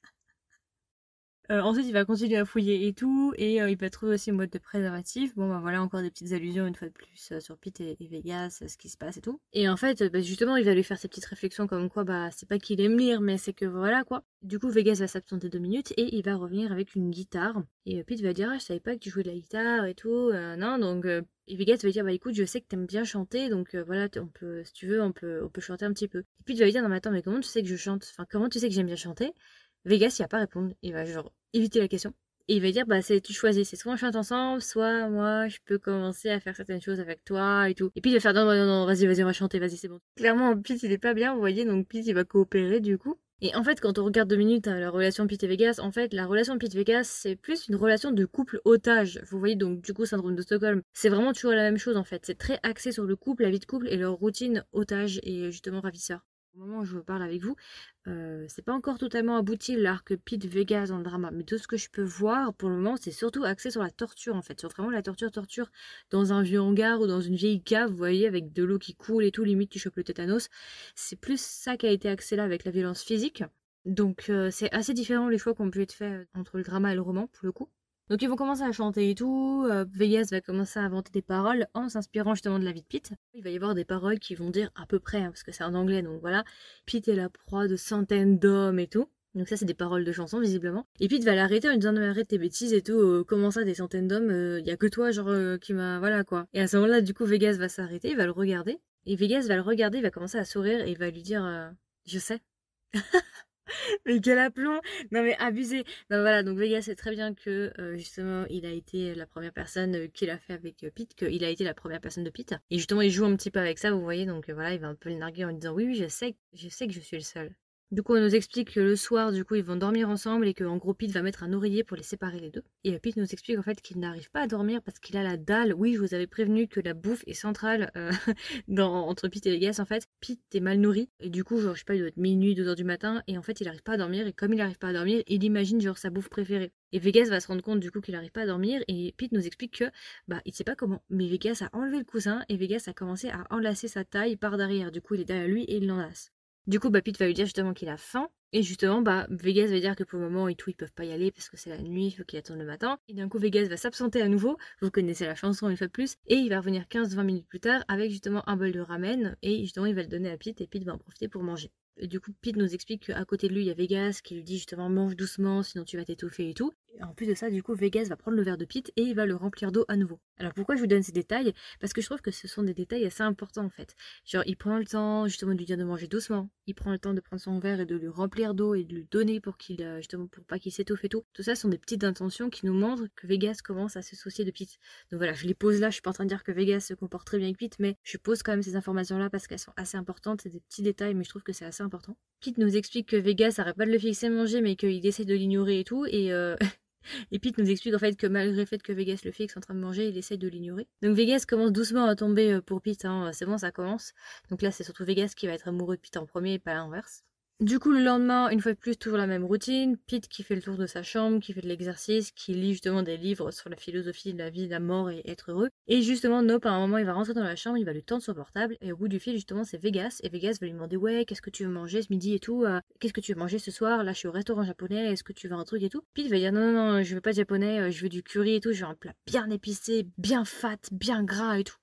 Euh, ensuite, il va continuer à fouiller et tout, et euh, il va trouver aussi le mode de préservatif. Bon, bah voilà, encore des petites allusions une fois de plus euh, sur Pete et, et Vegas, euh, ce qui se passe et tout. Et en fait, euh, bah, justement, il va lui faire ses petites réflexions comme quoi, bah, c'est pas qu'il aime lire, mais c'est que voilà quoi. Du coup, Vegas va s'absenter deux minutes et il va revenir avec une guitare. Et euh, Pete va dire, ah, je savais pas que tu jouais de la guitare et tout, euh, non, donc. Euh, et Vegas va dire, bah écoute, je sais que t'aimes bien chanter, donc euh, voilà, on peut, si tu veux, on peut, on peut chanter un petit peu. Et Pete va lui dire, non, mais attends, mais comment tu sais que je chante? Enfin, comment tu sais que j'aime bien chanter? Vegas, il va pas répondre. Il va genre éviter la question. Et il va dire, bah, c'est, tu choisis. C'est soit on chante ensemble, soit moi, je peux commencer à faire certaines choses avec toi et tout. Et puis il va faire, non, non, non, non, vas-y, vas-y, on va chanter, vas-y, c'est bon. Clairement, Pete, il est pas bien, vous voyez, donc Pete, il va coopérer du coup. Et en fait, quand on regarde deux minutes hein, la relation Pete et Vegas, en fait, la relation Pete-Vegas, c'est plus une relation de couple otage. Vous voyez, donc, du coup, syndrome de Stockholm. C'est vraiment toujours la même chose, en fait. C'est très axé sur le couple, la vie de couple et leur routine otage et justement ravisseur. Au moment où je parle avec vous, euh, c'est pas encore totalement abouti l'arc Pete Vegas dans le drama, mais de ce que je peux voir pour le moment, c'est surtout axé sur la torture en fait, sur vraiment la torture, torture dans un vieux hangar ou dans une vieille cave, vous voyez, avec de l'eau qui coule et tout, limite tu chopes le tétanos. C'est plus ça qui a été axé là avec la violence physique. Donc euh, c'est assez différent les choix qui ont pu être faits entre le drama et le roman pour le coup. Donc ils vont commencer à chanter et tout, euh, Vegas va commencer à inventer des paroles en s'inspirant justement de la vie de Pete. Il va y avoir des paroles qui vont dire à peu près, hein, parce que c'est en anglais, donc voilà, Pete est la proie de centaines d'hommes et tout. Donc ça c'est des paroles de chansons visiblement. Et Pete va l'arrêter en lui disant non mais arrête tes bêtises et tout, euh, comment ça des centaines d'hommes, il euh, y a que toi genre euh, qui m'a... voilà quoi. Et à ce moment-là du coup Vegas va s'arrêter, il va le regarder. Et Vegas va le regarder, il va commencer à sourire et il va lui dire euh, je sais. Mais quel aplomb! Non mais abusé! Non voilà, donc Vegas sait très bien que euh, justement il a été la première personne euh, qu'il a fait avec euh, Pete, qu'il a été la première personne de Pete. Et justement il joue un petit peu avec ça, vous voyez, donc euh, voilà, il va un peu le narguer en disant oui oui je sais, je sais que je suis le seul. Du coup, on nous explique que le soir, du coup, ils vont dormir ensemble et que, en gros, Pete va mettre un oreiller pour les séparer les deux. Et Pete nous explique en fait qu'il n'arrive pas à dormir parce qu'il a la dalle. Oui, je vous avais prévenu que la bouffe est centrale euh, dans, entre Pete et Vegas. En fait, Pete est mal nourri et du coup, genre, je sais pas, il doit être minuit, deux heures du matin et en fait, il n'arrive pas à dormir. Et comme il n'arrive pas à dormir, il imagine genre sa bouffe préférée. Et Vegas va se rendre compte du coup qu'il n'arrive pas à dormir et Pete nous explique que bah il sait pas comment, mais Vegas a enlevé le coussin et Vegas a commencé à enlacer sa taille par derrière. Du coup, il est derrière lui et il l'enlace. Du coup, bah, Pete va lui dire justement qu'il a faim. Et justement, bah, Vegas va dire que pour le moment, et tout, ils peuvent pas y aller parce que c'est la nuit, il faut qu'ils attendent le matin. Et d'un coup, Vegas va s'absenter à nouveau. Vous connaissez la chanson une fois de plus. Et il va revenir quinze vingt minutes plus tard avec justement un bol de ramen. Et justement, il va le donner à Pete et Pete va en profiter pour manger. Et du coup, Pete nous explique qu'à côté de lui, il y a Vegas qui lui dit justement mange doucement, sinon tu vas t'étouffer et tout. Et en plus de ça, du coup, Vegas va prendre le verre de Pete et il va le remplir d'eau à nouveau. Alors pourquoi je vous donne ces détails? Parce que je trouve que ce sont des détails assez importants en fait. Genre, il prend le temps justement de lui dire de manger doucement. Il prend le temps de prendre son verre et de lui remplir d'eau et de lui donner pour qu'il, euh, justement, pour pas qu'il s'étouffe et tout. Tout ça sont des petites intentions qui nous montrent que Vegas commence à se soucier de Pete. Donc voilà, je les pose là. Je suis pas en train de dire que Vegas se comporte très bien avec Pete, mais je pose quand même ces informations là parce qu'elles sont assez importantes. C'est des petits détails, mais je trouve que c'est assez important. Pete nous explique que Vegas arrête pas de le fixer manger, mais qu'il essaie de l'ignorer et tout. Et euh... Et Pete nous explique en fait que malgré le fait que Vegas le fixe en train de manger, il essaie de l'ignorer. Donc Vegas commence doucement à tomber pour Pete, hein. C'est bon, ça commence. Donc là, c'est surtout Vegas qui va être amoureux de Pete en premier et pas l'inverse. Du coup, le lendemain, une fois de plus, toujours la même routine. Pete qui fait le tour de sa chambre, qui fait de l'exercice, qui lit justement des livres sur la philosophie de la vie, de la mort et être heureux. Et justement, Nope, à un moment, il va rentrer dans la chambre, il va lui tendre son portable. Et au bout du fil, justement, c'est Vegas. Et Vegas va lui demander, ouais, qu'est-ce que tu veux manger ce midi et tout euh, Qu'est-ce que tu veux manger ce soir? Là, je suis au restaurant japonais, est-ce que tu veux un truc et tout? Pete va dire, non, non, non, je veux pas de japonais, je veux du curry et tout, je veux un plat bien épicé, bien fat, bien gras et tout.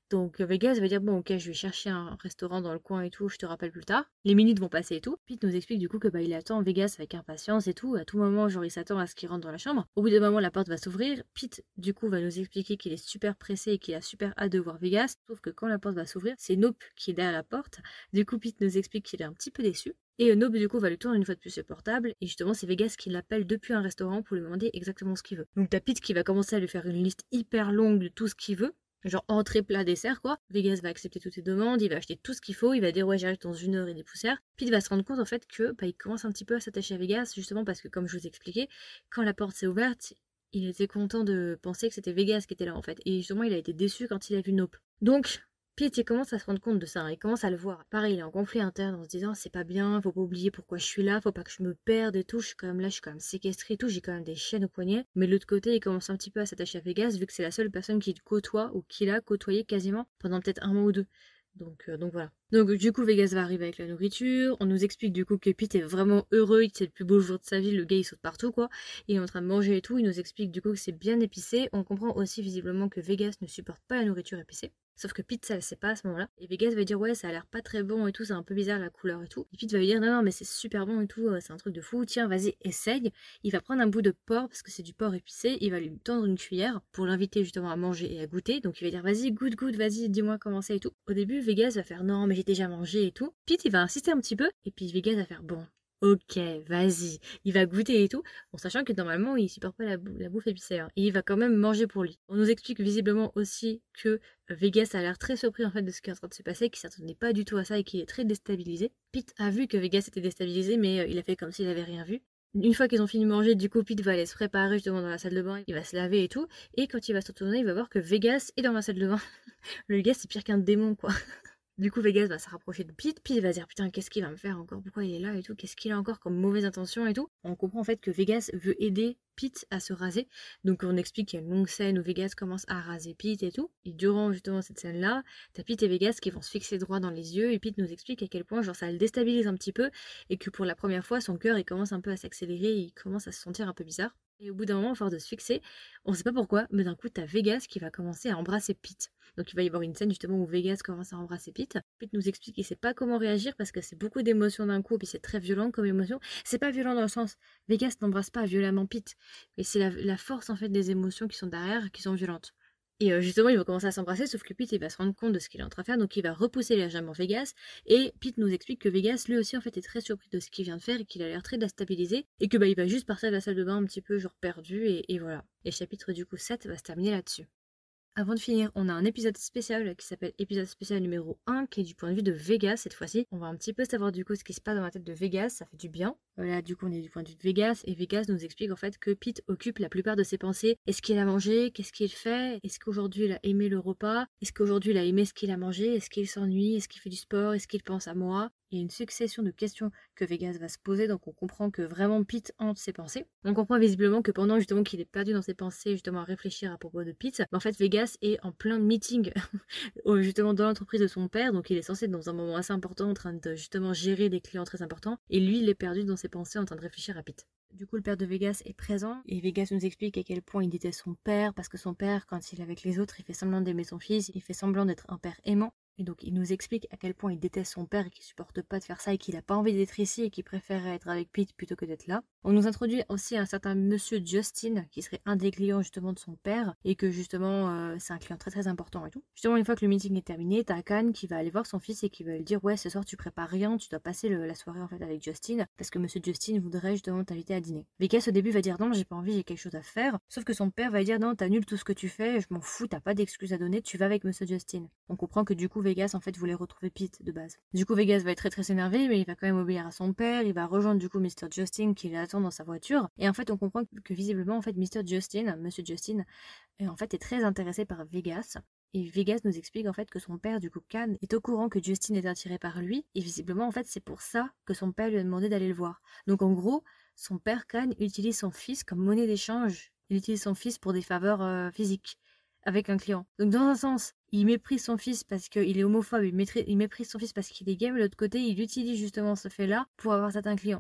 Donc euh, Vegas va dire bon ok je vais chercher un restaurant dans le coin et tout, je te rappelle plus tard. Les minutes vont passer et tout. Pete nous explique du coup que bah il attend Vegas avec impatience et tout. À tout moment genre il s'attend à ce qu'il rentre dans la chambre. Au bout d'un moment la porte va s'ouvrir. Pete du coup va nous expliquer qu'il est super pressé et qu'il a super hâte de voir Vegas. Sauf que quand la porte va s'ouvrir, c'est Nope qui est derrière la porte. Du coup Pete nous explique qu'il est un petit peu déçu. Et euh, Nope du coup va lui tourner une fois de plus le portable. Et justement c'est Vegas qui l'appelle depuis un restaurant pour lui demander exactement ce qu'il veut. Donc t'as Pete qui va commencer à lui faire une liste hyper longue de tout ce qu'il veut. Genre entrée, plat, dessert quoi. Vegas va accepter toutes ses demandes, il va acheter tout ce qu'il faut, il va dire ouais j'arrive dans une heure et des poussières. Puis il va se rendre compte en fait que bah, il commence un petit peu à s'attacher à Vegas justement parce que comme je vous expliquais, quand la porte s'est ouverte, il était content de penser que c'était Vegas qui était là en fait. Et justement il a été déçu quand il a vu Nope. Donc Pete il commence à se rendre compte de ça, hein. Il commence à le voir. Pareil, il est en conflit interne en se disant c'est pas bien, faut pas oublier pourquoi je suis là, faut pas que je me perde et tout, je suis quand même là, je suis quand même séquestré et tout, j'ai quand même des chaînes au poignet. Mais de l'autre côté, il commence un petit peu à s'attacher à Vegas vu que c'est la seule personne qu'il côtoie ou qu'il a côtoyé quasiment pendant peut-être un mois ou deux. Donc, euh, donc voilà. Donc du coup Vegas va arriver avec la nourriture, on nous explique du coup que Pete est vraiment heureux, c'est le plus beau jour de sa vie, le gars il saute partout quoi, il est en train de manger et tout, il nous explique du coup que c'est bien épicé, on comprend aussi visiblement que Vegas ne supporte pas la nourriture épicée. Sauf que Pete ça le sait pas à ce moment-là. Et Vegas va dire ouais ça a l'air pas très bon et tout, c'est un peu bizarre la couleur et tout. Et Pete va lui dire non non mais c'est super bon et tout, c'est un truc de fou, tiens vas-y essaye. Il va prendre un bout de porc parce que c'est du porc épicé, il va lui tendre une cuillère pour l'inviter justement à manger et à goûter. Donc il va dire vas-y goûte goûte, vas-y dis-moi comment c'est et tout. Au début Vegas va faire non mais j'ai déjà mangé et tout. Pete il va insister un petit peu et puis Vegas va faire bon. Ok, vas-y, il va goûter et tout, en sachant que normalement il supporte pas la, bou la bouffe épicée, hein, et il va quand même manger pour lui. On nous explique visiblement aussi que Vegas a l'air très surpris en fait de ce qui est en train de se passer, qu'il s'attendait pas du tout à ça et qu'il est très déstabilisé. Pete a vu que Vegas était déstabilisé, mais euh, il a fait comme s'il avait rien vu. Une fois qu'ils ont fini de manger, du coup Pete va aller se préparer justement dans la salle de bain, il va se laver et tout, et quand il va se retourner, il va voir que Vegas est dans la salle de bain. Le gars c'est pire qu'un démon quoi. Du coup, Vegas va se rapprocher de Pete, Pete va se dire putain, qu'est-ce qu'il va me faire encore, pourquoi il est là et tout, qu'est-ce qu'il a encore comme mauvaise intention et tout. On comprend en fait que Vegas veut aider Pete à se raser. Donc on explique qu'il y a une longue scène où Vegas commence à raser Pete et tout. Et durant justement cette scène-là, t'as Pete et Vegas qui vont se fixer droit dans les yeux et Pete nous explique à quel point genre ça le déstabilise un petit peu et que pour la première fois, son cœur il commence un peu à s'accélérer et il commence à se sentir un peu bizarre. Et au bout d'un moment, à force de se fixer, on sait pas pourquoi, mais d'un coup, t'as Vegas qui va commencer à embrasser Pete. Donc il va y avoir une scène justement où Vegas commence à embrasser Pete. Pete nous explique qu'il sait pas comment réagir parce que c'est beaucoup d'émotions d'un coup, puis c'est très violent comme émotion. C'est pas violent dans le sens, Vegas n'embrasse pas violemment Pete, mais c'est la, la force en fait des émotions qui sont derrière, qui sont violentes. Et euh, justement, ils vont commencer à s'embrasser, sauf que Pete il va se rendre compte de ce qu'il est en train de faire, donc il va repousser légèrement Vegas. Et Pete nous explique que Vegas, lui aussi, en fait, est très surpris de ce qu'il vient de faire et qu'il a l'air très déstabilisé. Et que bah, il va juste partir de la salle de bain un petit peu, genre perdu, et, et voilà. Et le chapitre du coup sept va se terminer là-dessus. Avant de finir, on a un épisode spécial qui s'appelle épisode spécial numéro un, qui est du point de vue de Vegas cette fois-ci. On va un petit peu savoir du coup ce qui se passe dans la tête de Vegas, ça fait du bien. Voilà, du coup on est du point de vue de Vegas, et Vegas nous explique en fait que Pete occupe la plupart de ses pensées. Est-ce qu'il a mangé? Qu'est-ce qu'il fait? Est-ce qu'aujourd'hui il a aimé le repas? Est-ce qu'aujourd'hui il a aimé ce qu'il a mangé? Est-ce qu'il s'ennuie? Est-ce qu'il fait du sport? Est-ce qu'il pense à moi? Il y a une succession de questions que Vegas va se poser, donc on comprend que vraiment Pete hante ses pensées. On comprend visiblement que pendant justement qu'il est perdu dans ses pensées, justement à réfléchir à propos de Pete, mais en fait Vegas est en plein meeting justement dans l'entreprise de son père, donc il est censé être dans un moment assez important en train de justement gérer des clients très importants, et lui il est perdu dans ses pensées en train de réfléchir à Pete. Du coup, le père de Vegas est présent et Vegas nous explique à quel point il déteste son père parce que son père, quand il est avec les autres, il fait semblant d'aimer son fils, il fait semblant d'être un père aimant. Et donc il nous explique à quel point il déteste son père et qu'il supporte pas de faire ça et qu'il a pas envie d'être ici et qu'il préfère être avec Pete plutôt que d'être là. On nous introduit aussi un certain monsieur Justin qui serait un des clients justement de son père et que justement euh, c'est un client très très important et tout. Justement une fois que le meeting est terminé, t'as Khan qui va aller voir son fils et qui va lui dire ouais ce soir tu prépares rien, tu dois passer le, la soirée en fait avec Justin parce que monsieur Justin voudrait justement t'inviter à dîner. Vegas au début va dire non j'ai pas envie, j'ai quelque chose à faire, sauf que son père va lui dire non t'annules tout ce que tu fais, je m'en fous, t'as pas d'excuses à donner, tu vas avec monsieur Justin. On comprend que du coup Vegas en fait voulait retrouver Pete de base. Du coup Vegas va être très très énervé mais il va quand même obéir à son père, il va rejoindre du coup mister Justin qui l'attend dans sa voiture et en fait on comprend que visiblement en fait mister Justin, monsieur Justin en fait est très intéressé par Vegas. Et Vegas nous explique en fait que son père, du coup Khan, est au courant que Justin est attiré par lui. Et visiblement en fait c'est pour ça que son père lui a demandé d'aller le voir. Donc en gros, son père Khan utilise son fils comme monnaie d'échange. Il utilise son fils pour des faveurs euh, physiques avec un client. Donc dans un sens, il méprise son fils parce qu'il est homophobe, il, il méprise son fils parce qu'il est gay, mais de l'autre côté, il utilise justement ce fait-là pour avoir certains clients.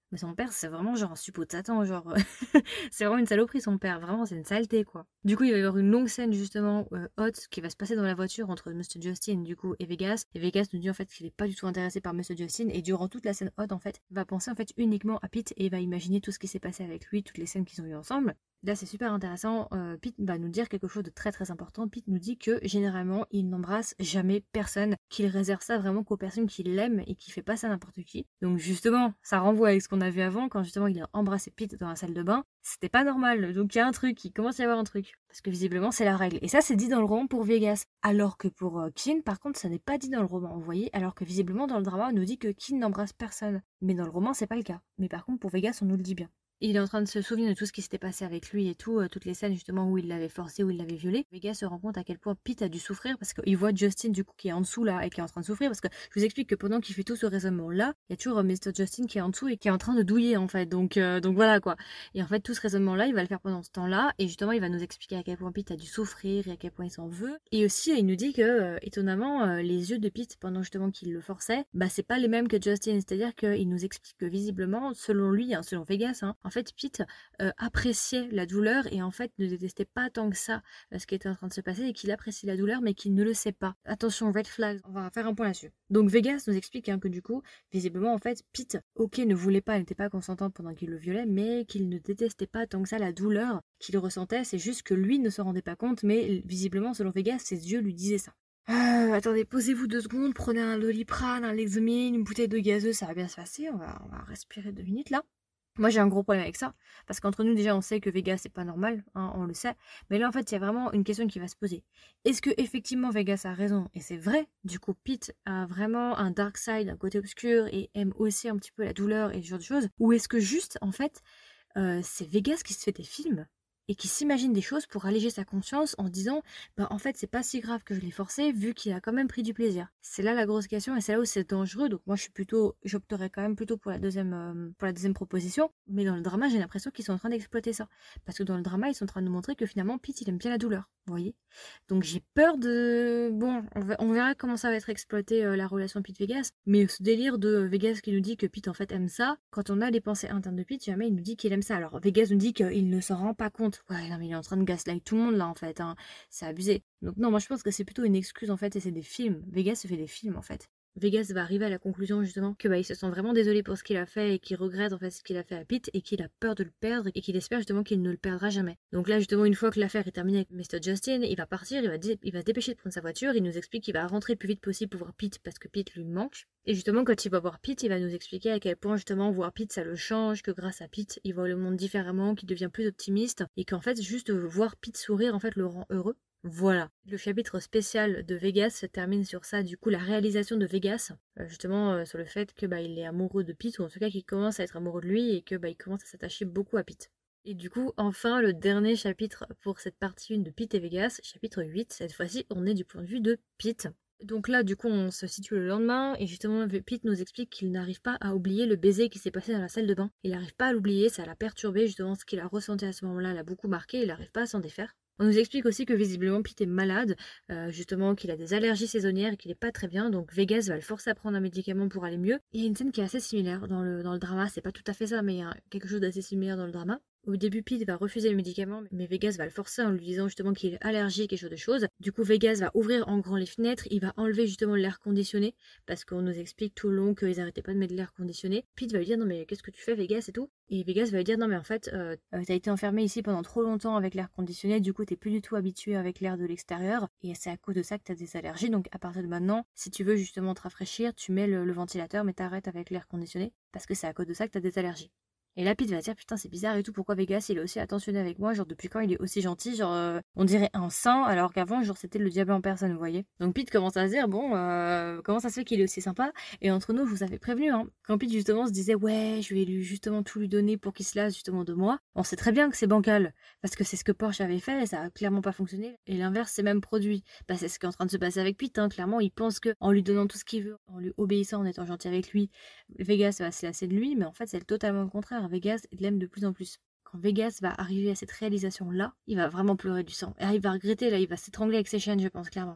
Mais son père, c'est vraiment genre un suppôt de Satan, genre c'est vraiment une saloperie son père, vraiment c'est une saleté quoi. Du coup il va y avoir une longue scène justement euh, haute qui va se passer dans la voiture entre Monsieur Justin du coup et Vegas. Et Vegas nous dit en fait qu'il est pas du tout intéressé par Monsieur Justin et durant toute la scène haute en fait, il va penser en fait uniquement à Pete et il va imaginer tout ce qui s'est passé avec lui, toutes les scènes qu'ils ont eues ensemble. Là c'est super intéressant, euh, Pete va nous dire quelque chose de très très important. Pete nous dit que généralement il n'embrasse jamais personne, qu'il réserve ça vraiment qu'aux personnes qui l'aiment et qu'il fait pas ça n'importe qui. Donc justement ça renvoie avec ce qu'on a vu avant quand justement il a embrassé Pete dans la salle de bain. C'était pas normal, donc il y a un truc, il commence à y avoir un truc. Parce que visiblement c'est la règle. Et ça c'est dit dans le roman pour Vegas. Alors que pour euh, Kin par contre ça n'est pas dit dans le roman, vous voyez. Alors que visiblement dans le drama on nous dit que Kin n'embrasse personne. Mais dans le roman c'est pas le cas. Mais par contre pour Vegas on nous le dit bien. Il est en train de se souvenir de tout ce qui s'était passé avec lui et tout, euh, toutes les scènes justement où il l'avait forcé, où il l'avait violé. Vegas se rend compte à quel point Pete a dû souffrir parce qu'il voit Justin du coup qui est en dessous là et qui est en train de souffrir parce que je vous explique que pendant qu'il fait tout ce raisonnement là, il y a toujours euh, Mister Justin qui est en dessous et qui est en train de douiller en fait. Donc euh, donc voilà quoi. Et en fait tout ce raisonnement là, il va le faire pendant ce temps-là et justement il va nous expliquer à quel point Pete a dû souffrir et à quel point il s'en veut. Et aussi il nous dit que euh, étonnamment euh, les yeux de Pete pendant justement qu'il le forçait, bah c'est pas les mêmes que Justin. C'est-à-dire qu'il nous explique que visiblement selon lui, hein, selon Vegas, hein, en fait Pete Euh, appréciait la douleur et en fait ne détestait pas tant que ça euh, ce qui était en train de se passer et qu'il apprécie la douleur mais qu'il ne le sait pas. Attention, red flag, on va faire un point là-dessus. Donc Vegas nous explique hein, que du coup, visiblement en fait, Pete, ok, ne voulait pas, n'était pas consentant pendant qu'il le violait, mais qu'il ne détestait pas tant que ça la douleur qu'il ressentait, c'est juste que lui ne se rendait pas compte, mais visiblement selon Vegas, ses yeux lui disaient ça. Euh, attendez, posez-vous deux secondes, prenez un Doliprane, un Lexomil, une bouteille de gazeuse, ça va bien se passer, on va, on va respirer deux minutes là. Moi j'ai un gros problème avec ça, parce qu'entre nous déjà on sait que Vegas c'est pas normal, hein, on le sait, mais là en fait il y a vraiment une question qui va se poser. Est-ce que effectivement Vegas a raison, et c'est vrai, du coup Pete a vraiment un dark side, un côté obscur, et aime aussi un petit peu la douleur et ce genre de choses, ou est-ce que juste en fait euh, c'est Vegas qui se fait des films et qui s'imagine des choses pour alléger sa conscience en se disant bah en fait c'est pas si grave que je l'ai forcé vu qu'il a quand même pris du plaisir. C'est là la grosse question et c'est là où c'est dangereux, donc moi je suis plutôt j'opterais quand même plutôt pour la deuxième euh, pour la deuxième proposition, mais dans le drama j'ai l'impression qu'ils sont en train d'exploiter ça parce que dans le drama ils sont en train de nous montrer que finalement Pete il aime bien la douleur, vous voyez. Donc j'ai peur de bon on, va... on verra comment ça va être exploité euh, la relation Pete Vegas, mais ce délire de Vegas qui nous dit que Pete en fait aime ça, quand on a les pensées internes de Pete jamais il nous dit qu'il aime ça. Alors Vegas nous dit qu'il ne s'en rend pas compte. Ouais, non, mais il est en train de gaslight tout le monde là en fait, hein. C'est abusé. Donc non, moi je pense que c'est plutôt une excuse en fait et c'est des films. Vegas se fait des films en fait. Vegas va arriver à la conclusion justement que bah il se sent vraiment désolé pour ce qu'il a fait et qu'il regrette en fait ce qu'il a fait à Pete et qu'il a peur de le perdre et qu'il espère justement qu'il ne le perdra jamais. Donc là justement une fois que l'affaire est terminée avec Mister Justin, il va partir, il va, il va se dépêcher de prendre sa voiture, il nous explique qu'il va rentrer le plus vite possible pour voir Pete parce que Pete lui manque. Et justement quand il va voir Pete, il va nous expliquer à quel point justement voir Pete ça le change, que grâce à Pete il voit le monde différemment, qu'il devient plus optimiste et qu'en fait juste voir Pete sourire en fait le rend heureux. Voilà, le chapitre spécial de Vegas se termine sur ça, du coup la réalisation de Vegas, euh, justement euh, sur le fait que bah, il est amoureux de Pete, ou en tout cas qu'il commence à être amoureux de lui et que bah, il commence à s'attacher beaucoup à Pete. Et du coup, enfin, le dernier chapitre pour cette partie un de Pete et Vegas, chapitre huit, cette fois-ci on est du point de vue de Pete. Donc là, du coup, on se situe le lendemain, et justement, Pete nous explique qu'il n'arrive pas à oublier le baiser qui s'est passé dans la salle de bain. Il n'arrive pas à l'oublier, ça l'a perturbé, justement, ce qu'il a ressenti à ce moment-là l'a beaucoup marqué, il n'arrive pas à s'en défaire. On nous explique aussi que visiblement Pete est malade, euh, justement qu'il a des allergies saisonnières et qu'il est pas très bien, donc Vegas va le forcer à prendre un médicament pour aller mieux. Il y a une scène qui est assez similaire dans le, dans le drama, c'est pas tout à fait ça, mais il y a quelque chose d'assez similaire dans le drama. Au début, Pete va refuser le médicament, mais Vegas va le forcer en lui disant justement qu'il est allergique et ce genre de choses. Du coup, Vegas va ouvrir en grand les fenêtres, il va enlever justement l'air conditionné, parce qu'on nous explique tout le long qu'ils arrêtaient pas de mettre de l'air conditionné. Pete va lui dire non mais qu'est-ce que tu fais Vegas et tout. Et Vegas va lui dire non mais en fait, euh, t'as été enfermé ici pendant trop longtemps avec l'air conditionné, du coup t'es plus du tout habitué avec l'air de l'extérieur, et c'est à cause de ça que t'as des allergies, donc à partir de maintenant, si tu veux justement te rafraîchir, tu mets le, le ventilateur, mais t'arrêtes avec l'air conditionné, parce que c'est à cause de ça que t'as des allergies. Et là, Pete va dire, putain, c'est bizarre et tout, pourquoi Vegas, il est aussi attentionné avec moi, genre, depuis quand il est aussi gentil, genre, euh, on dirait un saint, alors qu'avant, genre, c'était le diable en personne, vous voyez. Donc Pete commence à se dire, bon, euh, comment ça se fait qu'il est aussi sympa? Et entre nous, je vous avais prévenu, hein. Quand Pete, justement, se disait, ouais, je vais lui, justement, tout lui donner pour qu'il se lasse, justement, de moi, on sait très bien que c'est bancal, parce que c'est ce que Porsche avait fait, et ça a clairement pas fonctionné, et l'inverse s'est même produit. Bah, c'est ce qui est en train de se passer avec Pete, hein. Clairement, il pense que, en lui donnant tout ce qu'il veut, en lui obéissant, en étant gentil avec lui, Vegas va se lasser de lui, mais en fait, c'est totalement le contraire. Vegas l'aime de plus en plus. Quand Vegas va arriver à cette réalisation-là, il va vraiment pleurer du sang. Et il va regretter, là, il va s'étrangler avec ses chaînes, je pense, clairement.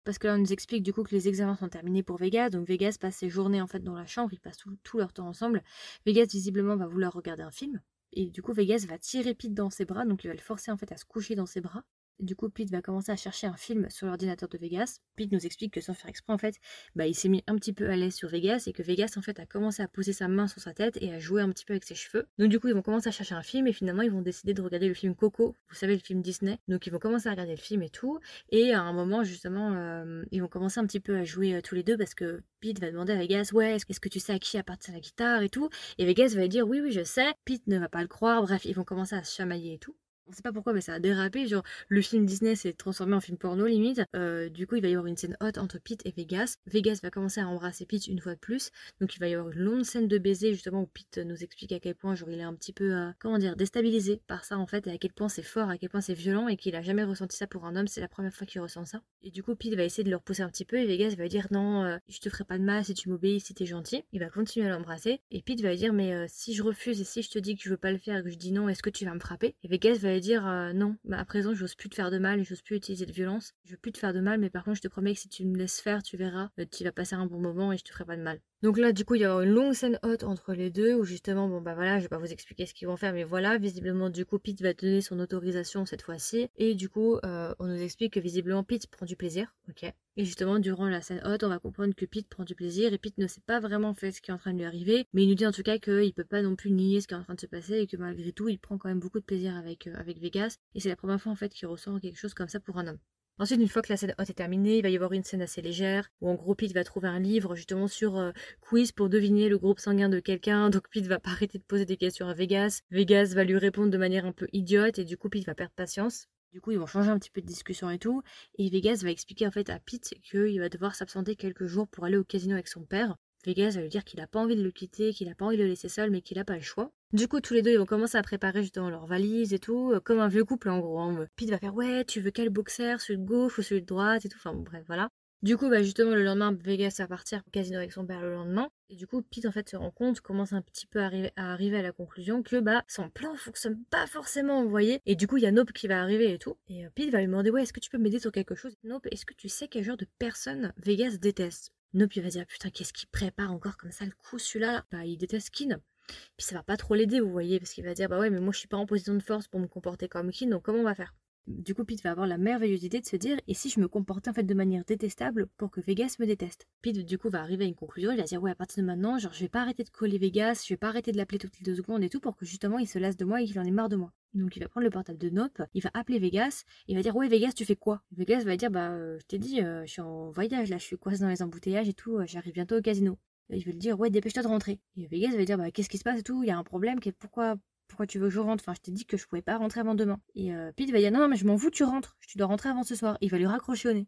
Parce que là, on nous explique du coup que les examens sont terminés pour Vegas. Donc Vegas passe ses journées en fait dans la chambre, ils passent tout, tout leur temps ensemble. Vegas visiblement va vouloir regarder un film. Et du coup, Vegas va tirer Pete dans ses bras, donc il va le forcer en fait à se coucher dans ses bras. Du coup, Pete va commencer à chercher un film sur l'ordinateur de Vegas. Pete nous explique que sans faire exprès, en fait, bah, il s'est mis un petit peu à l'aise sur Vegas et que Vegas, en fait, a commencé à poser sa main sur sa tête et à jouer un petit peu avec ses cheveux. Donc, du coup, ils vont commencer à chercher un film et finalement, ils vont décider de regarder le film Coco. Vous savez, le film Disney. Donc, ils vont commencer à regarder le film et tout. Et à un moment, justement, euh, ils vont commencer un petit peu à jouer euh, tous les deux parce que Pete va demander à Vegas, ouais, est-ce que tu sais à qui appartient la guitare et tout. Et Vegas va lui dire, oui, oui, je sais. Pete ne va pas le croire. Bref, ils vont commencer à se chamailler et tout. On sait pas pourquoi, mais ça a dérapé. Genre, le film Disney s'est transformé en film porno, limite. Euh, du coup, il va y avoir une scène hot entre Pete et Vegas. Vegas va commencer à embrasser Pete une fois de plus. Donc, il va y avoir une longue scène de baiser, justement, où Pete nous explique à quel point, genre, il est un petit peu, euh, comment dire, déstabilisé par ça, en fait, et à quel point c'est fort, à quel point c'est violent, et qu'il a jamais ressenti ça pour un homme. C'est la première fois qu'il ressent ça. Et du coup, Pete va essayer de le repousser un petit peu, et Vegas va lui dire, non, euh, je te ferai pas de mal si tu m'obéis, si t'es gentil. Il va continuer à l'embrasser. Et Pete va lui dire, mais euh, si je refuse et si je te dis que je veux pas le faire et que je dis non, est-ce que tu vas me frapper? Et Vegas va lui dire, euh, non. Bah, à présent, j'ose plus te faire de mal et j'ose plus utiliser de violence. Je veux plus te faire de mal, mais par contre, je te promets que si tu me laisses faire, tu verras, euh, tu vas passer un bon moment et je te ferai pas de mal. Donc là, du coup, il y a une longue scène haute entre les deux où justement, bon bah voilà, je vais pas vous expliquer ce qu'ils vont faire, mais voilà, visiblement, du coup, Pete va donner son autorisation cette fois-ci. Et du coup, euh, on nous explique que visiblement, Pete prend du plaisir, ok. Et justement, durant la scène haute, on va comprendre que Pete prend du plaisir et Pete ne sait pas vraiment fait ce qui est en train de lui arriver, mais il nous dit en tout cas qu'il peut pas non plus nier ce qui est en train de se passer et que malgré tout, il prend quand même beaucoup de plaisir avec, euh, avec Vegas. Et c'est la première fois en fait qu'il ressent quelque chose comme ça pour un homme. Ensuite, une fois que la scène haute est terminée, il va y avoir une scène assez légère où en gros Pete va trouver un livre justement sur euh, quiz pour deviner le groupe sanguin de quelqu'un. Donc Pete va pas arrêter de poser des questions à Vegas. Vegas va lui répondre de manière un peu idiote et du coup Pete va perdre patience. Du coup, ils vont changer un petit peu de discussion et tout. Et Vegas va expliquer en fait à Pete qu'il va devoir s'absenter quelques jours pour aller au casino avec son père. Vegas va lui dire qu'il a pas envie de le quitter, qu'il a pas envie de le laisser seul, mais qu'il a pas le choix. Du coup, tous les deux, ils vont commencer à préparer justement leurs valises et tout, comme un vieux couple en gros. Hein. Pete va faire, ouais, tu veux quel boxer, celui de gauche ou celui de droite et tout. Enfin bon, bref, voilà. Du coup, bah justement, le lendemain, Vegas va partir au casino avec son père le lendemain. Et du coup, Pete, en fait, se rend compte, commence un petit peu à arriver à, arriver à la conclusion que, bah, son plan fonctionne pas forcément, vous voyez. Et du coup, il y a Nope qui va arriver et tout. Et euh, Pete va lui demander, ouais, est-ce que tu peux m'aider sur quelque chose? Nope, est-ce que tu sais quel genre de personne Vegas déteste? Nope, il va dire, putain, qu'est-ce qu'il prépare encore comme ça le coup, celui-là? Bah, il déteste Kin. Puis ça va pas trop l'aider, vous voyez, parce qu'il va dire, bah ouais, mais moi, je suis pas en position de force pour me comporter comme Kin, donc comment on va faire? Du coup, Pete va avoir la merveilleuse idée de se dire, et si je me comportais en fait de manière détestable pour que Vegas me déteste? Pete, du coup, va arriver à une conclusion, il va dire, ouais, à partir de maintenant, genre, je vais pas arrêter de coller Vegas, je vais pas arrêter de l'appeler toutes les deux secondes et tout pour que justement il se lasse de moi et qu'il en ait marre de moi. Donc il va prendre le portable de Nope, il va appeler Vegas, il va dire, ouais, Vegas, tu fais quoi? Vegas va dire, bah, euh, je t'ai dit, euh, je suis en voyage là, je suis coincé dans les embouteillages et tout, euh, j'arrive bientôt au casino. Et il va lui dire, ouais, dépêche-toi de rentrer. Et Vegas va dire, bah, qu'est-ce qui se passe et tout, il y a un problème, pourquoi Pourquoi tu veux que je rentre? Enfin, je t'ai dit que je pouvais pas rentrer avant demain. Et euh, Pete va dire non, non, mais je m'en fous, tu rentres. Tu dois rentrer avant ce soir. Il va lui raccrocher au nez.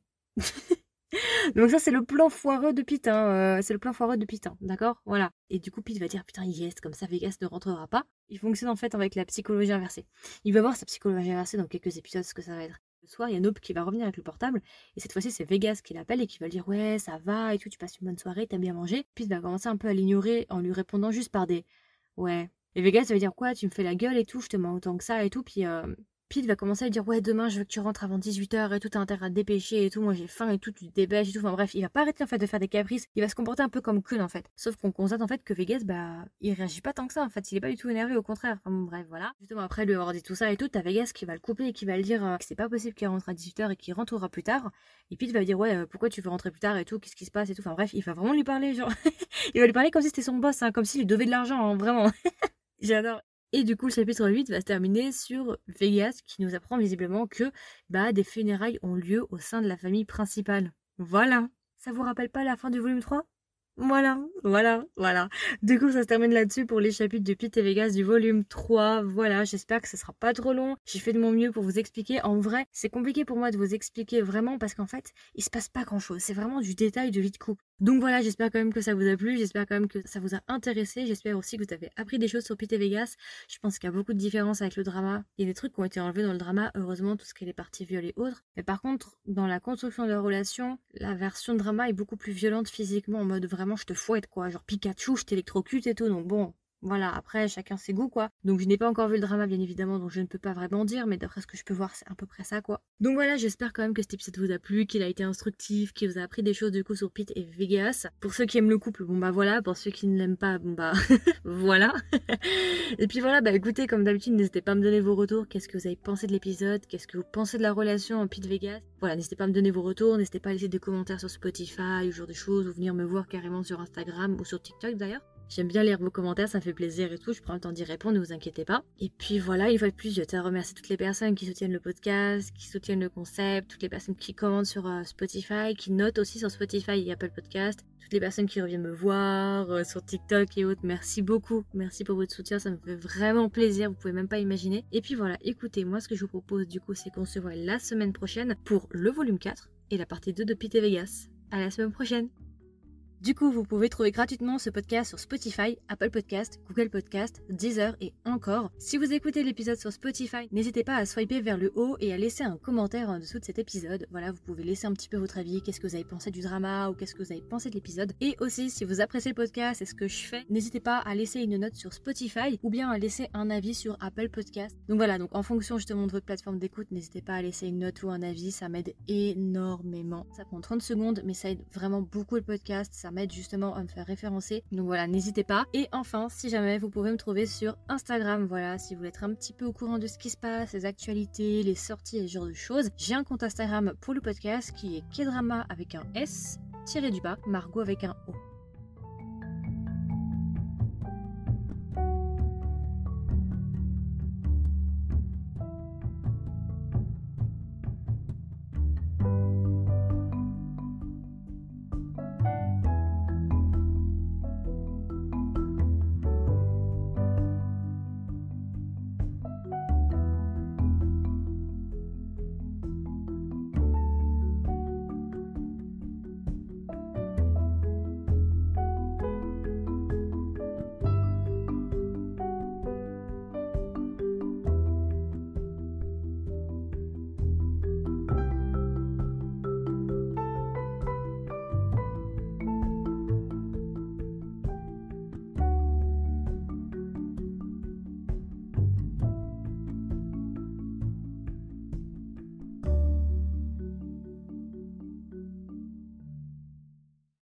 Donc ça, c'est le plan foireux de Pete. Hein. Euh, c'est le plan foireux de Pete. Hein. D'accord? Voilà. Et du coup, Pete va dire putain, yes, comme ça, Vegas ne rentrera pas. Il fonctionne en fait avec la psychologie inversée. Il va voir sa psychologie inversée dans quelques épisodes, ce que ça va être. Le soir, il y a Nope qui va revenir avec le portable. Et cette fois-ci, c'est Vegas qui l'appelle et qui va lui dire ouais, ça va et tout, tu passes une bonne soirée, t'as bien mangé. Pete va commencer un peu à l'ignorer en lui répondant juste par des ouais. Et Vegas va dire quoi, tu me fais la gueule et tout, je te mens autant que ça et tout. Puis euh, Pete va commencer à lui dire ouais, demain je veux que tu rentres avant dix-huit heures et tout, t'as intérêt à te dépêcher et tout, moi j'ai faim et tout, tu te dépêches et tout. Enfin bref, il va pas arrêter en fait de faire des caprices, il va se comporter un peu comme Kun en fait. Sauf qu'on constate en fait que Vegas, bah, il réagit pas tant que ça en fait, il est pas du tout énervé, au contraire. Enfin bon, bref, voilà. Justement après lui avoir dit tout ça et tout, t'as Vegas qui va le couper et qui va le dire euh, que c'est pas possible qu'il rentre à dix-huit heures et qu'il rentrera plus tard. Et Pete va lui dire ouais, euh, pourquoi tu veux rentrer plus tard et tout, qu'est-ce qui se passe et tout. Enfin bref, il va vraiment lui parler, genre, il va lui parler comme si c'était son boss, hein, comme s'il lui devait de l'argent, hein, vraiment. J'adore. Et du coup, le chapitre huit va se terminer sur Vegas qui nous apprend visiblement que bah, des funérailles ont lieu au sein de la famille principale. Voilà. Ça vous rappelle pas la fin du volume trois? Voilà, voilà, voilà. Du coup, ça se termine là-dessus pour les chapitres de Pete et Vegas du volume trois. Voilà, j'espère que ce sera pas trop long. J'ai fait de mon mieux pour vous expliquer. En vrai, c'est compliqué pour moi de vous expliquer vraiment parce qu'en fait, il se passe pas grand-chose. C'est vraiment du détail de vie de couple. Donc voilà, j'espère quand même que ça vous a plu. J'espère quand même que ça vous a intéressé. J'espère aussi que vous avez appris des choses sur Pete et Vegas. Je pense qu'il y a beaucoup de différences avec le drama. Il y a des trucs qui ont été enlevés dans le drama. Heureusement, tout ce qui est les parties viol et autres. Mais par contre, dans la construction de leur relation, la version drama est beaucoup plus violente physiquement en mode vraiment je te fouette quoi, genre Pikachu, je t'électrocute et tout, donc bon, Voilà, après chacun ses goûts quoi. Donc je n'ai pas encore vu le drama bien évidemment, donc je ne peux pas vraiment dire, mais d'après ce que je peux voir c'est à peu près ça quoi. Donc voilà, j'espère quand même que cet épisode vous a plu, qu'il a été instructif, qu'il vous a appris des choses du coup sur Pete et Vegas. Pour ceux qui aiment le couple, bon bah voilà, pour ceux qui ne l'aiment pas, bon bah voilà. Et puis voilà, bah écoutez, comme d'habitude, n'hésitez pas à me donner vos retours, qu'est-ce que vous avez pensé de l'épisode, qu'est-ce que vous pensez de la relation en Pete Vegas. Voilà, n'hésitez pas à me donner vos retours, n'hésitez pas à laisser des commentaires sur Spotify, ou ce genre de choses, ou venir me voir carrément sur Instagram ou sur TikTok d'ailleurs. J'aime bien lire vos commentaires, ça me fait plaisir et tout, je prends le temps d'y répondre, ne vous inquiétez pas. Et puis voilà, une fois de plus, je tiens à remercier toutes les personnes qui soutiennent le podcast, qui soutiennent le concept, toutes les personnes qui commentent sur euh, Spotify, qui notent aussi sur Spotify et Apple Podcast, toutes les personnes qui reviennent me voir euh, sur TikTok et autres. Merci beaucoup, merci pour votre soutien, ça me fait vraiment plaisir, vous pouvez même pas imaginer. Et puis voilà, écoutez, moi ce que je vous propose du coup, c'est qu'on se voit la semaine prochaine pour le volume quatre et la partie deux de Pete et Vegas. À la semaine prochaine! Du coup, vous pouvez trouver gratuitement ce podcast sur Spotify, Apple Podcast, Google Podcast, Deezer et encore. Si vous écoutez l'épisode sur Spotify, n'hésitez pas à swiper vers le haut et à laisser un commentaire en dessous de cet épisode. Voilà, vous pouvez laisser un petit peu votre avis, qu'est-ce que vous avez pensé du drama ou qu'est-ce que vous avez pensé de l'épisode. Et aussi, si vous appréciez le podcast et ce que je fais, n'hésitez pas à laisser une note sur Spotify ou bien à laisser un avis sur Apple Podcast. Donc voilà, donc en fonction justement de votre plateforme d'écoute, n'hésitez pas à laisser une note ou un avis, ça m'aide énormément. Ça prend trente secondes, mais ça aide vraiment beaucoup le podcast, ça m'aide justement à me faire référencer, donc voilà, n'hésitez pas. Et enfin, si jamais, vous pouvez me trouver sur Instagram, voilà, si vous voulez être un petit peu au courant de ce qui se passe, les actualités, les sorties et ce genre de choses. J'ai un compte Instagram pour le podcast qui est Kdrama avec un S tiré du bas, Margot avec un O.